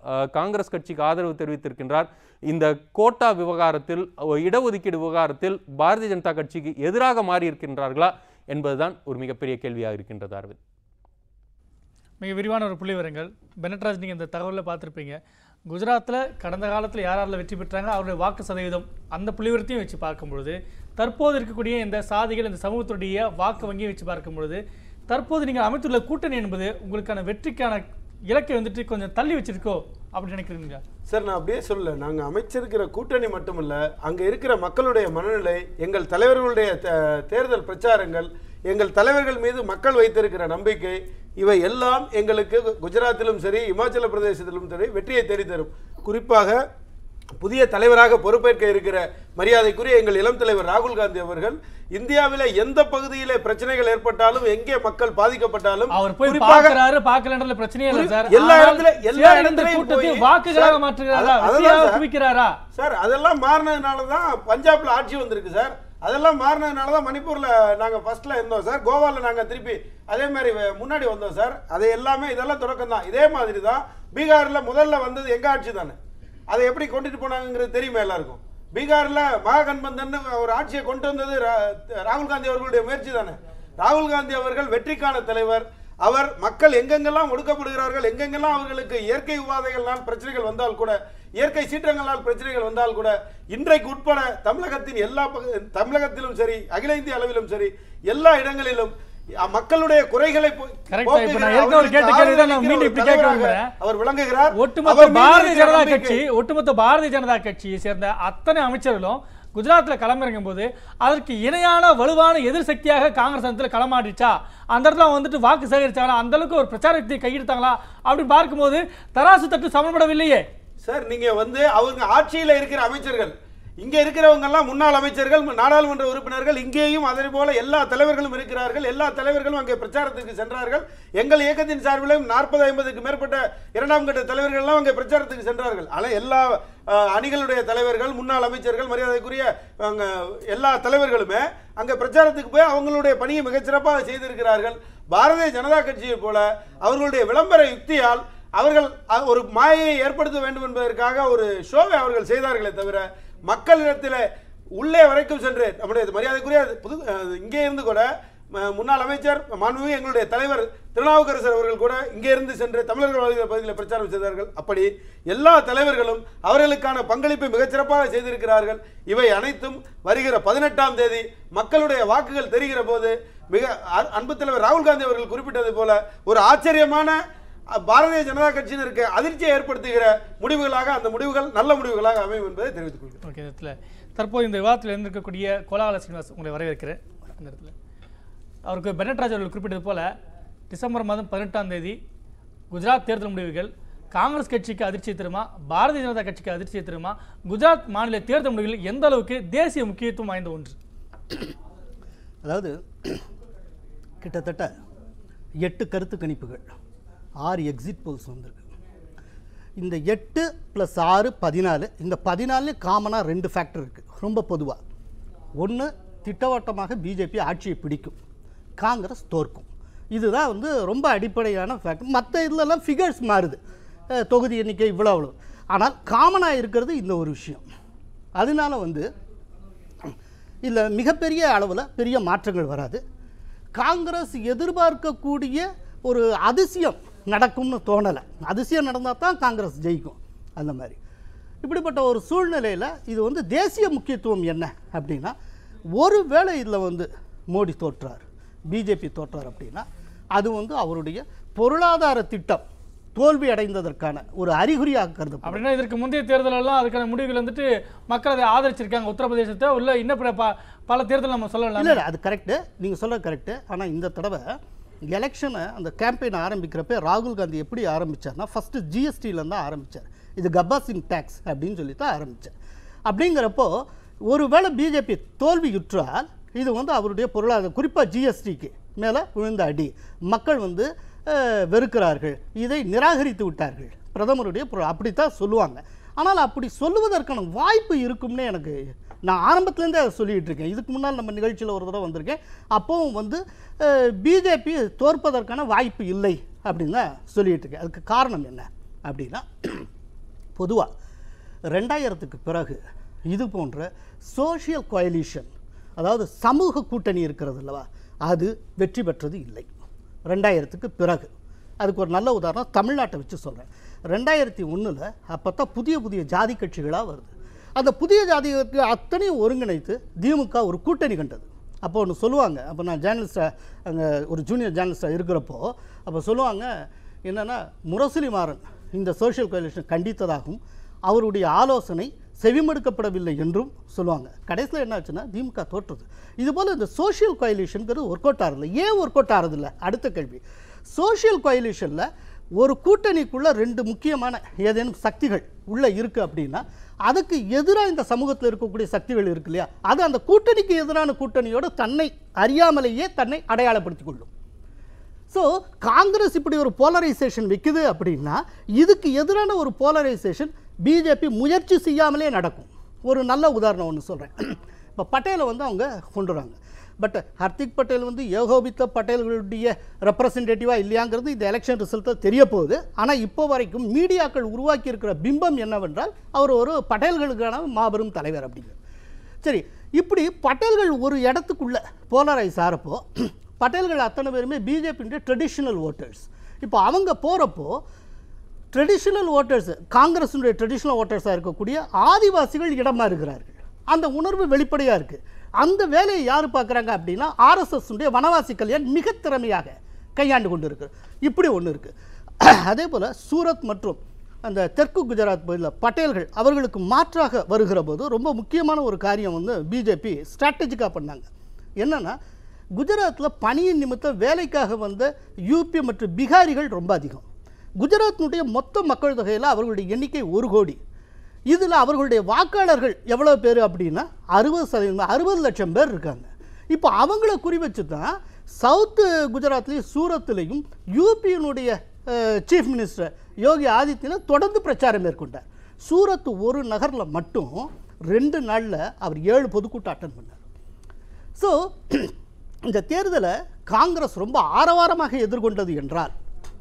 காங்கிரஸ் கட்சிக்கு ஆதரவு தெரிவித்திருக்கின்றார். இந்த கோட்டா விவகாரத்தில், இடஒதுக்கீடு விவகாரத்தில் பாரதிய ஜனதா கட்சிக்கு எதிராக மாறி இருக்கின்றார்களா என்பதுதான் ஒரு மிகப்பெரிய கேள்வியாக இருக்கின்றது. அரவிந்த், மிக விரிவான ஒரு புள்ளி விவரங்கள். பெனட்ராஜ், நீங்கள் இந்த தகவலில் பார்த்துருப்பீங்க. குஜராத்தில் கடந்த காலத்தில் யாரால் வெற்றி பெற்றாங்க, அவருடைய வாக்கு சதவீதம், அந்த புள்ளிவிவரத்தையும் வச்சு பார்க்கும்பொழுது, தற்போது இருக்கக்கூடிய இந்த சாதிகள், இந்த சமூகத்துடைய வாக்கு வங்கியை வச்சு பார்க்கும்பொழுது, தற்போது நீங்கள் அமைத்துள்ள கூட்டணி என்பது உங்களுக்கான வெற்றிக்கான இலக்கை வந்துட்டு கொஞ்சம் தள்ளி வச்சிருக்கோ அப்படின்னு நினைக்கிறீங்களா? சார், நான் அப்படியே சொல்லல. நாங்கள் அமைச்சிருக்கிற கூட்டணி மட்டுமல்ல, அங்கே இருக்கிற மக்களுடைய மனநிலை, எங்கள் தலைவர்களுடைய தேர்தல் பிரச்சாரங்கள், எங்கள் தலைவர்கள் மீது மக்கள் வைத்திருக்கிற நம்பிக்கை, இவை எல்லாம் எங்களுக்கு குஜராத்திலும் சரி, இமாச்சல பிரதேசத்திலும் சரி வெற்றியை தேடித்தரும். குறிப்பாக புதிய தலைவராக பொறுப்பேற்க இருக்கிற மரியாதைக்குரிய எங்கள் இளம் தலைவர் ராகுல் காந்தி அவர்கள் இந்தியாவில எந்த பகுதியிலே பிரச்சனைகள் ஏற்பட்டாலும், எங்கே மக்கள் பாதிக்கப்பட்டாலும் அவர் போய் பார்க்கறாரு, பார்க்கலன்றதுல பிரச்சனையே இல்ல சார். எல்லா இடத்துலயும் கூட்டத்தையும் வாக்குகளாக மாற்றுகிறாரா, வெற்றியாக குவிக்கிறாரா? சார், அதெல்லாம் மாறினதுனால தான் பஞ்சாப்ல ஆட்சி வந்திருக்கு சார். அதெல்லாம் மாறினதுனால தான் மணிப்பூர்ல நாங்க ஃபர்ஸ்ட்ல இருந்தோம் சார். கோவால நாங்க திருப்பி அதே மாதிரி முன்னாடி வந்தோம் சார். அது எல்லாமே இதெல்லாம் தொடக்கம் தான். இதே மாதிரி தான் பீகார்ல முதல்ல வந்தது எங்க ஆட்சி தானே. அதை எப்படி கொண்டுட்டு போனாங்கிறது தெரியுமா எல்லாருக்கும். பீகார்ல மகாகண்பந்தன் ஒரு ஆட்சியை கொண்டு வந்தது ராகுல் காந்தி அவர்களுடைய முயற்சி தானே. ராகுல் காந்தி அவர்கள் வெற்றிக்கான தலைவர். அவர் மக்கள் எங்கெங்கெல்லாம் ஒடுக்கப்படுகிறார்கள், எங்கெங்கெல்லாம் அவர்களுக்கு இயற்கை உபாதைகளால் பிரச்சனைகள் வந்தால் கூட, இயற்கை சீற்றங்களால் பிரச்சனைகள் வந்தால் கூட, இன்றைக்கு உட்பட தமிழகத்தின் தமிழகத்திலும் சரி, அகில இந்திய அளவிலும் சரி, எல்லா இடங்களிலும் மக்களுடைய குறைகளை அவர் விளங்குகிறார். ஒட்டுமொத்த பாரதிய ஜனதா கட்சியை சேர்ந்த அத்தனை அமைச்சர்களும் குஜராத்தில் களமிறங்கும் போது அதற்கு இணையான வலுவான எதிர் சக்தியாக காங்கிரஸ் அந்த களமாடிச்சா, அந்த இடத்துல வந்துட்டு வாக்கு சேகரிச்சாங்களா, அந்த அளவுக்கு ஒரு பிரச்சாரத்தை கையெடுத்தாங்களா அப்படின்னு பார்க்கும்போது தராசு தட்டு சமன்படவில்லையே சார். நீங்க அவங்க ஆட்சியில் இருக்கிற அமைச்சர்கள், இங்கே இருக்கிறவங்க எல்லாம் முன்னாள் அமைச்சர்கள், நாடாளுமன்ற உறுப்பினர்கள், இங்கேயும் அதே போல எல்லா தலைவர்களும் இருக்கிறார்கள். எல்லா தலைவர்களும் அங்கே பிரச்சாரத்துக்கு சென்றார்கள். எங்கள் இயக்கத்தின் சார்பிலும் 40-50க்கு மேற்பட்ட இரண்டாம் கட்ட தலைவர்கள் எல்லாம் அங்கே பிரச்சாரத்துக்கு சென்றார்கள். ஆனால் எல்லா அணிகளுடைய தலைவர்கள், முன்னாள் அமைச்சர்கள், மரியாதைக்குரிய எல்லா தலைவர்களுமே அங்கே பிரச்சாரத்துக்கு போய் அவங்களுடைய பணியை மிகச்சிறப்பாக செய்திருக்கிறார்கள். பாரதிய ஜனதா கட்சியை போல அவர்களுடைய விளம்பர யுக்தியால் அவர்கள் ஒரு மாயையை ஏற்படுத்த வேண்டும் என்பதற்காக ஒரு ஷோவை அவர்கள் செய்தார்களே தவிர, மக்களிடத்தில் உள்ளே வரைக்கும் சென்று நம்முடைய மரியாதைக்குரிய இங்கே இருந்து கூட முன்னாள் அமைச்சர் மாண்புமிகு எங்களுடைய தலைவர் திருநாவுக்கரசர் அவர்கள் கூட இங்கே இருந்து சென்று தமிழர்கள் வாழ்கிற பகுதியில் பிரச்சாரம் செய்தார்கள். அப்படி எல்லா தலைவர்களும் அவர்களுக்கான பங்களிப்பை மிகச்சிறப்பாக செய்திருக்கிறார்கள். இவை அனைத்தும் வருகிற 18ஆம் தேதி மக்களுடைய வாக்குகள் தெரிகிற போது மிக அன்பு தலைவர் ராகுல் காந்தி அவர்கள் குறிப்பிட்டது போல ஒரு ஆச்சரியமான பாரதிய ஜனதா கட்சியினருக்கு அதிர்ச்சியை ஏற்படுத்துகிற முடிவுகளாக அந்த முடிவுகள் நல்ல முடிவுகளாக அமையும் என்பதை தெரிவித்துக் கொள்கிறேன். ஓகே, இதில் தற்போது இந்த விவாதத்தில் இருந்திருக்கக்கூடிய கோலாகல ஸ்ரீனிவாஸ் உங்களை வரவேற்கிறேன். அந்த இடத்துல அவருக்கு பெனட்ராஜ் அவர்கள் குறிப்பிட்டது போல டிசம்பர் மாதம் 18ஆம் தேதி குஜராத் தேர்தல் முடிவுகள் காங்கிரஸ் கட்சிக்கு அதிர்ச்சியை தருமா, பாரதிய ஜனதா கட்சிக்கு அதிர்ச்சியை தருமா, குஜராத் மாநில தேர்தல் முடிவுகள் எந்த அளவுக்கு தேசிய முக்கியத்துவம் வாய்ந்த ஒன்று? அதாவது கிட்டத்தட்ட 8 கருத்து கணிப்புகள், 6 எக்ஸிட் போல்ஸ் வந்திருக்கு. இந்த 8 + 6 14. இந்த 14 காமனாக 2 ஃபேக்டர் இருக்குது. ரொம்ப பொதுவாக ஒன்று, திட்டவட்டமாக பிஜேபி ஆட்சியை பிடிக்கும், காங்கிரஸ் தோற்கும். இதுதான் ரொம்ப அடிப்படையான ஃபேக்டர். மற்ற இதிலெல்லாம் ஃபிகர்ஸ் மாறுது, தொகுதி எண்ணிக்கை இவ்வளோ அவ்வளோ. ஆனால் காமனாக இருக்கிறது இந்த ஒரு விஷயம். அதனால இதில் மிகப்பெரிய அளவில் பெரிய மாற்றங்கள் வராது. காங்கிரஸ் எதிர்பார்க்கக்கூடிய ஒரு அதிசயம் நடக்கும்னு தோணலை. அதிசயம் நடந்தால் தான் காங்கிரஸ் ஜெயிக்கும். அந்த மாதிரி இப்படிப்பட்ட ஒரு சூழ்நிலையில் இது தேசிய முக்கியத்துவம் என்ன அப்படின்னா, ஒருவேளை இதில் மோடி தோற்றார், பிஜேபி தோற்றார் அப்படின்னா அது அவருடைய பொருளாதார திட்டம் தோல்வி அடைந்ததற்கான ஒரு அறிகுறியாக கருதப்படும். அப்படின்னா இதற்கு முந்தைய தேர்தலெல்லாம் அதுக்கான முடிவுகள் மக்கள் அதை ஆதரிச்சிருக்காங்க. உத்தரப்பிரதேசத்தை உள்ள இன்னும் பல தேர்தல் நம்ம சொல்லலாம். இல்லை, அது கரெக்டு, நீங்கள் சொல்ல கரெக்டு. ஆனால் இந்த தடவை எலெக்ஷனை அந்த கேம்பெயின் ஆரம்பிக்கிறப்ப ராகுல் காந்தி எப்படி ஆரம்பித்தார்னா, ஃபஸ்ட்டு ஜிஎஸ்டியிலேருந்து தான் ஆரம்பித்தார். இது கப்பாசின் டேக்ஸ் அப்படின்னு சொல்லி தான் ஆரம்பித்தார். அப்படிங்கிறப்போ ஒருவேளை பிஜேபி தோல்வியுற்றால் இது அவருடைய பொருளாதார, குறிப்பாக ஜிஎஸ்டிக்கு மேலே விழுந்த அடி, மக்கள் வெறுக்கிறார்கள், இதை நிராகரித்து விட்டார்கள் பிரதமருடைய அப்படித்தான் சொல்லுவாங்க. ஆனால் அப்படி சொல்லுவதற்கான வாய்ப்பு இருக்கும்னு எனக்கு, நான் ஆரம்பத்துலேருந்தே அதை சொல்லிகிட்டு இருக்கேன். இதுக்கு முன்னால் நம்ம நிகழ்ச்சியில் ஒரு தடவை வந்திருக்கேன். அப்போவும் பிஜேபி தோற்பதற்கான வாய்ப்பு இல்லை அப்படின்னு தான் சொல்லிகிட்டு இருக்கேன். அதுக்கு காரணம் என்ன அப்படின்னா, பொதுவாக 2000க்கு பிறகு இது போன்ற சோஷியல் கோயலிஷன், அதாவது சமூக கூட்டணி இருக்கிறது அல்லவா, அது வெற்றி பெற்றது இல்லை 2000க்கு பிறகு. அதுக்கு ஒரு நல்ல உதாரணம் தமிழ்நாட்டை வச்சு சொல்கிறேன். 2001 அப்போ தான் புதிய புதிய ஜாதி கட்சிகளாக வருது. அந்த புதிய ஜாதிகளுக்கு அத்தனையும் ஒருங்கிணைத்து திமுக ஒரு கூட்டணி கண்டது. அப்போ ஒன்று சொல்லுவாங்க, அப்போ நான் ஜேர்னலிஸ்டாக அங்கே ஒரு ஜூனியர் ஜேர்னலிஸ்டாக இருக்கிறப்போ அப்போ சொல்லுவாங்க என்னென்னா, முரசொலி மாறன் இந்த சோஷியல் கோயலிஷன் கண்டித்ததாகவும் அவருடைய ஆலோசனை செவிமடுக்கப்படவில்லை என்றும் சொல்லுவாங்க. கடைசியில் என்ன ஆச்சுன்னா திமுக தோற்றுது. இதுபோல் இந்த சோஷியல் கோயலிஷனுங்கிறது ஒர்க் அவுட் ஆகிறதில்ல. ஏன் ஒர்க் அவுட் ஆகிறதில்ல? அடுத்த கேள்வி. சோஷியல் கோயலிஷனில் ஒரு கூட்டணிக்குள்ளே 2 முக்கியமான ஏதேனும் சக்திகள் உள்ளே இருக்குது அப்படின்னா அதுக்கு எதிராக இந்த சமூகத்தில் இருக்கக்கூடிய சக்திகள் இருக்கு இல்லையா, அது அந்த கூட்டணிக்கு எதிரான கூட்டணியோடு தன்னை அறியாமலேயே தன்னை அடையாளப்படுத்திக் கொள்ளும். ஸோ காங்கிரஸ் இப்படி ஒரு போலரைசேஷன் வைக்குது அப்படின்னா இதுக்கு எதிரான ஒரு போலரைசேஷன் பிஜேபி முயற்சி செய்யாமலே நடக்கும். ஒரு நல்ல உதாரணம் ஒன்று சொல்கிறேன். இப்போ பட்டேலை அவங்க கொண்டு வராங்க. பட் ஹர்திக் பட்டேல் ஏகோபித்த பட்டேல்களுடைய ரெப்ரசன்டேட்டிவாக இல்லையாங்கிறது இந்த எலெக்ஷன் ரிசல்ட்டை தெரிய போகுது. ஆனால் இப்போ வரைக்கும் மீடியாக்கள் உருவாக்கி இருக்கிற பிம்பம் என்னவென்றால் அவர் ஒரு பட்டேல்களுக்கான மாபெரும் தலைவர் அப்படிங்கிறது. சரி, இப்படி பட்டேல்கள் ஒரு இடத்துக்குள்ளே போலரைஸ் ஆகிறப்போ பட்டேல்கள் அத்தனை பேருமே பிஜேபியுடைய ட்ரெடிஷ்னல் ஓட்டர்ஸ். இப்போ அவங்க போகிறப்போ ட்ரெடிஷ்னல் ஓட்டர்ஸ், காங்கிரஸினுடைய ட்ரெடிஷ்னல் ஓட்டர்ஸாக இருக்கக்கூடிய ஆதிவாசிகள் இடமா இருக்கிறார்கள். அந்த உணர்வு வெளிப்படையாக இருக்குது. அந்த வேலையை யார் பார்க்குறாங்க அப்படின்னா RSS வனவாசி கல்யாண் மிக திறமையாக கையாண்டு கொண்டு இருக்கு. இப்படி ஒன்று இருக்குது. அதே போல் சூரத் மற்றும் அந்த தெற்கு குஜராத் பகுதியில் பட்டேல்கள் அவர்களுக்கு மாற்றாக வருகிற போது ரொம்ப முக்கியமான ஒரு காரியம் பிஜேபி ஸ்ட்ராட்டஜிக்காக பண்ணாங்க. என்னென்னா, குஜராத்தில் பணியின் நிமித்தம் வேலைக்காக வந்த யூபி மற்றும் பீகாரிகள் ரொம்ப அதிகம். குஜராத்தினுடைய மொத்த மக்கள் தொகையில் அவர்களுடைய எண்ணிக்கை 1 கோடி. இதில் அவர்களுடைய வாக்காளர்கள் எவ்வளோ பேர் அப்படின்னா 60%, 60 லட்சம் பேர் இருக்காங்க. இப்போ அவங்கள குறி வச்சு தான் சவுத்து குஜராத்லேயும் சூரத்துலேயும் யூபியினுடைய சீஃப் மினிஸ்டர் யோகி ஆதித்யநாத் தொடர்ந்து பிரச்சாரம் மேற்கொண்டார். சூரத் ஒரு நகரில் மட்டும் 2 நாளில் அவர் 7 பொதுக்கூட்டம் அட்டன் பண்ணார். ஸோ இந்த தேர்தலை காங்கிரஸ் ரொம்ப ஆரவாரமாக எதிர்கொண்டது என்றால்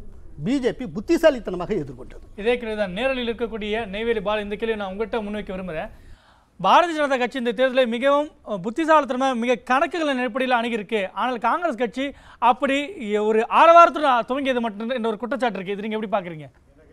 பிஜேபி புத்திசாலித்தனமாக எதிர்கொண்டது. இதே கேள்வி தான் நேரலில் இருக்கக்கூடிய நெய்வேலி பால். இந்த கேள்வி நான் உங்கள்கிட்ட முன்வைக்க விரும்புகிறேன். பாரதிய ஜனதா கட்சி இந்த தேர்தலை மிகவும் புத்திசாலித்தனமாக மிக கணக்குகளின் அடிப்படையில் அணுகிருக்கு. ஆனால் காங்கிரஸ் கட்சி அப்படி ஒரு ஆரவாரத்துடன் துவங்கியது மட்டும் என்ற ஒரு குற்றச்சாட்டு இருக்குது. இது நீங்கள் எப்படி பார்க்குறீங்க?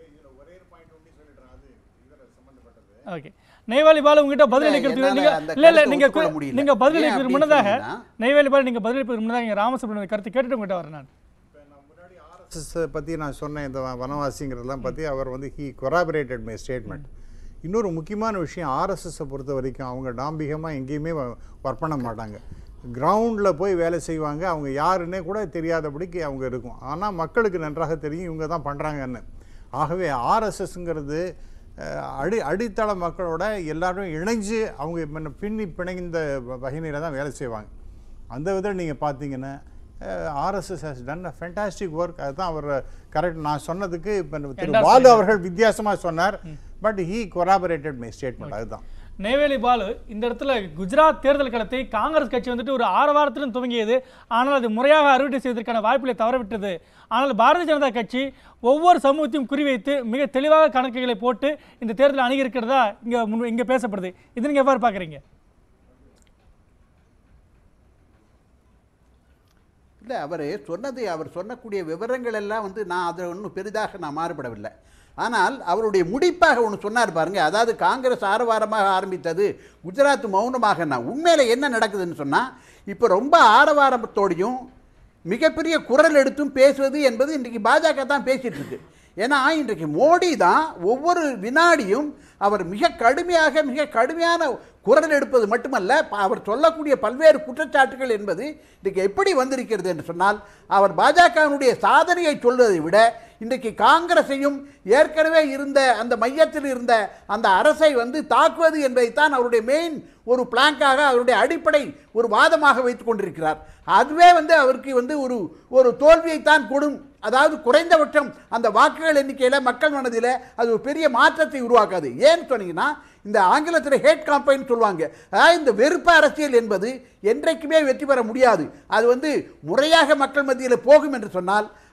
ஓகே, நெய்வேலி பால் உங்ககிட்ட பதிலளிக்கிறதுக்கு நீங்க பதிலளிப்பதற்கு முன்னதாக நெய்வேலி பால் நீங்க பதிலளிப்பதற்கு முன்னதாக ராமசுப்ரமணிய கருத்து கேட்டுட்டு உங்ககிட்ட வரேன். நான் பற்றி நான் சொன்னேன், இந்த வனவாசிங்கிறதெல்லாம் பற்றி அவர் ஹீ கொராபரேட்டட் மை ஸ்டேட்மெண்ட். இன்னொரு முக்கியமான விஷயம், ஆர்எஸ்எஸை பொறுத்த வரைக்கும் அவங்க டாம்பிகமாக எங்கேயுமே ஒர்க் பண்ண மாட்டாங்க. கிரவுண்டில் போய் வேலை செய்வாங்க. அவங்க யாருன்னே கூட தெரியாதபடிக்கு அவங்க இருக்கும். ஆனால் மக்களுக்கு நன்றாக தெரியும் இவங்க தான் பண்ணுறாங்கன்னு. ஆகவே ஆர்எஸ்எஸ்ங்கிறது அடித்தள மக்களோட எல்லாரும் இணைஞ்சு அவங்க பின்னி பிணைந்த வகையில தான் வேலை செய்வாங்க. அந்த விதத்தில் நீங்கள் பார்த்தீங்கன்னா RSS has done a fantastic work. அதுதான் அவர் கரெக்ட். நான் சொன்னதுக்கு இப்போ திரு பாலு அவர்கள் வித்தியாசமாக சொன்னார். But he corroborated my statement. அதுதான் நெய்வேலி பாலு. இந்த இடத்துல குஜராத் தேர்தல் களத்தை காங்கிரஸ் கட்சி ஒரு ஆரவாரத்துடன் துவங்கியது. ஆனால் அது முறையாக அறுவடை செய்வதற்கான வாய்ப்புகளை தவறவிட்டது. ஆனால் பாரதிய ஜனதா கட்சி ஒவ்வொரு சமூகத்தையும் குறிவைத்து மிக தெளிவாக கணக்குகளை போட்டு இந்த தேர்தலை அணுகியிருக்கிறதா இங்கே பேசப்படுது. இது நீங்கள் எவ்வாறு பார்க்குறீங்க? இல்லை, அவர் சொன்னக்கூடிய விவரங்கள் எல்லாம் நான் அதில் ஒன்றும் பெரிதாக நான் மாறுபடவில்லை. ஆனால் அவருடைய முடிப்பாக ஒன்று சொன்னார் பாருங்க, அதாவது காங்கிரஸ் ஆரவாரமாக ஆரம்பித்தது, குஜராத் மௌனமாக. உண்மையில் என்ன நடக்குதுன்னு சொன்னால், இப்போ ரொம்ப ஆரவாரத்தோடையும் மிகப்பெரிய குரல் எடுத்தும் பேசுவது என்பது இன்றைக்கு பாஜக தான் பேசிகிட்டு இருக்கு. ஏன்னா இன்றைக்கு மோடி தான் ஒவ்வொரு வினாடியும் அவர் மிக கடுமையான குரல் எடுப்பது மட்டுமல்ல, அவர் சொல்லக்கூடிய பல்வேறு குற்றச்சாட்டுகள் என்பது இன்றைக்கு எப்படி வந்திருக்கிறது என்று சொன்னால், அவர் பாஜகவினுடைய சாதனையை சொல்வதை விட இன்றைக்கு காங்கிரஸையும் ஏற்கனவே இருந்த அந்த மையத்தில் இருந்த அந்த அரசை தாக்குவது என்பதைத்தான் அவருடைய மெயின் ஒரு பிளாங்காக, அவருடைய அடிப்படை ஒரு வாதமாக வைத்துக் கொண்டிருக்கிறார். அதுவே அவருக்கு ஒரு தோல்வியைத்தான் கொடும். அதாவது குறைந்தபட்சம் அந்த வாக்குகள் எண்ணிக்கையில் மக்கள் மனதில் அது ஒரு பெரிய மாற்றத்தை உருவாக்காது. ஏன்னு சொன்னீங்கன்னா, இந்த ஆங்கிலத்தில் ஹேட் காம்பெயின் சொல்லுவாங்க. அதாவது இந்த வெறுப்பு அரசியல் என்பது என்றைக்குமே வெற்றி பெற முடியாது. அது முறையாக மக்கள் மத்தியில் போகும் என்று சொன்னால்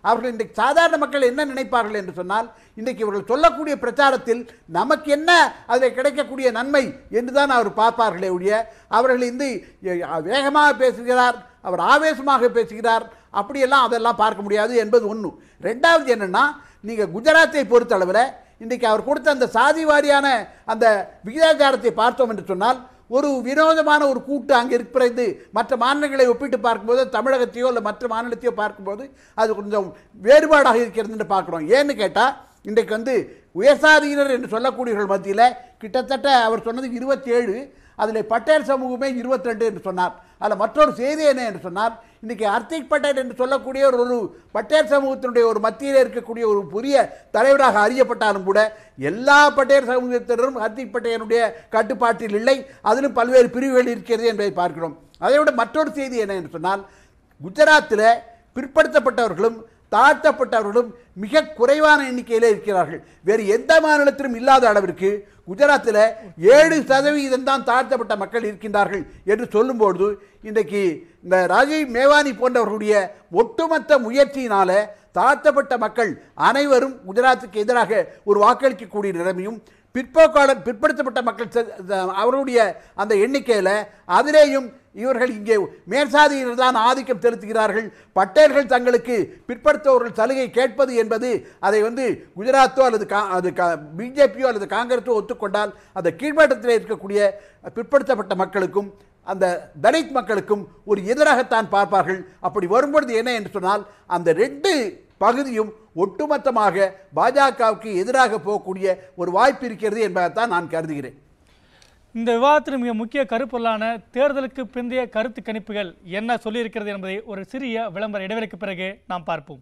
அவர்கள் இன்றைக்கு சாதாரண மக்கள் என்ன நினைப்பார்கள் என்று சொன்னால், இன்றைக்கு இவர்கள் சொல்லக்கூடிய பிரச்சாரத்தில் நமக்கு என்ன அதில் கிடைக்கக்கூடிய நன்மை என்றுதான் அவர் பார்ப்பார்களே ஒழிய, அவர்கள் இந்த வேகமாக பேசுகிறார், அவர் ஆவேசமாக பேசுகிறார், அப்படியெல்லாம் அதெல்லாம் பார்க்க முடியாது என்பது ஒன்று. ரெண்டாவது என்னென்னா, நீங்கள் குஜராத்தை பொறுத்தளவில் இன்றைக்கு அவர் கொடுத்த அந்த சாதி வாரியான அந்த விகிதாச்சாரத்தை பார்த்தோம் என்று சொன்னால், ஒரு வினோதமான ஒரு கூட்டு அங்கே இருக்கிறது. மற்ற மாநிலங்களை ஒப்பிட்டு பார்க்கும்போது, தமிழகத்தையோ இல்லை மற்ற மாநிலத்தையோ பார்க்கும்போது அது கொஞ்சம் வேறுபாடாக இருக்கிறது என்று பார்க்குறோம். ஏன்னு கேட்டால், இன்றைக்கு உயர்சாதியினர் என்று சொல்லக்கூடியவர்கள் மத்தியில் கிட்டத்தட்ட அவர் சொன்னது 27, அதில் பட்டேல் சமூகமே 22 என்று சொன்னார். அதில் மற்றொரு செய்தி என்ன என்று சொன்னால், இன்றைக்கி ஹர்திக் பட்டேல் என்று சொல்லக்கூடிய ஒரு பட்டேல் சமூகத்தினுடைய ஒரு மத்தியில் இருக்கக்கூடிய ஒரு புதிய தலைவராக அறியப்பட்டாலும் கூட, எல்லா பட்டேல் சமூகத்தினரும் ஹர்திக் பட்டேலுடைய கட்டுப்பாட்டில் இல்லை, அதிலும் பல்வேறு பிரிவுகள் இருக்கிறது என்பதை பார்க்கிறோம். அதைவிட மற்றொரு செய்தி என்ன என்று சொன்னால், குஜராத்தில் பிற்படுத்தப்பட்டவர்களும் தாழ்த்தப்பட்டவர்களும் மிக குறைவான எண்ணிக்கையிலே இருக்கிறார்கள். வேறு எந்த மாநிலத்திலும் இல்லாத அளவிற்கு குஜராத்தில் 7% தான் தாழ்த்தப்பட்ட மக்கள் இருக்கின்றார்கள் என்று சொல்லும்போது, இன்றைக்கு இந்த ராஜீவ் மேவானி போன்றவர்களுடைய ஒட்டுமொத்த முயற்சியினால தாழ்த்தப்பட்ட மக்கள் அனைவரும் குஜராத்துக்கு எதிராக ஒரு வாக்களிக்கக்கூடிய நிலைமையும், பிற்படுத்தப்பட்ட மக்கள் அவருடைய அந்த எண்ணிக்கையில் அதிலேயும் இவர்கள் இங்கே மேற்சாதியினர் தான் ஆதிக்கம் செலுத்துகிறார்கள். பட்டேல்கள் தங்களுக்கு பிற்படுத்தவர்கள் சலுகை கேட்பது என்பது அதை குஜராத்தோ அல்லது பிஜேபியோ அல்லது காங்கிரஸோ ஒத்துக்கொண்டால் அந்த கீழ்மட்டத்தில் இருக்கக்கூடிய பிற்படுத்தப்பட்ட மக்களுக்கும் அந்த தலித் மக்களுக்கும் ஒரு எதிராகத்தான் பார்ப்பார்கள். அப்படி வரும்பொழுது என்ன என்று சொன்னால், அந்த 2 பகுதியும் ஒட்டுமொத்தமாக பாஜகவுக்கு எதிராக போகக்கூடிய ஒரு வாய்ப்பு இருக்கிறது என்பதைத்தான் நான் கருதுகிறேன். இந்த விவாதத்தில் மிக முக்கிய கருப்பொருளான தேர்தலுக்கு பிந்தைய கருத்து கணிப்புகள் என்ன சொல்லியிருக்கிறது என்பதை ஒரு சிறிய விளம்பர இடைவெளிக்கு பிறகு நாம் பார்ப்போம்.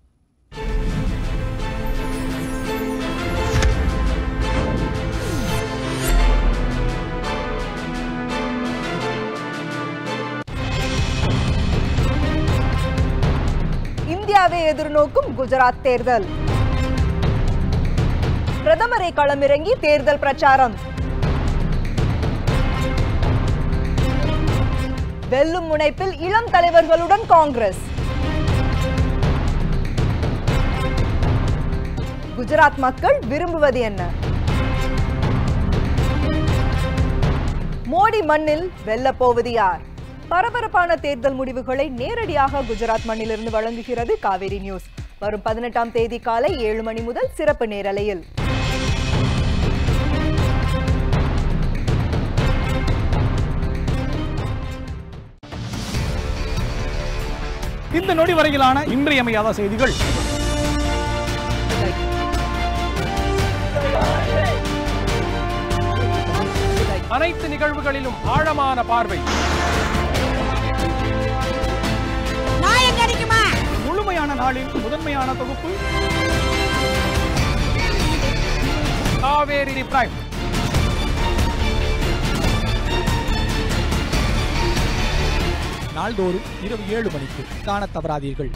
இந்தியாவை எதிர்நோக்கும் குஜராத் தேர்தல். பிரதமரை களமிறங்கி தேர்தல் பிரச்சாரம். வெல்லும் முனைப்பில் இளம் தலைவர்களுடன் காங்கிரஸ். குஜராத் மக்கள் விரும்புவது என்ன? மோடி மண்ணில் வெல்லப் போவது யார்? பரபரப்பான தேர்தல் முடிவுகளை நேரடியாக குஜராத் மண்ணிலிருந்து வழங்குகிறது காவேரி நியூஸ். வரும் 18ஆம் தேதி காலை 7 மணி முதல் சிறப்பு நேரலையில். இந்த நொடி வரையிலான இன்றியமையாத செய்திகள். அனைத்து நிகழ்வுகளிலும் ஆழமான பார்வை, முழுமையான நாளின் முதன்மையான தொகுப்பு காவேரி பிரைம். நாள்தோறும் இரவு 7 மணிக்கு காண தவறாதீர்கள்.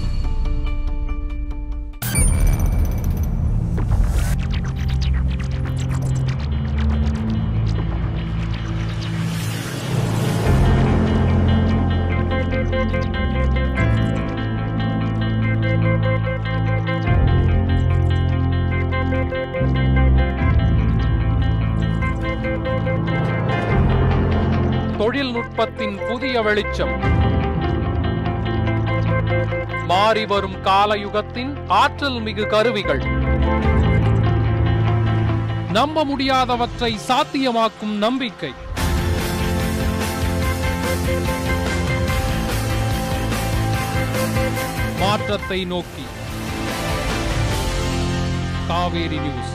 தொழில்நுட்பத்தின் புதிய வெளிச்சம், மாறி வரும் காலயுகத்தின் ஆற்றல் மிகு கருவிகள், நம்ப முடியாதவற்றை சாத்தியமாக்கும் நம்பிக்கை. மாற்றத்தை நோக்கி காவேரி நியூஸ்.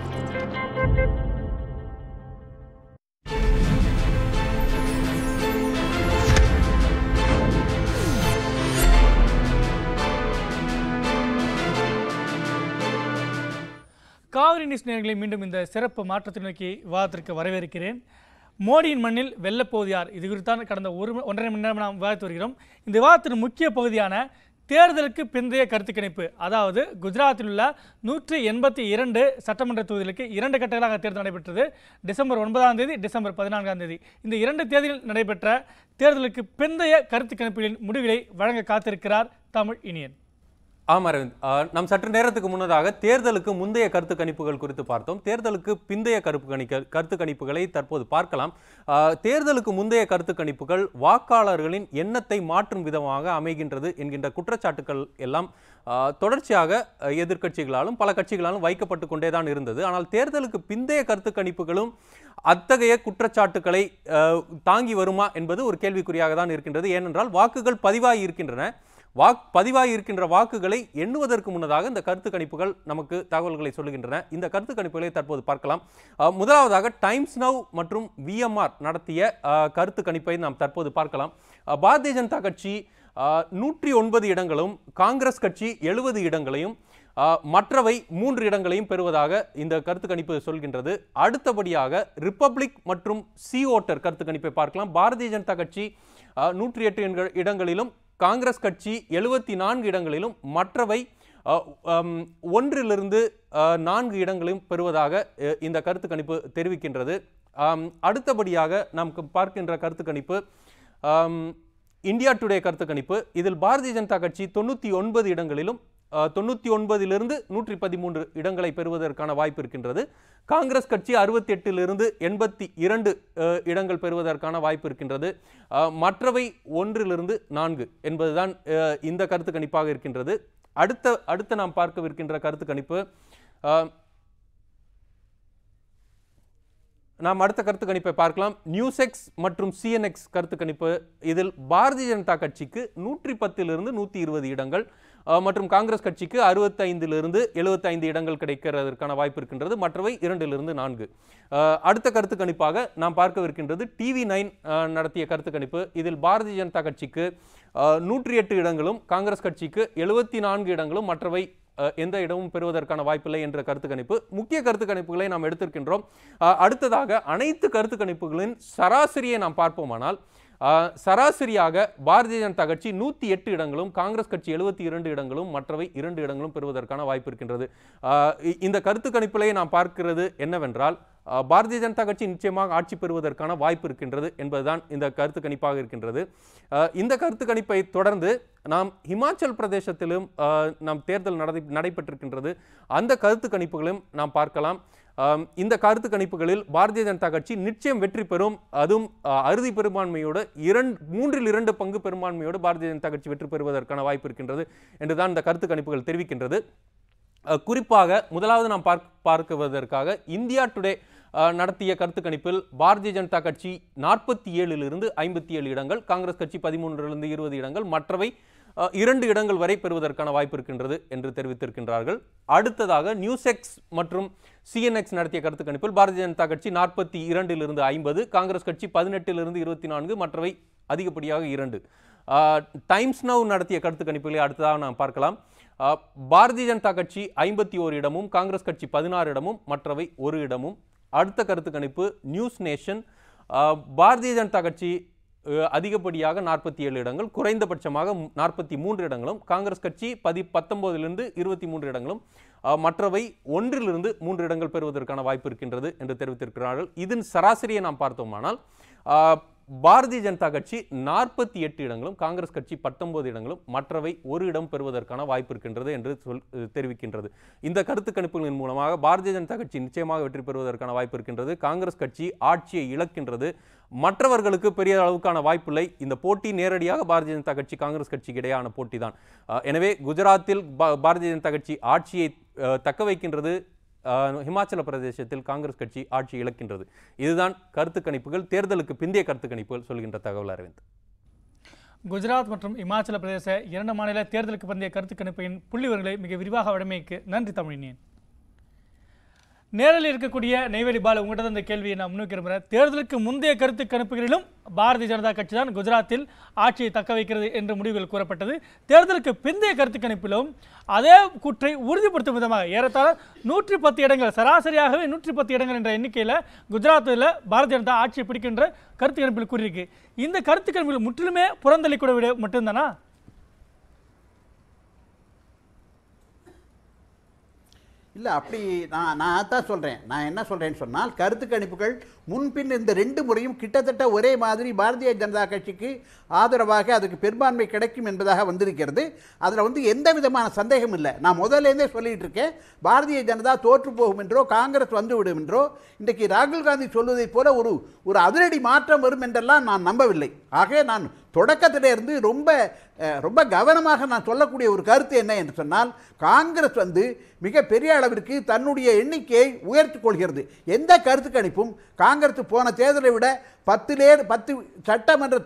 காவிரி நியூஸ் நேயர்களை மீண்டும் இந்த சிறப்பு மாற்றத்தை நோக்கி விவாதத்திற்கு வரவேற்கிறேன். மோடியின் மண்ணில் வெல்லப்போவது யார், இது குறித்தான் கடந்த 1.5 மணி நேரம் நாம் விவாதித்து வருகிறோம். இந்த விவாதத்தின் முக்கிய பகுதியான தேர்தலுக்கு பிந்தைய கருத்து கணிப்பு, அதாவது குஜராத்தில் உள்ள 182 சட்டமன்ற தொகுதிகளுக்கு 2 கட்டங்களாக தேர்தல் நடைபெற்றது. டிசம்பர் 9ஆம் தேதி, டிசம்பர் 14ஆம் தேதி. இந்த 2 தேதியில் நடைபெற்ற தேர்தலுக்கு பிந்தைய கருத்து கணிப்புகளின் முடிவுகளை வழங்க காத்திருக்கிறார் தமிழ் இனியன். ஆமா அரவிந்த், நாம் சற்று நேரத்துக்கு முன்னதாக தேர்தலுக்கு முந்தைய கருத்து கணிப்புகள் குறித்து பார்த்தோம். தேர்தலுக்கு பிந்தைய கருத்து கணிப்புகளை தற்போது பார்க்கலாம். தேர்தலுக்கு முந்தைய கருத்து கணிப்புகள் வாக்காளர்களின் எண்ணத்தை மாற்றும் விதமாக அமைகின்றது என்கின்ற குற்றச்சாட்டுகள் எல்லாம் தொடர்ச்சியாக எதிர்க்கட்சிகளாலும் பல கட்சிகளாலும் வைக்கப்பட்டு கொண்டேதான் இருந்தது. ஆனால் தேர்தலுக்கு பிந்தைய கருத்து கணிப்புகளும் அத்தகைய குற்றச்சாட்டுகளை தாங்கி வருமா என்பது ஒரு கேள்விக்குறியாக தான் இருக்கின்றது. ஏனென்றால் வாக்குகள் பதிவாகி இருக்கின்றன. பதிவாகி இருக்கின்ற வாக்குகளை எண்ணுவதற்கு முன்னதாக இந்த கருத்து கணிப்புகள் நமக்கு தகவல்களை சொல்லுகின்றன. இந்த கருத்து கணிப்புகளை தற்போது பார்க்கலாம். முதலாவதாக டைம்ஸ் நவ் மற்றும் VMR நடத்திய கருத்து கணிப்பை நாம் தற்போது பார்க்கலாம். பாரதிய ஜனதா கட்சி 109 இடங்களும், காங்கிரஸ் கட்சி 70 இடங்களையும், மற்றவை 3 இடங்களையும் பெறுவதாக இந்த கருத்து கணிப்பு சொல்கின்றது. அடுத்தபடியாக ரிப்பப்ளிக் மற்றும் சி ஓட்டர் கருத்து கணிப்பை பார்க்கலாம். பாரதிய ஜனதா கட்சி 108 இடங்களிலும், காங்கிரஸ் கட்சி 74 இடங்களிலும், மற்றவை 1 to 4 இடங்களையும் பெறுவதாக இந்த கருத்து கணிப்பு தெரிவிக்கின்றது. அடுத்தபடியாக நாம் பார்க்கின்ற கருத்து கணிப்பு இந்தியா டுடே கருத்து கணிப்பு. இதில் பாரதிய ஜனதா கட்சி 99 இடங்களிலும், 99 to 113 இடங்களை பெறுவதற்கான வாய்ப்பு இருக்கின்றது. காங்கிரஸ் கட்சி 68 to 82 இடங்கள் பெறுவதற்கான வாய்ப்பு இருக்கின்றது. மற்றவை 1 to 4 என்பதுதான் இந்த கருத்து கணிப்பாக இருக்கின்றது. அடுத்த நாம் பார்க்கவிருக்கின்ற கருத்து கணிப்பு, நாம் அடுத்த கருத்து கணிப்பை பார்க்கலாம். நியூஸ்எக்ஸ் மற்றும் CNN கருத்து கணிப்பு. இதில் பாரதிய ஜனதா கட்சிக்கு 110 to 120 இடங்கள் மற்றும் காங்கிரஸ் கட்சிக்கு 65 to 75 இடங்கள் கிடைக்கிறதற்கான வாய்ப்பு இருக்கின்றது. மற்றவை 2 to 4. அடுத்த கருத்து கணிப்பாக நாம் பார்க்கவிருக்கின்றது TV9 நடத்திய கருத்து கணிப்பு. இதில் பாரதிய ஜனதா கட்சிக்கு 108 இடங்களும், காங்கிரஸ் கட்சிக்கு 74 இடங்களும், மற்றவை எந்த இடமும் பெறுவதற்கான வாய்ப்பில்லை என்ற கருத்து கணிப்பு. முக்கிய கருத்து கணிப்புகளை நாம் எடுத்திருக்கின்றோம். அடுத்ததாக அனைத்து கருத்து கணிப்புகளின் சராசரியை நாம் பார்ப்போமானால், சராசரியாக பாரதிய ஜனதா கட்சி 108 இடங்களும், காங்கிரஸ் கட்சி 72 இடங்களும், மற்றவை 2 இடங்களும் பெறுவதற்கான வாய்ப்பு இருக்கின்றது. இந்த கருத்து கணிப்பிலே நாம் பார்க்கிறது என்னவென்றால், பாரதிய ஜனதா கட்சி நிச்சயமாக ஆட்சி பெறுவதற்கான வாய்ப்பு இருக்கின்றது என்பதுதான் இந்த கருத்து கணிப்பாக இருக்கின்றது. இந்த கருத்து கணிப்பை தொடர்ந்து நாம் ஹிமாச்சல் பிரதேசத்திலும் நாம் தேர்தல் நடைபெற்றிருக்கின்றது. அந்த கருத்து கணிப்புகளையும் நாம் பார்க்கலாம். இந்த கருத்து கணிப்புகளில் பாரதிய ஜனதா கட்சி நிச்சயம் வெற்றி பெறும், அதுவும் அறுதி பெரும்பான்மையோடு 3/2 பங்கு பெரும்பான்மையோடு பாரதிய ஜனதா கட்சி வெற்றி பெறுவதற்கான வாய்ப்பு இருக்கின்றது என்றுதான் இந்த கருத்து கணிப்புகள் தெரிவிக்கின்றது. குறிப்பாக முதலாவது நாம் பார்க்குவதற்காக இந்தியா டுடே நடத்திய கருத்து கணிப்பில் பாரதிய ஜனதா கட்சி 47 to 57 இடங்கள், காங்கிரஸ் கட்சி 13 to 20 இடங்கள், மற்றவை 2 இடங்கள் வரை பெறுவதற்கான வாய்ப்பு இருக்கின்றது என்று தெரிவித்திருக்கின்றார்கள். அடுத்ததாக நியூஸ்எக்ஸ் மற்றும் CNN நடத்திய கருத்து கணிப்பில் பாரதிய ஜனதா கட்சி 42 to 50, காங்கிரஸ் கட்சி 18 to 24, மற்றவை அதிகப்படியாக 2. டைம்ஸ் நவ் நடத்திய கருத்து கணிப்புகளை அடுத்ததாக நாம் பார்க்கலாம். பாரதிய ஜனதா கட்சி 51 இடமும், காங்கிரஸ் கட்சி 16 இடமும், மற்றவை 1 இடமும். அடுத்த கருத்து கணிப்பு நியூஸ் நேஷன். பாரதிய ஜனதா கட்சி அதிகப்படியாக 47 இடங்கள், குறைந்தபட்சமாக 43 இடங்களும், காங்கிரஸ் கட்சி 19 to 23 இடங்களும், மற்றவை 1 to 3 இடங்கள் பெறுவதற்கான வாய்ப்பு இருக்கின்றது என்று தெரிவித்திருக்கிறார்கள். இதன் சராசரியை நாம் பார்த்தோமானால் பாரதிய ஜனதா கட்சி 48 இடங்களும், காங்கிரஸ் கட்சி 19 இடங்களும், மற்றவை 1 இடம் பெறுவதற்கான வாய்ப்பு இருக்கின்றது என்று தெரிவிக்கின்றது. இந்த கருத்து கணிப்புகளின் மூலமாக பாரதிய ஜனதா கட்சி நிச்சயமாக வெற்றி பெறுவதற்கான வாய்ப்பு இருக்கின்றது. காங்கிரஸ் கட்சி ஆட்சியை இழக்கின்றது, மற்றவர்களுக்கு பெரிய அளவுக்கான வாய்ப்பில்லை. இந்த போட்டி நேரடியாக பாரதிய ஜனதா கட்சி காங்கிரஸ் கட்சிக்கு இடையான போட்டி தான். எனவே குஜராத்தில் பாரதிய ஜனதா கட்சி ஆட்சியை தக்க வைக்கின்றது, ஹிமாச்சல பிரதேசத்தில் காங்கிரஸ் கட்சி ஆட்சி இழக்கின்றது. இதுதான் கருத்து கணிப்புகள், தேர்தலுக்கு பிந்தைய கருத்து கணிப்புகள் சொல்கின்ற தகவல். அரவிந்த், குஜராத் மற்றும் இமாச்சல பிரதேச 2 மாநில தேர்தலுக்கு பிந்தைய கருத்து கணிப்பின் புள்ளிவிவரங்களை மிக விரிவாக வழமைக்கு நன்றி தமிழினியன். நேரில் இருக்கக்கூடிய நெய்வேலி பால், உங்கள்கிட்ட இந்த கேள்வியை நான் முன்வைக்கிறேன். தேர்தலுக்கு முந்தைய கருத்து கணிப்புகளிலும் பாரதிய ஜனதா கட்சி தான் குஜராத்தில் ஆட்சியை தக்க வைக்கிறது என்ற முடிவுகள் கூறப்பட்டது. தேர்தலுக்கு பிந்தைய கருத்து கணிப்பிலும் அதே கூற்றை உறுதிப்படுத்தும் விதமாக ஏறத்தாழ 110 இடங்கள், சராசரியாகவே 110 இடங்கள் என்ற எண்ணிக்கையில் குஜராத்தில் பாரதிய ஜனதா ஆட்சியை பிடிக்கின்ற கருத்து கணிப்பில் கூறியிருக்கு. இந்த கருத்து கணிப்பில் முற்றிலுமே புறந்தள்ளிக்கூட விட மட்டும்தானா? இல்லை அப்படி நான் தான் சொல்கிறேன். நான் என்ன சொல்கிறேன்னு சொன்னால், கருத்து கணிப்புகள் முன்பின் இந்த 2 முறையும் கிட்டத்தட்ட ஒரே மாதிரி பாரதிய ஜனதா கட்சிக்கு ஆதரவாக அதுக்கு பெரும்பான்மை கிடைக்கும் என்பதாக வந்திருக்கிறது. அதில் வந்து எந்த விதமான சந்தேகம் இல்லை. நான் முதல்லேருந்தே சொல்லிகிட்டு இருக்கேன், பாரதிய ஜனதா தோற்று போகும் என்றோ காங்கிரஸ் வந்துவிடும் என்றோ இன்றைக்கு ராகுல் காந்தி சொல்வதைப் போல ஒரு அதிரடி மாற்றம் வரும் என்றெல்லாம் நான் நம்பவில்லை. ஆகவே நான் தொடக்கத்திலிருந்து ரொம்ப கவனமாக நான் சொல்லக்கூடிய ஒரு கருத்து என்ன என்று சொன்னால், காங்கிரஸ் வந்து மிக பெரிய அளவிற்கு தன்னுடைய எண்ணிக்கையை உயர்த்திக் கொள்கிறது. எந்த கருத்து கணிப்பும் காங்கிரஸ் போன தேர்தலை விட 10 சட்டமன்ற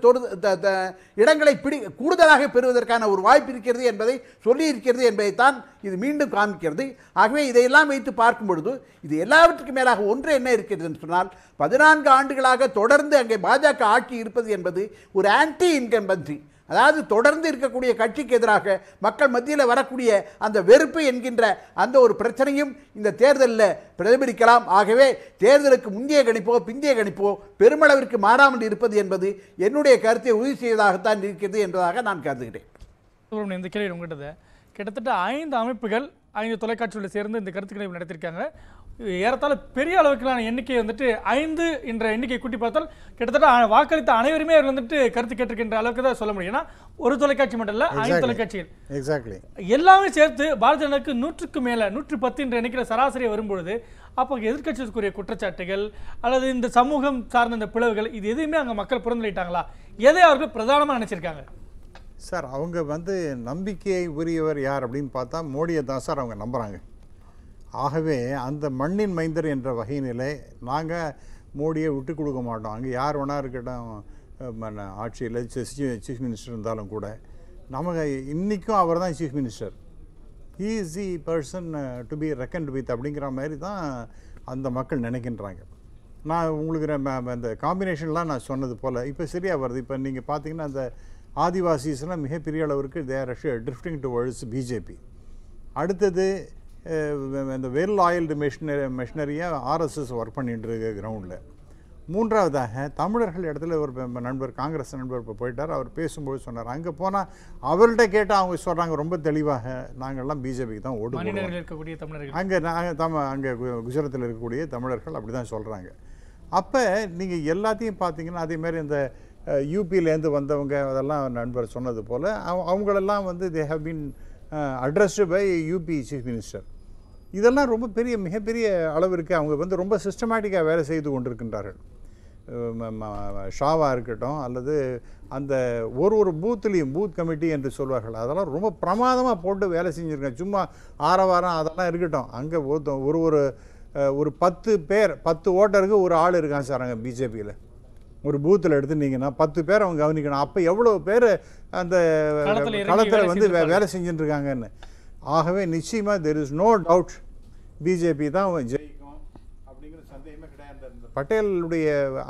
இடங்களை கூடுதலாக பெறுவதற்கான ஒரு வாய்ப்பு இருக்கிறது என்பதை சொல்லியிருக்கிறது என்பதைத்தான் இது மீண்டும் காமிக்கிறது. ஆகவே இதையெல்லாம் வைத்து பார்க்கும் பொழுது இது எல்லாவற்றுக்கும் மேலாக ஒன்று என்ன இருக்கிறது என்று சொன்னால், 14 ஆண்டுகளாக தொடர்ந்து அங்கே பாஜக ஆட்சி இருப்பது என்பது ஒரு ஆன்டி இன்கம்பன்சி, அதாவது தொடர்ந்து இருக்கக்கூடிய கட்சிக்கு எதிராக மக்கள் மத்தியில் வரக்கூடிய அந்த வெறுப்பு என்கின்ற அந்த ஒரு பிரச்சனையும் இந்த தேர்தலில் பிரதிபலிக்கலாம். ஆகவே தேர்தலுக்கு முந்தைய கணிப்போ பிந்தைய கணிப்போ பெருமளவிற்கு மாறாமல் இருப்பது என்பது என்னுடைய கருத்தை உறுதி செய்வதாகத்தான் இருக்கிறது என்பதாக நான் கருதுகிறேன். இந்த கேள்வி உங்கள்கிட்ட கிட்டத்தட்ட 5 அமைப்புகள் 5 தொலைக்காட்சிகளில் சேர்ந்து இந்த கருத்து கணிப்பு நடத்தியிருக்காங்க. ஏறத்தாழ பெரிய அளவுக்கான எண்ணிக்கை வந்துட்டு 5 என்ற எண்ணிக்கை கூட்டி பார்த்தால் கிட்டத்தட்ட வாக்களித்த அனைவருமே வந்துட்டு கருத்து கேட்டிருக்கின்ற அளவுக்கு தான் சொல்ல முடியும். ஏன்னா ஒரு தொலைக்காட்சி மட்டும் இல்லை, 5 தொலைக்காட்சிகள் எல்லாமே சேர்த்து பாரதிய ஜனதாக்கு 100க்கு மேலே 110 என்ற எண்ணிக்கையில் சராசரி வரும்பொழுது அப்போ எதிர்கட்சிக்குரிய குற்றச்சாட்டுகள் அல்லது இந்த சமூகம் சார்ந்த இந்த பிளவுகள் இது எதுவுமே அங்கே மக்கள் புறந்தளிட்டாங்களா? எதை அவர்கள் பிரதானமாக நினைச்சிருக்காங்க? சார் அவங்க வந்து நம்பிக்கையை உரியவர் யார் அப்படின்னு பார்த்தா மோடியை தான் சார் அவங்க நம்புகிறாங்க. ஆகவே அந்த மண்ணின் மைந்தர் என்ற வகையினிலே நாங்கள் மோடியை விட்டு கொடுக்க மாட்டோம். அங்கே யார் வேணா இருக்கட்டும், ஆட்சியில் சீஃப் மினிஸ்டர் இருந்தாலும் கூட நமக்கு இன்றைக்கும் அவர் தான் chief minister. He is the person to be reckoned with அப்படிங்கிற மாதிரி தான் அந்த மக்கள் நினைக்கின்றாங்க. நான் உங்களுக்கு அந்த காம்பினேஷன்லாம் நான் சொன்னது போல் இப்போ சரியாக வருது. இப்போ நீங்கள் பார்த்தீங்கன்னா அந்த ஆதிவாசிஸ்லாம் மிகப்பெரிய அளவிற்கு they are drifting towards BJP. அடுத்தது இந்த வெல் ஆயில்டு மெஷினரியை ஆர்எஸ்எஸ் ஒர்க் பண்ணிட்டு இருக்கு கிரவுண்டில். மூன்றாவதாக தமிழர்கள் இடத்துல ஒரு நண்பர், காங்கிரஸ் நண்பர் இப்போ போயிட்டார். அவர் பேசும்போது சொன்னார், அங்கே போனால் அவர்கிட்ட கேட்டால் அவங்க சொல்கிறாங்க ரொம்ப தெளிவாக, நாங்கள்லாம் பிஜேபிக்கு தான் ஓட்டு போடுவோம். அங்கே குஜராத்தில் இருக்கக்கூடிய தமிழர்கள் அப்படி தான் சொல்கிறாங்க. அப்போ நீங்கள் எல்லாத்தையும் பார்த்தீங்கன்னா அதேமாதிரி இந்த யூபியிலேருந்து வந்தவங்க அதெல்லாம் நண்பர் சொன்னது போல் அவங்களெல்லாம் வந்து they have been addressed by UP chief minister. இதெல்லாம் ரொம்ப மிகப்பெரிய அளவிற்கு அவங்க வந்து ரொம்ப சிஸ்டமேட்டிக்காக வேலை செய்து கொண்டிருக்கின்றார்கள். ஷாவாக இருக்கட்டும் அல்லது அந்த ஒரு பூத்துலேயும் பூத் கமிட்டி என்று சொல்வார்கள், அதெல்லாம் ரொம்ப பிரமாதமாக போட்டு வேலை செஞ்சுருக்காங்க. சும்மா ஆரவாரம் அதெல்லாம் இருக்கட்டும், அங்கே ஒரு 10 பேர் 10 ஓட்டருக்கு ஒரு ஆள் இருக்கான் சார் அங்கே பிஜேபியில். ஒரு பூத்தில் எடுத்துட்டீங்கன்னா 10 பேர் அவங்க கவனிக்கணும். அப்போ எவ்வளோ பேர் அந்த களத்தில் வந்து வேலை செஞ்சுட்டு இருக்காங்கன்னு. ஆகவே நிச்சயமாக there is no doubt BJP தான் ஜெயிக்கும் அப்படிங்கிற சந்தேகமே கிடையாது. பட்டேலுடைய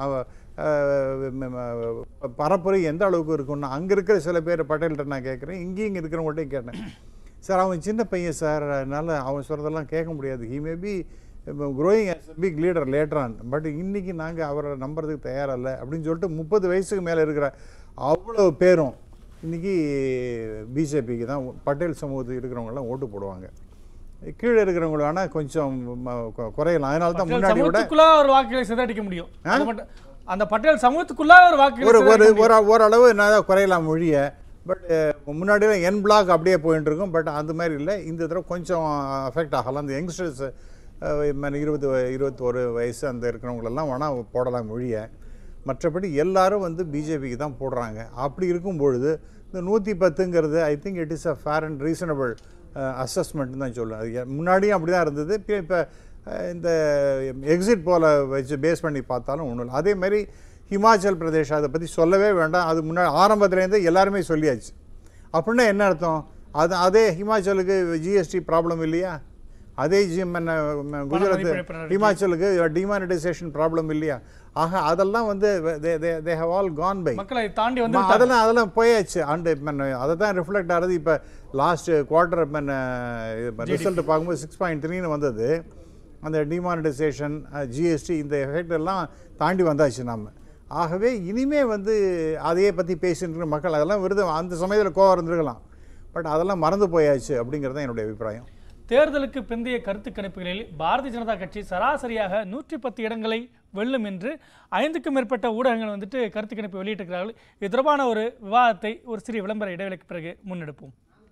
பரப்புரை எந்த அளவுக்கு இருக்குன்னா, அங்கே இருக்கிற சில பேர் பட்டேல்கிட்ட நான் கேட்குறேன், இங்கேயும் இருக்கிறவங்கள்ட்டையும் கேட்டேன், சார் அவன் சின்ன பையன் சார், அதனால் அவன் சொல்கிறதெல்லாம் கேட்க முடியாது, he may be growing as a big leader later on, but இன்றைக்கி நாங்கள் அவரை நம்புறதுக்கு தயாரில்லை அப்படின்னு சொல்லிட்டு 30 வயசுக்கு மேலே இருக்கிற அவ்வளோ பேரும் இன்றைக்கி பிஜேபிக்கு தான், பட்டேல் சமூகத்துக்கு இருக்கிறவங்களாம் ஓட்டு போடுவாங்க. கீழே இருக்கிறவங்கள வேணால் கொஞ்சம் குறையலாம். அதனால தான் முன்னாடி விட ஒரு வாக்குகளை சிதறடிக்க முடியும். அந்த பட்டேல் சமூகத்துக்குள்ளே ஒரு வாக்கு ஓரளவு என்ன குறையலாம் மொழிய. பட் முன்னாடியெல்லாம் என் பிளாக் அப்படியே போயிட்டு இருக்கும். பட் அந்த மாதிரி இல்லை, இந்த தடவை கொஞ்சம் அஃபெக்ட் ஆகலாம். அந்த யங்ஸ்டர்ஸ் 20-21 வயசு அந்த இருக்கிறவங்களெல்லாம் வேணால் போடலாம் மொழிய. மற்றபடி எல்லாரும் வந்து பிஜேபிக்கு தான் போடுறாங்க. அப்படி இருக்கும் பொழுது இந்த 110ங்கிறது I think it is a fair and reasonable அசஸ்மெண்ட்னு தான் சொல்லுவேன். அது முன்னாடியும் அப்படி தான் இருந்தது. இப்போ இந்த எக்ஸிட் போல் வச்சு பேஸ் பண்ணி பார்த்தாலும் ஒன்றும் இல்லை. அதேமாதிரி ஹிமாச்சல் பிரதேஷ் அதை பற்றி சொல்லவே வேண்டாம். அது முன்னாடி ஆரம்பத்துலேருந்து எல்லாருமே சொல்லியாச்சு. அப்படின்னா என்ன அர்த்தம்? அதே ஹிமாச்சலுக்கு ஜிஎஸ்டி ப்ராப்ளம் இல்லையா? அதே குஜராத் ஹிமாச்சலுக்கு டிமானிட்டைசேஷன் ப்ராப்ளம் இல்லையா? ஆக அதெல்லாம் வந்து they have all gone by. அதெல்லாம் போயாச்சு. அண்டு அதை தான் ரிஃப்ளெக்ட் ஆகிறது. இப்போ லாஸ்ட் குவார்ட்டர் ரிசல்ட் பார்க்கும்போது 6.3 வந்தது. அந்த டிமானிட்டைசேஷன் ஜிஎஸ்டி இந்த எஃபெக்ட் எல்லாம் தாண்டி வந்தாச்சு நாம். ஆகவே இனிமே வந்து அதையே பற்றி பேசிட்டு மக்கள் அதெல்லாம் விருது அந்த சமயத்தில் கோவம் இருந்திருக்கலாம். பட் அதெல்லாம் மறந்து போயாச்சு அப்படிங்கிறது தான் என்னுடைய அபிப்பிராயம். தேர்தலுக்கு பிந்தைய கருத்து கணிப்புகளில் பாரதிய ஜனதா கட்சி சராசரியாக 110 இடங்களை வெல்லும் என்று 5க்கும் மேற்பட்ட ஊடகங்கள் வந்துட்டு கருத்து கணிப்பு வெளியிட்டிருக்கிறார்கள். இது தொடர்பான ஒரு விவாதத்தை ஒரு சிறிய விளம்பர இடைவெளிக்கு பிறகு முன்னெடுப்போம்.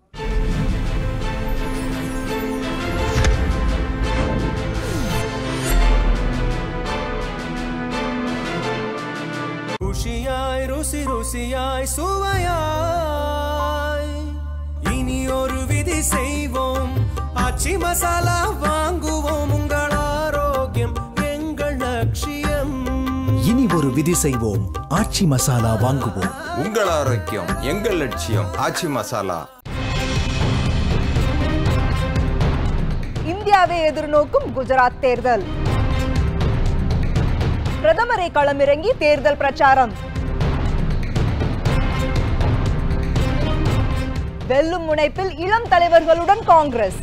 ருசியாய் ருசி ருசியாய் சுவையாய் இனி ஒரு விதி செய்வோம். ஆச்சி மசாலா வாங்குவோம். உங்கள் ஆரோக்கியம் எங்கள் லட்சியம். இனி ஒரு விதி செய்வோம். ஆச்சி மசாலா வாங்குவோம். உங்கள் ஆரோக்கியம் எங்கள் லட்சியம். ஆச்சி மசாலா. இந்தியாவை எதிர்நோக்கும் குஜராத் தேர்தல். பிரதமரை களமிறங்கி தேர்தல் பிரச்சாரம். வெல்லும் முனைப்பில் இளம் தலைவர்களுடன் காங்கிரஸ்.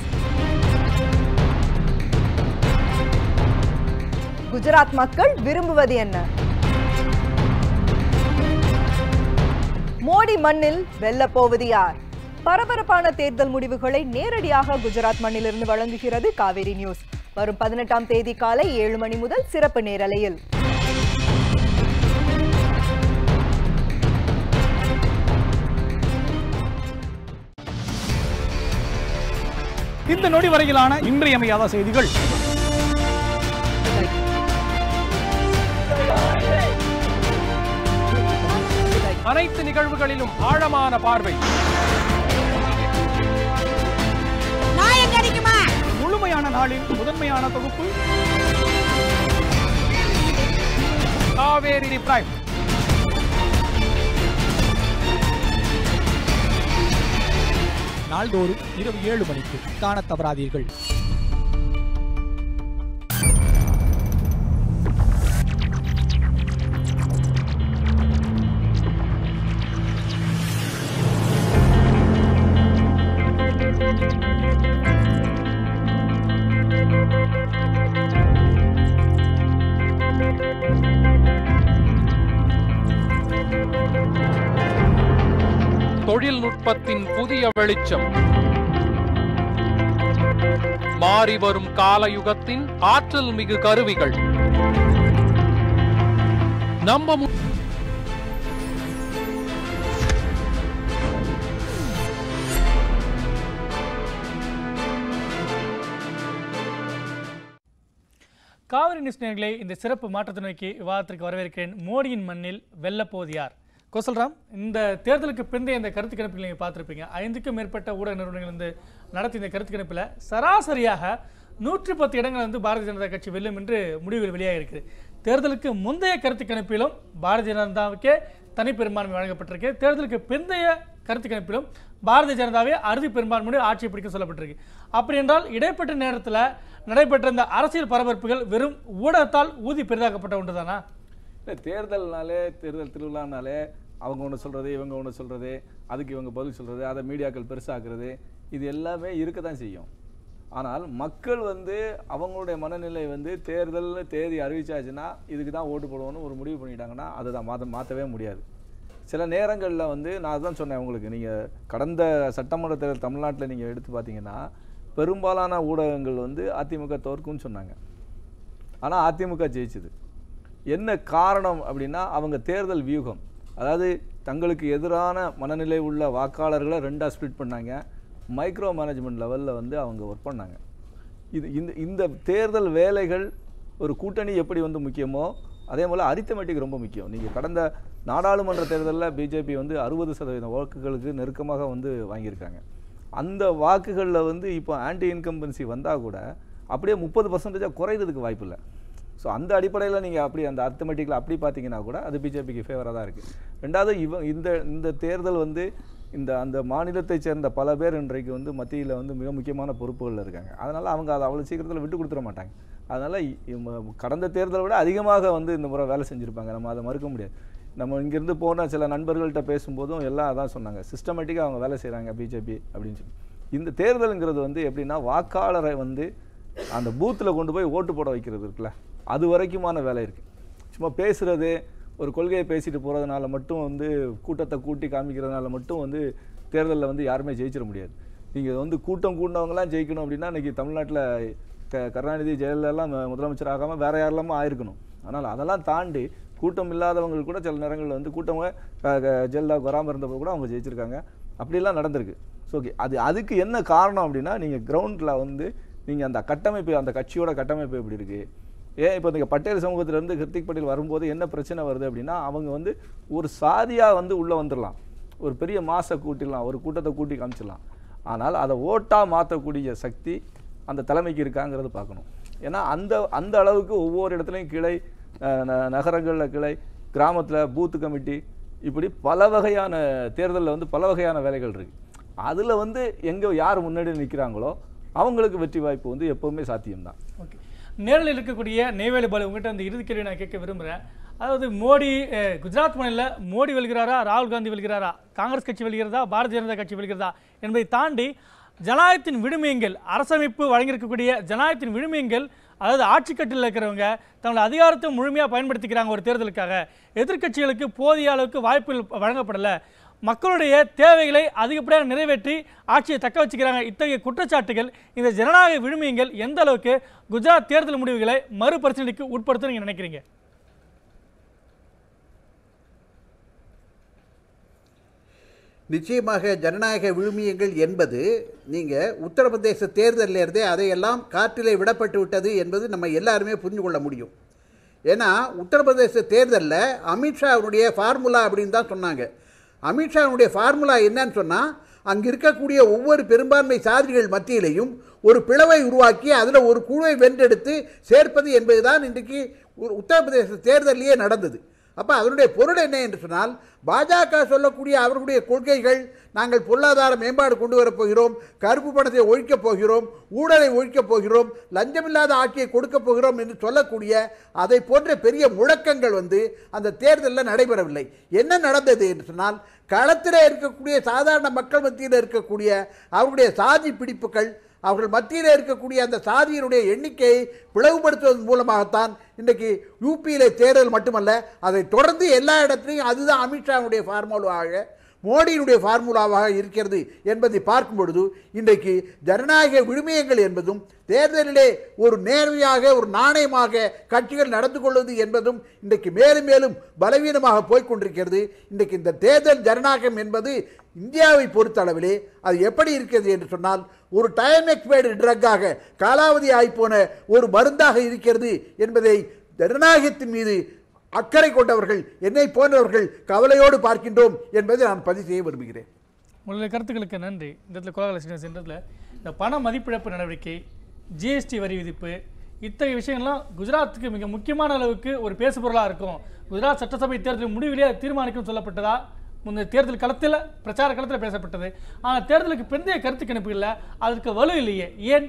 குஜராத் மக்கள் விரும்புவது என்ன? மோடி மண்ணில் வெல்லப் போவது யார்? பரபரப்பான தேர்தல் முடிவுகளை நேரடியாக குஜராத் மண்ணிலிருந்து வழங்குகிறது காவேரி நியூஸ். வரும் 18ஆம் தேதி காலை 7 மணி முதல் சிறப்பு நேரலையில். இந்த நொடி வரையிலான இன்றியமையாத செய்திகள். அனைத்து நிகழ்வுகளிலும் ஆழமான பார்வை. முழுமையான நாளின் முதன்மையான தொகுப்பு காவேரி பிரைம். நாள்தோறும் இரவு 7 மணிக்கு காண தவறாதீர்கள். தொழில்நுட்பத்தின் புதிய வெளிச்சம். மாறி வரும் காலயுகத்தின் ஆற்றல் மிகு கருவிகள். நம்ப காவிரி நியூஸ் நேயர்களே, இந்த சிறப்பு மாற்றத்தை நோக்கி விவாதத்திற்கு வரவேற்கிறேன். மோடியின் மண்ணில் வெல்லப்போவது யார்? கோசல்ராம், இந்த தேர்தலுக்கு பிந்தைய இந்த கருத்து கணிப்பில் நீங்கள் பார்த்துருப்பீங்க. 5க்கும் மேற்பட்ட ஊடக நிறுவனங்கள் வந்து நடத்திய இந்த கருத்து கணிப்பில் சராசரியாக 110 இடங்கள் வந்து பாரதிய ஜனதா கட்சி வெல்லும் என்று முடிவுகள் வெளியாக இருக்குது. தேர்தலுக்கு முந்தைய கருத்து கணிப்பிலும் பாரதிய ஜனதாவுக்கே தனிப்பெரும்பான்மை வழங்கப்பட்டிருக்கு. தேர்தலுக்கு பிந்தைய கருத்து கணிப்பிலும் பாரதிய ஜனதாவே அறுதி பெரும்பான்மையோடு ஆட்சியை பிடிக்க சொல்லப்பட்டிருக்கு. அப்படி என்றால் இடைப்பட்ட நேரத்தில் நடைபெற்ற இந்த அரசியல் பரபரப்புகள் வெறும் ஊடகத்தால் ஊதி பெரிதாக்கப்பட்ட ஒன்று தானா? இல்லை, தேர்தல்னாலே தேர்தல் திருவிழானாலே அவங்க ஒன்று சொல்கிறது, இவங்க ஒன்று சொல்கிறது, அதுக்கு இவங்க பதில் சொல்கிறது, அதை மீடியாக்கள் பெருசாக்குறது, இது எல்லாமே இருக்க தான் செய்யும். ஆனால் மக்கள் வந்து அவங்களுடைய மனநிலை வந்து தேர்தல் தேதி அறிவிச்சாச்சுன்னா இதுக்கு தான் ஓட்டு போடுவோன்னு ஒரு முடிவு பண்ணிட்டாங்கன்னா அதை தான் மாற்றவே முடியாது. சில நேரங்களில் வந்து நான் அதுதான் சொன்னேன் உங்களுக்கு, நீங்கள் கடந்த சட்டமன்ற தேர்தல் தமிழ்நாட்டில் நீங்கள் எடுத்து பார்த்தீங்கன்னா பெரும்பாலான ஊடகங்கள் வந்து அதிமுக தோற்கும்னு சொன்னாங்க. ஆனால் அதிமுக ஜெயிச்சுது. என்ன காரணம் அப்படின்னா அவங்க தேர்தல் வியூகம், அதாவது தங்களுக்கு எதிரான மனநிலை உள்ள வாக்காளர்களை 2ஆக ஸ்ப்ளிட் பண்ணாங்க. மைக்ரோ மேனேஜ்மெண்ட் லெவலில் வந்து அவங்க ஒர்க் பண்ணாங்க. இந்த தேர்தல் வேலைகள் ஒரு கூட்டணி எப்படி வந்து முக்கியமோ அதே போல் அரித்தமெட்டிக் ரொம்ப முக்கியம். நீங்கள் கடந்த நாடாளுமன்ற தேர்தலில் பிஜேபி வந்து 60% வாக்குகளுக்கு நெருக்கமாக வந்து வாங்கியிருக்காங்க. அந்த வாக்குகளில் வந்து இப்போ ஆன்டி இன்கம்பன்சி வந்தால் கூட அப்படியே 30% குறையிறதுக்கு வாய்ப்பு இல்லை. ஸோ அந்த அடிப்படையில் நீங்கள் அப்படி அந்த அரித்தமெட்டிக்கில் அப்படி பார்த்தீங்கன்னா கூட அது பிஜேபிக்கு ஃபேவராக தான் இருக்குது. ரெண்டாவது இந்த தேர்தல் வந்து அந்த மாநிலத்தை சேர்ந்த பல பேர் இன்றைக்கு வந்து மத்தியில் வந்து மிக முக்கியமான பொறுப்புகளில் இருக்காங்க. அதனால் அவங்க அதை அவ்வளோ சீக்கிரத்தில் விட்டு கொடுத்துட மாட்டாங்க. அதனால் கடந்த தேர்தலை விட அதிகமாக வந்து இந்த முறை வேலை செஞ்சுருப்பாங்க. நம்ம அதை மறுக்க முடியாது. நம்ம இங்கேருந்து போன சில நண்பர்கள்ட்ட பேசும்போதும் எல்லாம் அதான் சொன்னாங்க, சிஸ்டமேட்டிக்காக அவங்க வேலை செய்கிறாங்க பிஜேபி அப்படின்னு சொல்லி. இந்த தேர்தலுங்கிறது வந்து எப்படின்னா வாக்காளரை வந்து அந்த பூத்தில் கொண்டு போய் ஓட்டு போட வைக்கிறது இருக்குல்ல, அது வரைக்குமான வேலை இருக்குது. சும்மா பேசுகிறது, ஒரு கொள்கையை பேசிட்டு போகிறதுனால மட்டும் வந்து கூட்டத்தை கூட்டி காமிக்கிறதுனால மட்டும் வந்து தேர்தலில் வந்து யாருமே ஜெயிச்சிட முடியாது. நீங்கள் வந்து கூட்டம் கூடினவங்களாம் ஜெயிக்கணும் அப்படின்னா இன்றைக்கி தமிழ்நாட்டில் கருணாநிதி ஜெயலலிதாலாம் முதலமைச்சர் ஆகாமல் வேறு யாரெல்லாமோ ஆயிருக்கணும். ஆனால் அதெல்லாம் தாண்டி கூட்டம் இல்லாதவங்களுக்கு கூட சில நேரங்களில் வந்து கூட்டவங்க ஜெயலலிதாவுக்கு வராமல் இருந்தப்போ கூட அவங்க ஜெயிச்சிருக்காங்க. அப்படிலாம் நடந்திருக்கு. ஸோ ஓகே, அதுக்கு என்ன காரணம் அப்படின்னா நீங்கள் கிரவுண்டில் வந்து நீங்கள் அந்த கட்டமைப்பு, அந்த கட்சியோட கட்டமைப்பு எப்படி இருக்குது. இப்போ நீங்கள் பட்டேல் சமூகத்திலேருந்து ஹிருத்திக் பட்டேல் வரும்போது என்ன பிரச்சனை வருது அப்படின்னா, அவங்க வந்து ஒரு சாதியாக வந்து உள்ளே வந்துடலாம், ஒரு பெரிய மாசை கூட்டிடலாம், ஒரு கூட்டத்தை கூட்டி காமிச்சிடலாம். ஆனால் அதை ஓட்டாக மாற்றக்கூடிய சக்தி அந்த தலைமைக்கு இருக்காங்கிறது பார்க்கணும். ஏன்னா அந்த அளவுக்கு ஒவ்வொரு இடத்துலையும் கிளை, நகரங்களில் கிளை, கிராமத்தில் பூத்து கமிட்டி, இப்படி பல வகையான தேர்தலில் வந்து பல வகையான வேலைகள் இருக்குது. அதில் வந்து எங்கே யார் முன்னாடி நிற்கிறாங்களோ அவங்களுக்கு வெற்றி வாய்ப்பு வந்து எப்போவுமே சாத்தியம்தான். ஓகே, நேரில் இருக்கக்கூடிய நெய்வேலி பாலு, உங்கள்கிட்ட அந்த இறுதி கேள்வி நான் கேட்க விரும்புகிறேன். அதாவது மோடி குஜராத் மாநில மோடி வெல்கிறாரா, ராகுல் காந்தி வெல்கிறாரா, காங்கிரஸ் கட்சி வெல்கிறதா, பாரதிய ஜனதா கட்சி வெல்கிறதா என்பதை தாண்டி ஜனநாயகத்தின் விழுமியங்கள், அரசமைப்பு வழங்கியிருக்கக்கூடிய ஜனநாயகத்தின் விழுமியங்கள், அதாவது ஆட்சி கட்டில் இருக்கிறவங்க தங்களோட அதிகாரத்தை முழுமையாக பயன்படுத்திக்கிறாங்க ஒரு தேர்தலுக்காக. எதிர்க்கட்சிகளுக்கு போதிய அளவுக்கு வாய்ப்புகள் வழங்கப்படலை, மக்களுடைய தேவைகளை அதிகப்படியாக நிறைவேற்றி ஆட்சியை தக்க வச்சுக்கிறாங்க. இத்தகைய குற்றச்சாட்டுகள், இந்த ஜனநாயக விழுமியங்கள் எந்த அளவுக்கு குஜராத் தேர்தல் முடிவுகளை மறுபரிசீலனைக்கு உட்படுத்த நீங்கள் நினைக்கிறீங்க? நிச்சயமாக ஜனநாயக விழுமியங்கள் என்பது நீங்கள் உத்தரப்பிரதேச தேர்தலிலிருந்தே அதையெல்லாம் காற்றிலே விடப்பட்டு விட்டது என்பது நம்ம எல்லாருமே புரிந்து கொள்ள முடியும். ஏன்னா உத்தரப்பிரதேச தேர்தலில் அமித்ஷாவுடைய ஃபார்முலா அப்படின்னு தான் சொன்னாங்க. அமித்ஷாவுடைய ஃபார்முலா என்னன்னு சொன்னால், அங்கே இருக்கக்கூடிய ஒவ்வொரு பெரும்பான்மை சாதிகள் மத்தியிலையும் ஒரு பிளவை உருவாக்கி அதில் ஒரு குழுவை வென்றெடுத்து சேர்ப்பது என்பதுதான் இன்றைக்கு உத்தரப்பிரதேச தேர்தலிலேயே நடந்தது. அப்போ அதனுடைய பொருள் என்ன என்று சொன்னால், பாஜக சொல்லக்கூடிய அவர்களுடைய கொள்கைகள், நாங்கள் பொருளாதார மேம்பாடு கொண்டு வரப்போகிறோம், கருப்பு பணத்தை ஒழிக்கப் போகிறோம், ஊழலை ஒழிக்கப் போகிறோம், லஞ்சமில்லாத ஆட்சியை கொடுக்கப் போகிறோம் என்று சொல்லக்கூடிய அதை போன்ற பெரிய முழக்கங்கள் வந்து அந்த தேர்தலில் நடைபெறவில்லை. என்ன நடந்தது என்று சொன்னால், களத்தில் இருக்கக்கூடிய சாதாரண மக்கள் மத்தியில் இருக்கக்கூடிய அவருடைய சாதி பிடிப்புகள், அவர்கள் மத்தியில் இருக்கக்கூடிய அந்த சாதியினுடைய எண்ணிக்கையை பிளவுபடுத்துவதன் மூலமாகத்தான் இன்றைக்கு யூபியிலே தேர்தல் மட்டுமல்ல, அதை தொடர்ந்து எல்லா இடத்துலையும் அதுதான் அமித்ஷாவுடைய ஃபார்முலாவாக, மோடியினுடைய ஃபார்முலாவாக இருக்கிறது என்பதை பார்க்கும் பொழுது இன்றைக்கு ஜனநாயக விழுமியங்கள் என்பதும் தேர்தலிலே ஒரு நேர்மையாக ஒரு நாணயமாக கட்சிகள் நடந்து கொள்வது என்பதும் இன்றைக்கு மேலும் மேலும் பலவீனமாக போய்கொண்டிருக்கிறது. இன்றைக்கு இந்த தேர்தல் ஜனநாயகம் என்பது இந்தியாவை பொறுத்தளவிலே அது எப்படி இருக்கிறது என்று சொன்னால், ஒரு டைம் எக்ஸ்பயர்டு ட்ரக்காக, காலாவதி ஆகிப்போன ஒரு மருந்தாக இருக்கிறது என்பதை ஜனநாயகத்தின் மீது அக்கறை கொண்டவர்கள், என்னை போன்றவர்கள் கவலையோடு பார்க்கின்றோம் என்பதை நான் பதிவு செய்ய விரும்புகிறேன். உங்களுடைய கருத்துக்களுக்கு நன்றி. இந்த இடத்துல கோலாகல சென்றதில் இந்த பண மதிப்பிழப்பு நடவடிக்கை, ஜிஎஸ்டி வரி விதிப்பு, இத்தகைய விஷயங்கள்லாம் குஜராத்துக்கு மிக முக்கியமான அளவுக்கு ஒரு பேசுபொருளாக இருக்கும். குஜராத் சட்டசபை தேர்தல் முடிவிலே தீர்மானிக்கும் சொல்லப்பட்டதா முந்தைய தேர்தல் களத்தில், பிரச்சார களத்தில் பேசப்பட்டது. ஆனால் தேர்தலுக்கு பிந்தைய கருத்து கணிப்புகளில் அதற்கு வலு இல்லையே, ஏன்?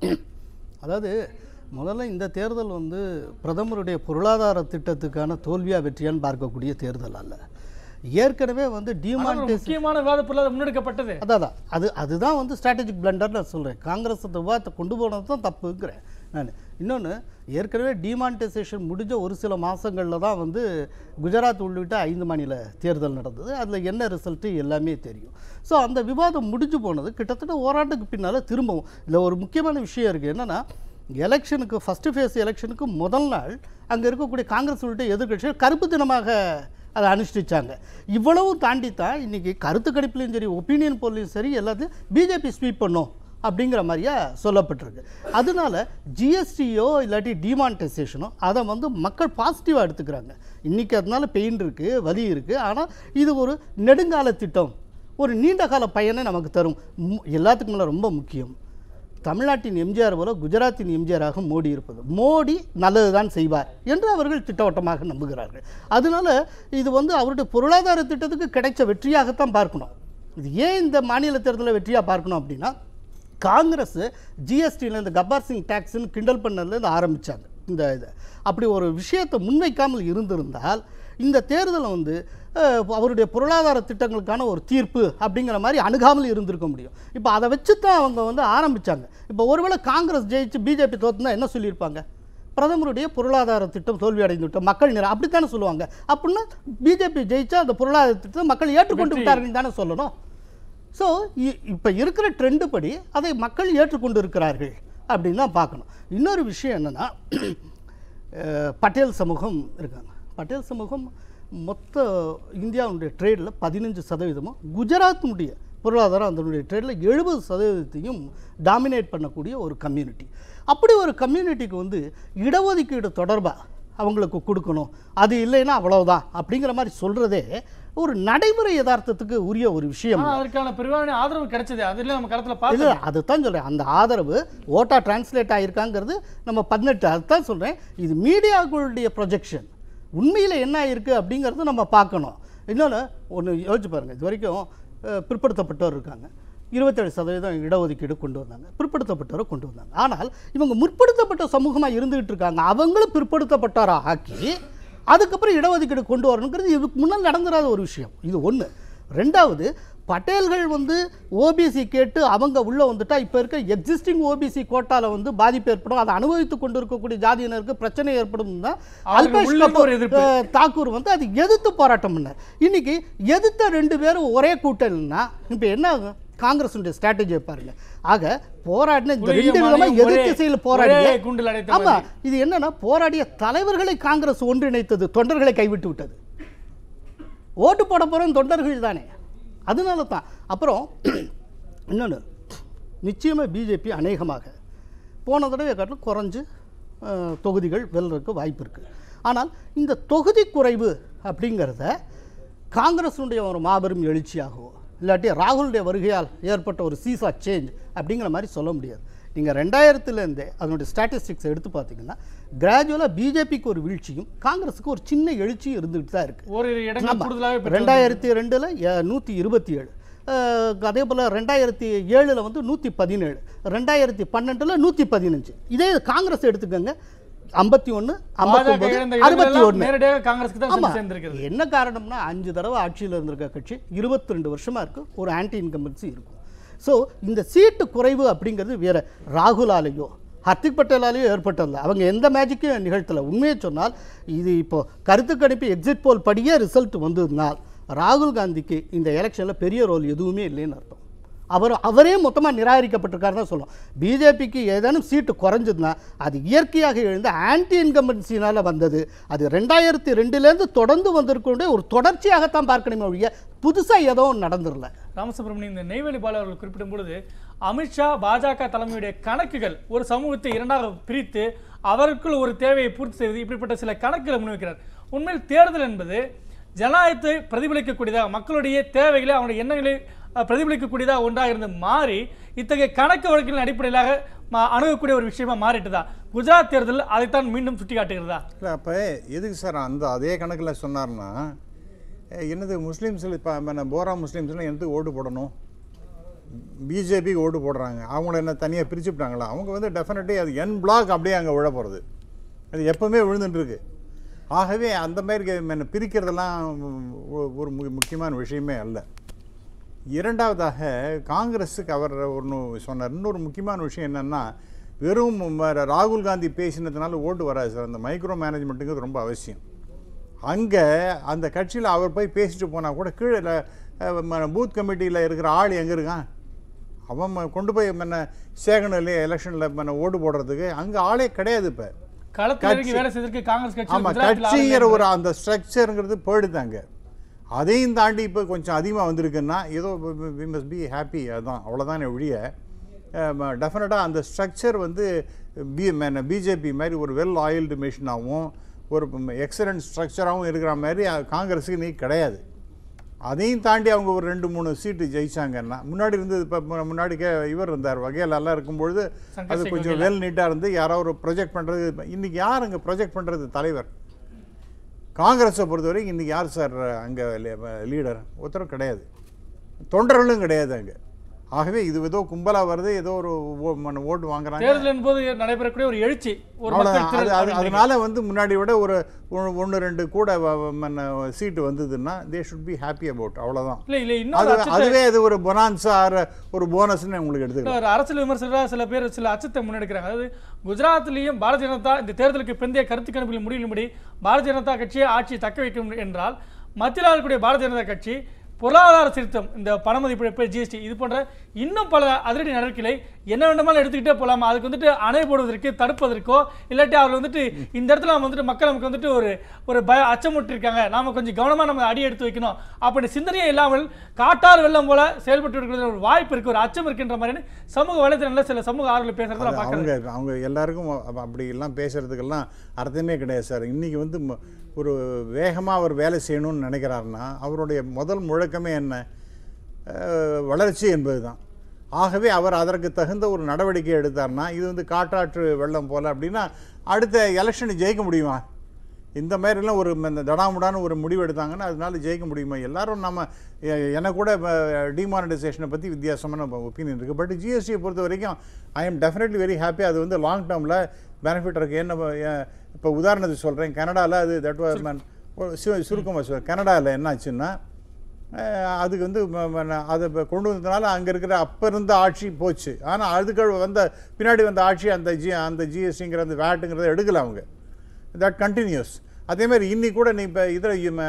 அதாவது முதல்ல இந்த தேர்தல் வந்து பிரதமருடைய பொருளாதார திட்டத்துக்கான தோல்வியா வெற்றியான்னு பார்க்கக்கூடிய தேர்தல் அல்ல. ஏற்கனவே வந்து முக்கியமான விவாத பொருளாதார முன்னெடுக்கப்பட்டது. அதுதான் வந்து ஸ்ட்ராட்டஜிக் பிளண்டர் நான் சொல்கிறேன். காங்கிரஸ் அந்த விவாதத்தை கொண்டு போனது தான் தப்புங்கிறேன் நான். இன்னொன்று, ஏற்கனவே டிமானிட்டைசேஷன் முடிஞ்ச ஒரு சில மாதங்களில் தான் வந்து குஜராத் உள்ளிட்ட 5 மாநில தேர்தல் நடந்தது. அதில் என்ன ரிசல்ட்டு எல்லாமே தெரியும். ஸோ அந்த விவாதம் முடிஞ்சு போனது கிட்டத்தட்ட ஓராண்டுக்கு பின்னால் திரும்பவும். இதில் ஒரு முக்கியமான விஷயம் இருக்குது. என்னென்னா, எலெக்ஷனுக்கு ஃபஸ்ட்டு ஃபேஸ் எலெக்ஷனுக்கு முதல் நாள் அங்கே இருக்கக்கூடிய காங்கிரஸ் உள்ளிட்ட எதிர்கட்சிகள் கருப்பு தினமாக அதை அனுஷ்டிச்சாங்க. இவ்வளவும் தாண்டி தான் இன்றைக்கி கருத்து கணிப்புலையும் சரி, ஒப்பீனியன் போல்லையும் சரி, எல்லாத்தையும் பிஜேபி ஸ்வீப் பண்ணும் அப்படிங்கிற மாதிரியா சொல்லப்பட்டிருக்கு. அதனால ஜிஎஸ்டியோ இல்லாட்டி டிமானிட்டைசேஷனோ அதை வந்து மக்கள் பாசிட்டிவாக எடுத்துக்கிறாங்க. இன்றைக்கி அதனால பெயின் இருக்குது, வலி இருக்குது. ஆனால் இது ஒரு நெடுங்கால திட்டம், ஒரு நீண்ட கால பயனை நமக்கு தரும். எல்லாத்துக்கும் மேலே ரொம்ப முக்கியம், தமிழ்நாட்டின் எம்ஜிஆர் போல குஜராத்தின் எம்ஜிஆராக மோடி இருப்பது. மோடி நல்லது தான் செய்வார் என்று அவர்கள் திட்டவட்டமாக நம்புகிறார்கள். அதனால இது வந்து அவருடைய பொருளாதார திட்டத்துக்கு கிடைச்ச வெற்றியாகத்தான் பார்க்கணும். இது ஏன் இந்த மாநில தேர்தலில் வெற்றியாக பார்க்கணும் அப்படின்னா, காங்கிரஸ் ஜிஎஸ்டியில் இந்த கப்பார் சிங் டேக்ஸ்ன்னு கிண்டல் பண்ணதுலேருந்து ஆரம்பித்தாங்க. இந்த இதை அப்படி ஒரு விஷயத்தை முன்வைக்காமல் இருந்திருந்தால் இந்த தேர்தலை வந்து அவருடைய பொருளாதார திட்டங்களுக்கான ஒரு தீர்ப்பு அப்படிங்கிற மாதிரி அணுகாமல் இருந்திருக்க முடியும். இப்போ அதை வச்சு தான் அவங்க வந்து ஆரம்பித்தாங்க. இப்போ ஒருவேளை காங்கிரஸ் ஜெயிச்சு பிஜேபி தோற்றுனா என்ன சொல்லியிருப்பாங்க? பிரதமருடைய பொருளாதார திட்டம் தோல்வி அடைந்து விட்டோம், மக்கள் அப்படித்தானே சொல்லுவாங்க. அப்படின்னா பிஜேபி ஜெயிச்சா அந்த பொருளாதார திட்டத்தை மக்கள் ஏற்றுக்கொண்டு விட்டார்கள் தானே சொல்லணும். ஸோ இப்போ இருக்கிற ட்ரெண்டு படி அதை மக்கள் ஏற்றுக்கொண்டு இருக்கிறார்கள் அப்படின்னு தான் பார்க்கணும். இன்னொரு விஷயம் என்னென்னா, பட்டேல் சமூகம் இருக்காங்க. பட்டேல் சமூகம் மொத்த இந்தியாவுடைய ட்ரேடில் 15%, குஜராத்தினுடைய பொருளாதாரம் அதனுடைய ட்ரேடில் 70% டாமினேட் பண்ணக்கூடிய ஒரு கம்யூனிட்டி. அப்படி ஒரு கம்யூனிட்டிக்கு வந்து இடஒதுக்கீடு தொடர்பாக அவங்களுக்கு கொடுக்கணும், அது இல்லைன்னா அவ்வளவுதான் அப்படிங்கிற மாதிரி சொல்கிறதே ஒரு நடைமுறை யதார்த்தத்துக்கு உரிய ஒரு விஷயம். அதற்கான பெருவான ஆதரவு கிடைச்சது, அதில் நம்ம கருத்தில் பார்த்து இல்லை, அதுதான் சொல்கிறேன். அந்த ஆதரவு ஓட்டா டிரான்ஸ்லேட் ஆகியிருக்காங்கிறது நம்ம 18, அதுதான் சொல்கிறேன். இது மீடியாக்களுடைய ப்ரொஜெக்ஷன், உண்மையில் என்ன ஆயிருக்கு அப்படிங்கிறது நம்ம பார்க்கணும். இன்னொன்று ஒன்று யோசிச்சு பாருங்கள், இது வரைக்கும் பிற்படுத்தப்பட்டோர் இருக்காங்க, 27% இடஒதுக்கீடு கொண்டு வந்தாங்க, பிற்படுத்தப்பட்டோரை கொண்டு வந்தாங்க. ஆனால் இவங்க முற்படுத்தப்பட்ட சமூகமாக இருந்துகிட்டு இருக்காங்க, அவங்களும் பிற்படுத்தப்பட்டோராக ஆக்கி அதுக்கப்புறம் இடஒதுக்கீடு கொண்டு வரணுங்கிறது இதுக்கு முன்னால் நடந்துடாத ஒரு விஷயம். இது ஒன்று. ரெண்டாவது, பட்டேல்கள் வந்து ஓபிசி கேட்டு அவங்க உள்ளே வந்துட்டால் இப்போ இருக்க எக்ஸிஸ்டிங் ஓபிசி கோட்டாவில் வந்து பாதிப்பு ஏற்படும், அதை அனுபவித்து கொண்டு இருக்கக்கூடிய ஜாதியினருக்கு பிரச்சனை ஏற்படும் தான் அல்பேஷ் தாக்கூர் வந்து அது எதிர்த்து போராட்டம் பண்ணார். இன்னைக்கு எதிர்த்த 2 பேரும் ஒரே கூட்டணின்னா இப்போ என்ன ஆகும்? காங்கிரஸுடைய ஸ்ட்ராட்டஜியை பாருங்க. ஆக போராடின இந்த 2 விதமாக எதிர் திசையில் போராடிய, ஆமா, இது என்னன்னா போராடிய தலைவர்களை காங்கிரஸ் ஒன்றிணைத்தது, தொண்டர்களை கைவிட்டு விட்டது. ஓட்டு போட போகிறோம் தொண்டர்கள் தானே, அதனால தான். அப்புறம் இன்னொன்று, நிச்சயமாக பிஜேபி அநேகமாக போன தடவை காட்டிலும் குறைஞ்சு தொகுதிகள் வெல்றதுக்கு வாய்ப்பு இருக்குது. ஆனால் இந்த தொகுதி குறைவு அப்படிங்கிறத காங்கிரஸுடைய ஒரு மாபெரும் எழுச்சியாகவோ இல்லாட்டி ராகுலுடைய வருகையால் ஏற்பட்ட ஒரு சீசா சேஞ்ச் அப்படிங்கிற மாதிரி சொல்ல முடியாது. நீங்கள் 2000 அதனுடைய ஸ்டாட்டிஸ்டிக்ஸ் எடுத்து பார்த்தீங்கன்னா கிராஜுவலாக பிஜேபிக்கு ஒரு வீழ்ச்சியும் காங்கிரஸுக்கு ஒரு சின்ன எழுச்சியும் இருந்துகிட்டு தான் இருக்குது. 2002 127, அதே போல் 2007 வந்து 117, 2012 115. இதே காங்கிரஸ் எடுத்துக்கோங்க, 51, 59, 61. என்ன காரணம்னா 5 தடவை ஆட்சியில் இருந்திருக்க கட்சி 22 வருஷமா இருக்கு, ஒரு ஆன்டி இன்கம்பன்சி இருக்கும். ஸோ இந்த சீட்டு குறைவு அப்படிங்கிறது வேற ராகுலாலேயோ ஹர்திக் பட்டேலாலேயோ ஏற்பட்டதில்லை. அவங்க எந்த மேஜிக்கும் நிகழ்த்தலை. உண்மையை சொன்னால் இது இப்போ கருத்து கணிப்பு எக்ஸிட் போல் படியே ரிசல்ட் வந்ததுனால் ராகுல் காந்திக்கு இந்த எலெக்ஷனில் பெரிய ரோல் எதுவுமே இல்லைன்னு அர்த்தம். அவரே மொத்தமாக நிராகரிக்கப்பட்டிருக்காரு தான் சொல்லும். பிஜேபிக்கு ஏதேனும் சீட்டு குறைஞ்சதுன்னா அது இயற்கையாக எழுந்த ஆன்டி இன்கம்பன்சினால் வந்தது. அது 2002 தொடர்ந்து வந்திருக்கக்கூடிய ஒரு தொடர்ச்சியாகத்தான் பார்க்கணுமே ஒழிய புதுசாக ஏதோ நடந்துடல. ராமசுப்ரமணியன், இந்த நெய்வேலி பாலு அவர்கள் குறிப்பிடும் பொழுது அமித்ஷா பாஜக தலைமையுடைய கணக்குகள் ஒரு சமூகத்தை 2ஆக பிரித்து அவருக்குள் ஒரு தேவையை பூர்த்தி செய்வது, இப்படிப்பட்ட சில கணக்குகளை முன்வைக்கிறார். உண்மையில் தேர்தல் என்பது ஜனநாயகத்தை பிரதிபலிக்கக்கூடியதாக, மக்களுடைய தேவைகளை அவனுடைய எண்ணங்களை பிரதிபலிக்கக்கூடியதாக ஒன்றாக இருந்து மாறி இத்தகைய கணக்கு வழக்கின் அடிப்படையிலாக அணுகக்கூடிய ஒரு விஷயமா மாறிட்டுதா? குஜராத் தேர்தல் அதைத்தான் மீண்டும் சுட்டி காட்டுகிறதா? இல்லை, அப்போ எதுக்கு சார் அந்த அதே கணக்கில் சொன்னார்னா, என்னது முஸ்லீம்ஸில் இப்போ போரா முஸ்லீம்ஸ்லாம் எனக்கு ஓட்டு போடணும், பிஜேபிக்கு ஓட்டு போடுறாங்க, அவங்கள என்ன தனியாக பிரிச்சுட்டாங்களா? அவங்க வந்து டெஃபினெட்லி அது என் பிளாக் அப்படியே அங்கே விழ போகிறது, அது எப்போவுமே விழுந்துட்டுருக்கு. ஆகவே அந்த மாதிரி பிரிக்கிறதெல்லாம் ஒரு முக்கியமான விஷயமே அல்ல. இரண்டாவதாக காங்கிரஸுக்கு அவர் ஒன்று சொன்னார். இன்னொரு முக்கியமான விஷயம் என்னென்னா, வெறும் ராகுல் காந்தி பேசினதுனால ஓட்டு வராது சார். அந்த மைக்ரோ மேனேஜ்மெண்ட்டுங்கிறது ரொம்ப அவசியம். அங்கே அந்த கட்சியில் அவர் போய் பேசிட்டு போனால் கூட கீழே பூத் கமிட்டியில் இருக்கிற ஆள் எங்கே இருக்கான்? அவன் கொண்டு போய் சேகனில் எலெக்ஷனில் ஓட்டு போடுறதுக்கு அங்கே ஆளே கிடையாது. இப்போ ஆமாம், கட்சிங்கிற ஒரு அந்த ஸ்ட்ரக்சருங்கிறது போயிடுதாங்க. அதையும் தாண்டி இப்போ கொஞ்சம் அதிகமாக வந்திருக்குன்னா ஏதோ வி மஸ்ட் பி ஹாப்பி, அதுதான், அவ்வளோதானே ஒழிய டெஃபினட்டாக அந்த ஸ்ட்ரக்சர் வந்து பிஜேபி மாதிரி ஒரு வெல் ஆயில்டு மிஷினாகவும் ஒரு எக்ஸலண்ட் ஸ்ட்ரக்சராகவும் இருக்கிற மாதிரி காங்கிரஸுக்கு நீ கிடையாது. அதையும் தாண்டி அவங்க ஒரு 2-3 சீட்டு ஜெயிச்சாங்கன்னா, முன்னாடி இருந்தது இப்போ முன்னாடி இவர் இருந்தார் வகையிலெல்லாம் இருக்கும்பொழுது அது கொஞ்சம் வெல் நீட்டாக இருந்து யாராவது ஒரு ப்ரொஜெக்ட் பண்ணுறது. இன்றைக்கி யார் அங்கே ப்ரொஜெக்ட் பண்ணுறது? தலைவர். காங்கிரஸை பொறுத்தவரைக்கும் இன்றைக்கி யார் சார் அங்கே லீடர்? ஒருத்தரும் கிடையாது, தொண்டர்களும் கிடையாது அங்கே. ஆகவே இது ஏதோ கும்பலாக வருது, ஏதோ ஒரு ஓட்டு வாங்குறாங்க. தேர்தல் என்பது நடைபெறக்கூடிய ஒரு எழுச்சி, அதனால வந்து முன்னாடி விட ஒரு 1-2 கூட சீட்டு வந்ததுன்னா they should be happy about, அவ்வளோதான். அதுவே அது ஒரு பொனான்ஸா ஒரு போனஸ்ன்னு உங்களுக்கு எடுத்துக்கலாம். அரசியல் விமர்சகராக சில பேர் சில அச்சத்தை முன்னெடுக்கிறாங்க. அதாவது குஜராத்லேயும் பாரதிய ஜனதா இந்த தேர்தலுக்கு பிந்தைய கருத்து கணிப்பில் முடியும்படி பாரதிய ஜனதா கட்சியை ஆட்சியை தக்க வைக்கும் என்றால், மத்தியில் இருக்கக்கூடிய பாரதிய ஜனதா கட்சி பொருளாதார திருத்தம், இந்த பணமதிப்பு ஜிஎஸ்டி, இது போன்ற இன்னும் பல அதிரடி நடவடிக்கைகளை என்ன வேண்டுமாலும் எடுத்துக்கிட்டே போகலாம். அதுக்கு வந்துட்டு அணை போடுவதற்கு, தடுப்பதற்கோ, இல்லாட்டி அவர் வந்துட்டு இந்த இடத்துல நம்ம வந்துட்டு மக்கள் நமக்கு வந்துட்டு ஒரு அச்சமுட்டு இருக்காங்க, நாம கொஞ்சம் கவனமாக நம்ம அடி எடுத்து வைக்கணும் அப்படி சிந்தனையே இல்லாமல் காட்டார் வெள்ளம் போல செயல்பட்டு இருக்கிற ஒரு வாய்ப்பு இருக்கு, ஒரு அச்சம் இருக்கின்ற மாதிரி சமூக வலைத்தளங்களில் சில சமூக ஆர்வலர்கள் பேசுறதை பார்க்குறேன். அவங்க எல்லாருக்கும் அப்படி எல்லாம் பேசுறதுக்கெல்லாம் அர்த்தமே கிடையாது சார். இன்னைக்கு வந்து ஒரு வேகமாக அவர் வேலை செய்யணும்னு நினைக்கிறாருன்னா அவருடைய முதல் முழக்கமே என்ன? வளர்ச்சி என்பது தான். ஆகவே அவர் அதற்கு தகுந்த ஒரு நடவடிக்கை எடுத்தார்னா இது வந்து காட்டாற்று வெள்ளம் போல் அப்படின்னா அடுத்த எலெக்ஷனை ஜெயிக்க முடியுமா? இந்த மாதிரிலாம் ஒரு இந்த தடாமுடான்னு ஒரு முடிவு எடுத்தாங்கன்னா அதனால ஜெயிக்க முடியுமா? எல்லாரும் நம்ம எனக்கு கூட டிமானிட்டைசேஷனை பற்றி வித்தியாசமான ஒப்பீனியன் இருக்குது. பட் ஜிஎஸ்டியை பொறுத்த வரைக்கும் I am definitely very happy. அது வந்து லாங் டேர்மில் பெனிஃபிட் இருக்குது. என்ன இப்போ உதாரணத்துக்கு சொல்கிறேன், கனடாவில் அது தட் வாஸ் மேன் சுருக்கமாக சொல்கிறேன். கனடாவில் என்னாச்சுன்னா அதுக்கு வந்து அதை கொண்டு வந்ததுனால அங்கே இருக்கிற அப்போ இருந்த ஆட்சி போச்சு. ஆனால் அதுக்கு பின்னாடி வந்த ஆட்சி அந்த ஜிஎஸ்டிங்கிற அந்த வேட்டுங்கிறத எடுக்கலை அவங்க. That continues. அதேமாதிரி இன்னி கூட நீ இப்போ இதில்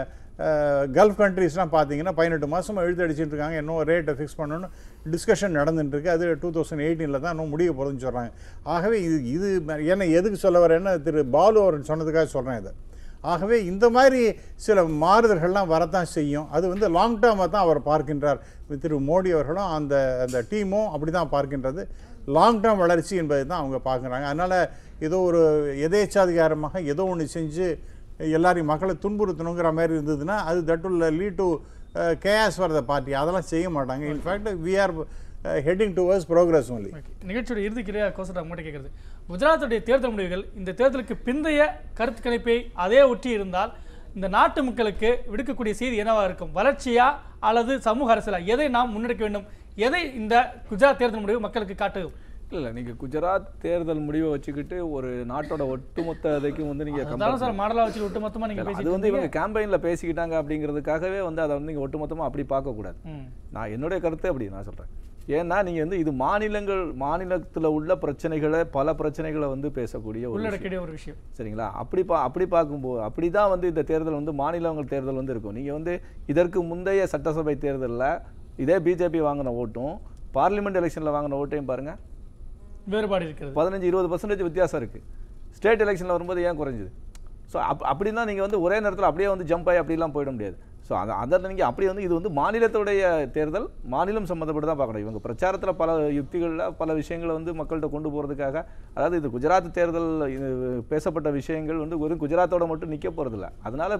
கல்ஃப் கண்ட்ரீஸ்லாம் பார்த்தீங்கன்னா 18 மாதமாக எழுத்தடிச்சிட்டு இருக்காங்க. இன்னும் ரேட்டை ஃபிக்ஸ் பண்ணணும்னு டிஸ்கஷன் நடந்துட்டுருக்கு. அது 2018 தான் இன்னும் முடிய போகிறதுன்னு சொல்கிறாங்க. ஆகவே இது என்ன எதுக்கு சொல்ல வரேன்னு திரு பாலு அவர் சொன்னதுக்காக சொல்கிறேன் இதை. ஆகவே இந்த மாதிரி சில மாறுதல்கள்லாம் வரத்தான் செய்யும். அது வந்து லாங் டேர்மாக தான் அவர் பார்க்கின்றார். திரு மோடி அவர்களும் அந்த டீமும் அப்படி தான் பார்க்கின்றது. லாங் டேர்ம் வளர்ச்சி என்பதை தான் அவங்க பார்க்குறாங்க. அதனால் ஏதோ ஒரு எதேச்சாதிகாரமாக ஏதோ ஒன்று செஞ்சு எல்லாரையும் மக்களை துன்புறுத்தணுங்கிற மாதிரி இருந்ததுன்னா அது that will lead to case for the party. அதெல்லாம் செய்ய மாட்டாங்க. In fact we are heading towards progress only. நிகழ்ச்சியோட இறுதிக்கிறையா கோசடா உங்கள்கிட்ட கேட்குறது, குஜராத்துடைய தேர்தல் முடிவுகள் இந்த தேர்தலுக்கு பிந்தைய கருத்து கணிப்பை அதே ஒட்டி இருந்தால் இந்த நாட்டு மக்களுக்கு விடுக்கக்கூடிய செய்தி என்னவா இருக்கும்? வளர்ச்சியா அல்லது சமூக அரசியலா? எதை நாம் முன்னெடுக்க வேண்டும்? எதை இந்த குஜராத் தேர்தல் முடிவு மக்களுக்கு காட்டும்? இல்லை நீங்கள் குஜராத் தேர்தல் முடிவை வச்சுக்கிட்டு ஒரு நாட்டோட ஒட்டுமொத்த இதைக்கும் வந்து நீங்கள் சார் மாடலாக வச்சு ஒட்டுமொத்தமாக நீங்கள் அது வந்து இவங்க கேம்பெயினில் பேசிக்கிட்டாங்க அப்படிங்கிறதுக்காகவே வந்து அதை வந்து நீங்கள் ஒட்டுமொத்தமாக அப்படி பார்க்கக்கூடாது. நான் என்னுடைய கருத்து அப்படி நான் சொல்கிறேன். ஏன்னா நீங்கள் வந்து இது மாநிலத்தில் உள்ள பிரச்சனைகளை பல பிரச்சனைகளை வந்து பேசக்கூடிய ஒரு விஷயம் சரிங்களா? அப்படி பார்க்கும்போது அப்படி தான் வந்து இந்த தேர்தல் வந்து மாநிலங்கள் தேர்தல் வந்து இருக்கும். நீங்கள் வந்து இதற்கு முந்தைய சட்டசபை தேர்தலில் இதே பிஜேபி வாங்கின ஓட்டும் பார்லிமெண்ட் எலெக்ஷனில் வாங்கின ஓட்டையும் பாருங்கள், வேறுபாடு இருக்குது. 15-20% வித்தியாசம் இருக்குது. ஸ்டேட் எலெக்ஷனில் வரும்போது ஏன் குறைஞ்சிது? ஸோ அப்படின்னா நீங்கள் வந்து ஒரே நேரத்தில் அப்படியே வந்து ஜம்ப் ஆகி அப்படிலாம் போயிட முடியாது. ஸோ அதில் நீங்கள் அப்படி வந்து இது வந்து மாநிலத்துடைய தேர்தல், மாநிலம் சம்மந்தப்பட்டு தான் பார்க்கணும். இவங்க பிரச்சாரத்தில் பல யுக்திகளில் பல விஷயங்களை வந்து மக்கள்கிட்ட கொண்டு போகிறதுக்காக, அதாவது இது குஜராத் தேர்தல் பேசப்பட்ட விஷயங்கள் வந்து ஒரு குஜராத்தோட மட்டும் நிற்க போகிறதில்ல. அதனால்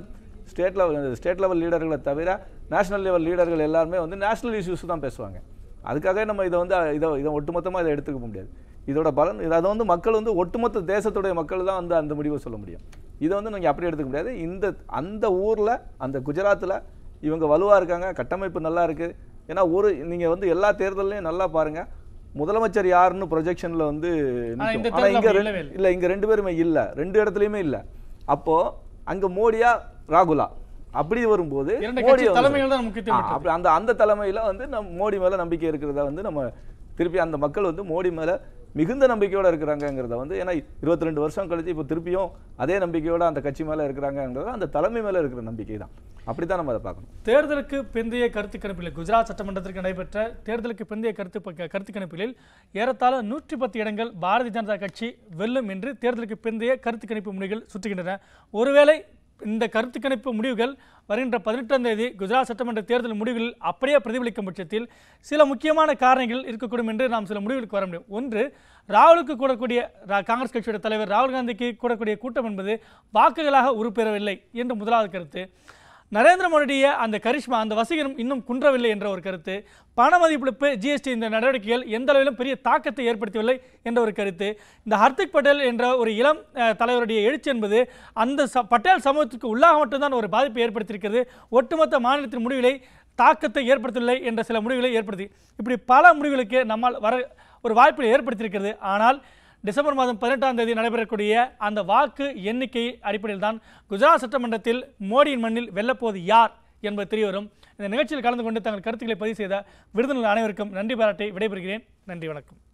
ஸ்டேட் லெவல் லீடர்களை தவிர நேஷனல் லெவல் லீடர்கள் எல்லாருமே வந்து நேஷனல் இஷ்யூஸ் தான் பேசுவாங்க. அதுக்காக நம்ம இதை வந்து இதை ஒட்டுமொத்தமாக இதை எடுத்துக்க முடியாது. இதோட பலன் அதை வந்து மக்கள் வந்து ஒட்டுமொத்த தேசத்துடைய மக்கள் தான் வந்து அந்த முடிவை சொல்ல முடியும். இதை வந்து நீங்கள் அப்படி எடுத்துக்க முடியாது. அந்த ஊரில் அந்த குஜராத்தில் இவங்க வலுவாக இருக்காங்க, கட்டமைப்பு நல்லா இருக்குது. ஏன்னா நீங்கள் வந்து எல்லா தேர்தலையும் நல்லா பாருங்கள், முதலமைச்சர் யாருன்னு ப்ரொஜெக்ஷனில் வந்து இங்கே 2 பேருமே இல்லை, 2 இடத்துலையுமே இல்லை. அப்போது அங்கே மோடியா ராகுலா அப்படி வரும்போது அந்த தலைமையில் வந்து மோடி மேலே நம்பிக்கை இருக்கிறத வந்து நம்ம திருப்பி அந்த மக்கள் வந்து மோடி மேலே மிகுந்த நம்பிக்கையோடு இருக்கிறாங்கிறத வந்து, ஏன்னா 22 வருஷம் கழிச்சு இப்போ திருப்பியும் அதே நம்பிக்கையோடு அந்த கட்சி மேலே இருக்கிறாங்கிறத அந்த தலைமை மேலே இருக்கிற நம்பிக்கை தான். அப்படி தான் நம்ம அதை பார்க்கணும். தேர்தலுக்கு பிந்தைய கருத்து கணிப்பில் குஜராத் சட்டமன்றத்திற்கு நடைபெற்ற தேர்தலுக்கு பிந்தைய கருத்து கணிப்பில் ஏறத்தாழ 110 இடங்கள் பாரதிய ஜனதா கட்சி வெல்லும் என்று தேர்தலுக்கு பிந்தைய கருத்து கணிப்பு முடிவுகள் சுற்றுகின்றன. ஒருவேளை இந்த கருத்து கணிப்பு முடிவுகள் வருகின்ற 18ஆம் தேதி குஜராத் சட்டமன்ற தேர்தல் முடிவுகளில் அப்படியே பிரதிபலிக்கும் பட்சத்தில் சில முக்கியமான காரணங்கள் இருக்கக்கூடும் என்று நாம் சில முடிவுகளுக்கு வர முடியும். ஒன்று, ராகுலுக்கு கூடக்கூடிய காங்கிரஸ் கட்சியோட தலைவர் ராகுல் காந்திக்கு கூடக்கூடிய கூட்டம் என்பது வாக்குகளாக உருப்பெறவில்லை என்று முதலாவது கருத்து. நரேந்திர மோடிய அந்த கரிஷ்மா, அந்த வசீகரம் இன்னும் குன்றவில்லை என்ற ஒரு கருத்து. பண மதிப்பிழப்பு, ஜிஎஸ்டி இந்த நடவடிக்கைகள் எந்த அளவிலும் பெரிய தாக்கத்தை ஏற்படுத்தவில்லை என்ற ஒரு கருத்து. இந்த ஹர்திக் பட்டேல் என்ற ஒரு இளம் தலைவருடைய எழுச்சி என்பது அந்த பட்டேல் சமூகத்துக்கு உள்ளாக மட்டும்தான் ஒரு பாதிப்பை ஏற்படுத்தியிருக்கிறது, ஒட்டுமொத்த மாநிலத்தின் முடிவுகளை தாக்கத்தை ஏற்படுத்தவில்லை என்ற சில முடிவுகளை ஏற்படுத்தி, இப்படி பல முடிவுகளுக்கு நம்மால் வர ஒரு வாய்ப்பை ஏற்படுத்தியிருக்கிறது. ஆனால் டிசம்பர் மாதம் 18ஆம் தேதி நடைபெறக்கூடிய அந்த வாக்கு எண்ணிக்கை அடிப்படையில் தான் குஜராத் சட்டமன்றத்தில் மோடியின் மண்ணில் வெல்லப்போவது யார் என்பது தெரியவரும். இந்த நிகழ்ச்சியில் கலந்து கொண்டு தங்கள் கருத்துக்களை பதிவு செய்த விருந்தினர் அனைவருக்கும் நன்றி பாராட்டி விடைபெறுகிறேன். நன்றி, வணக்கம்.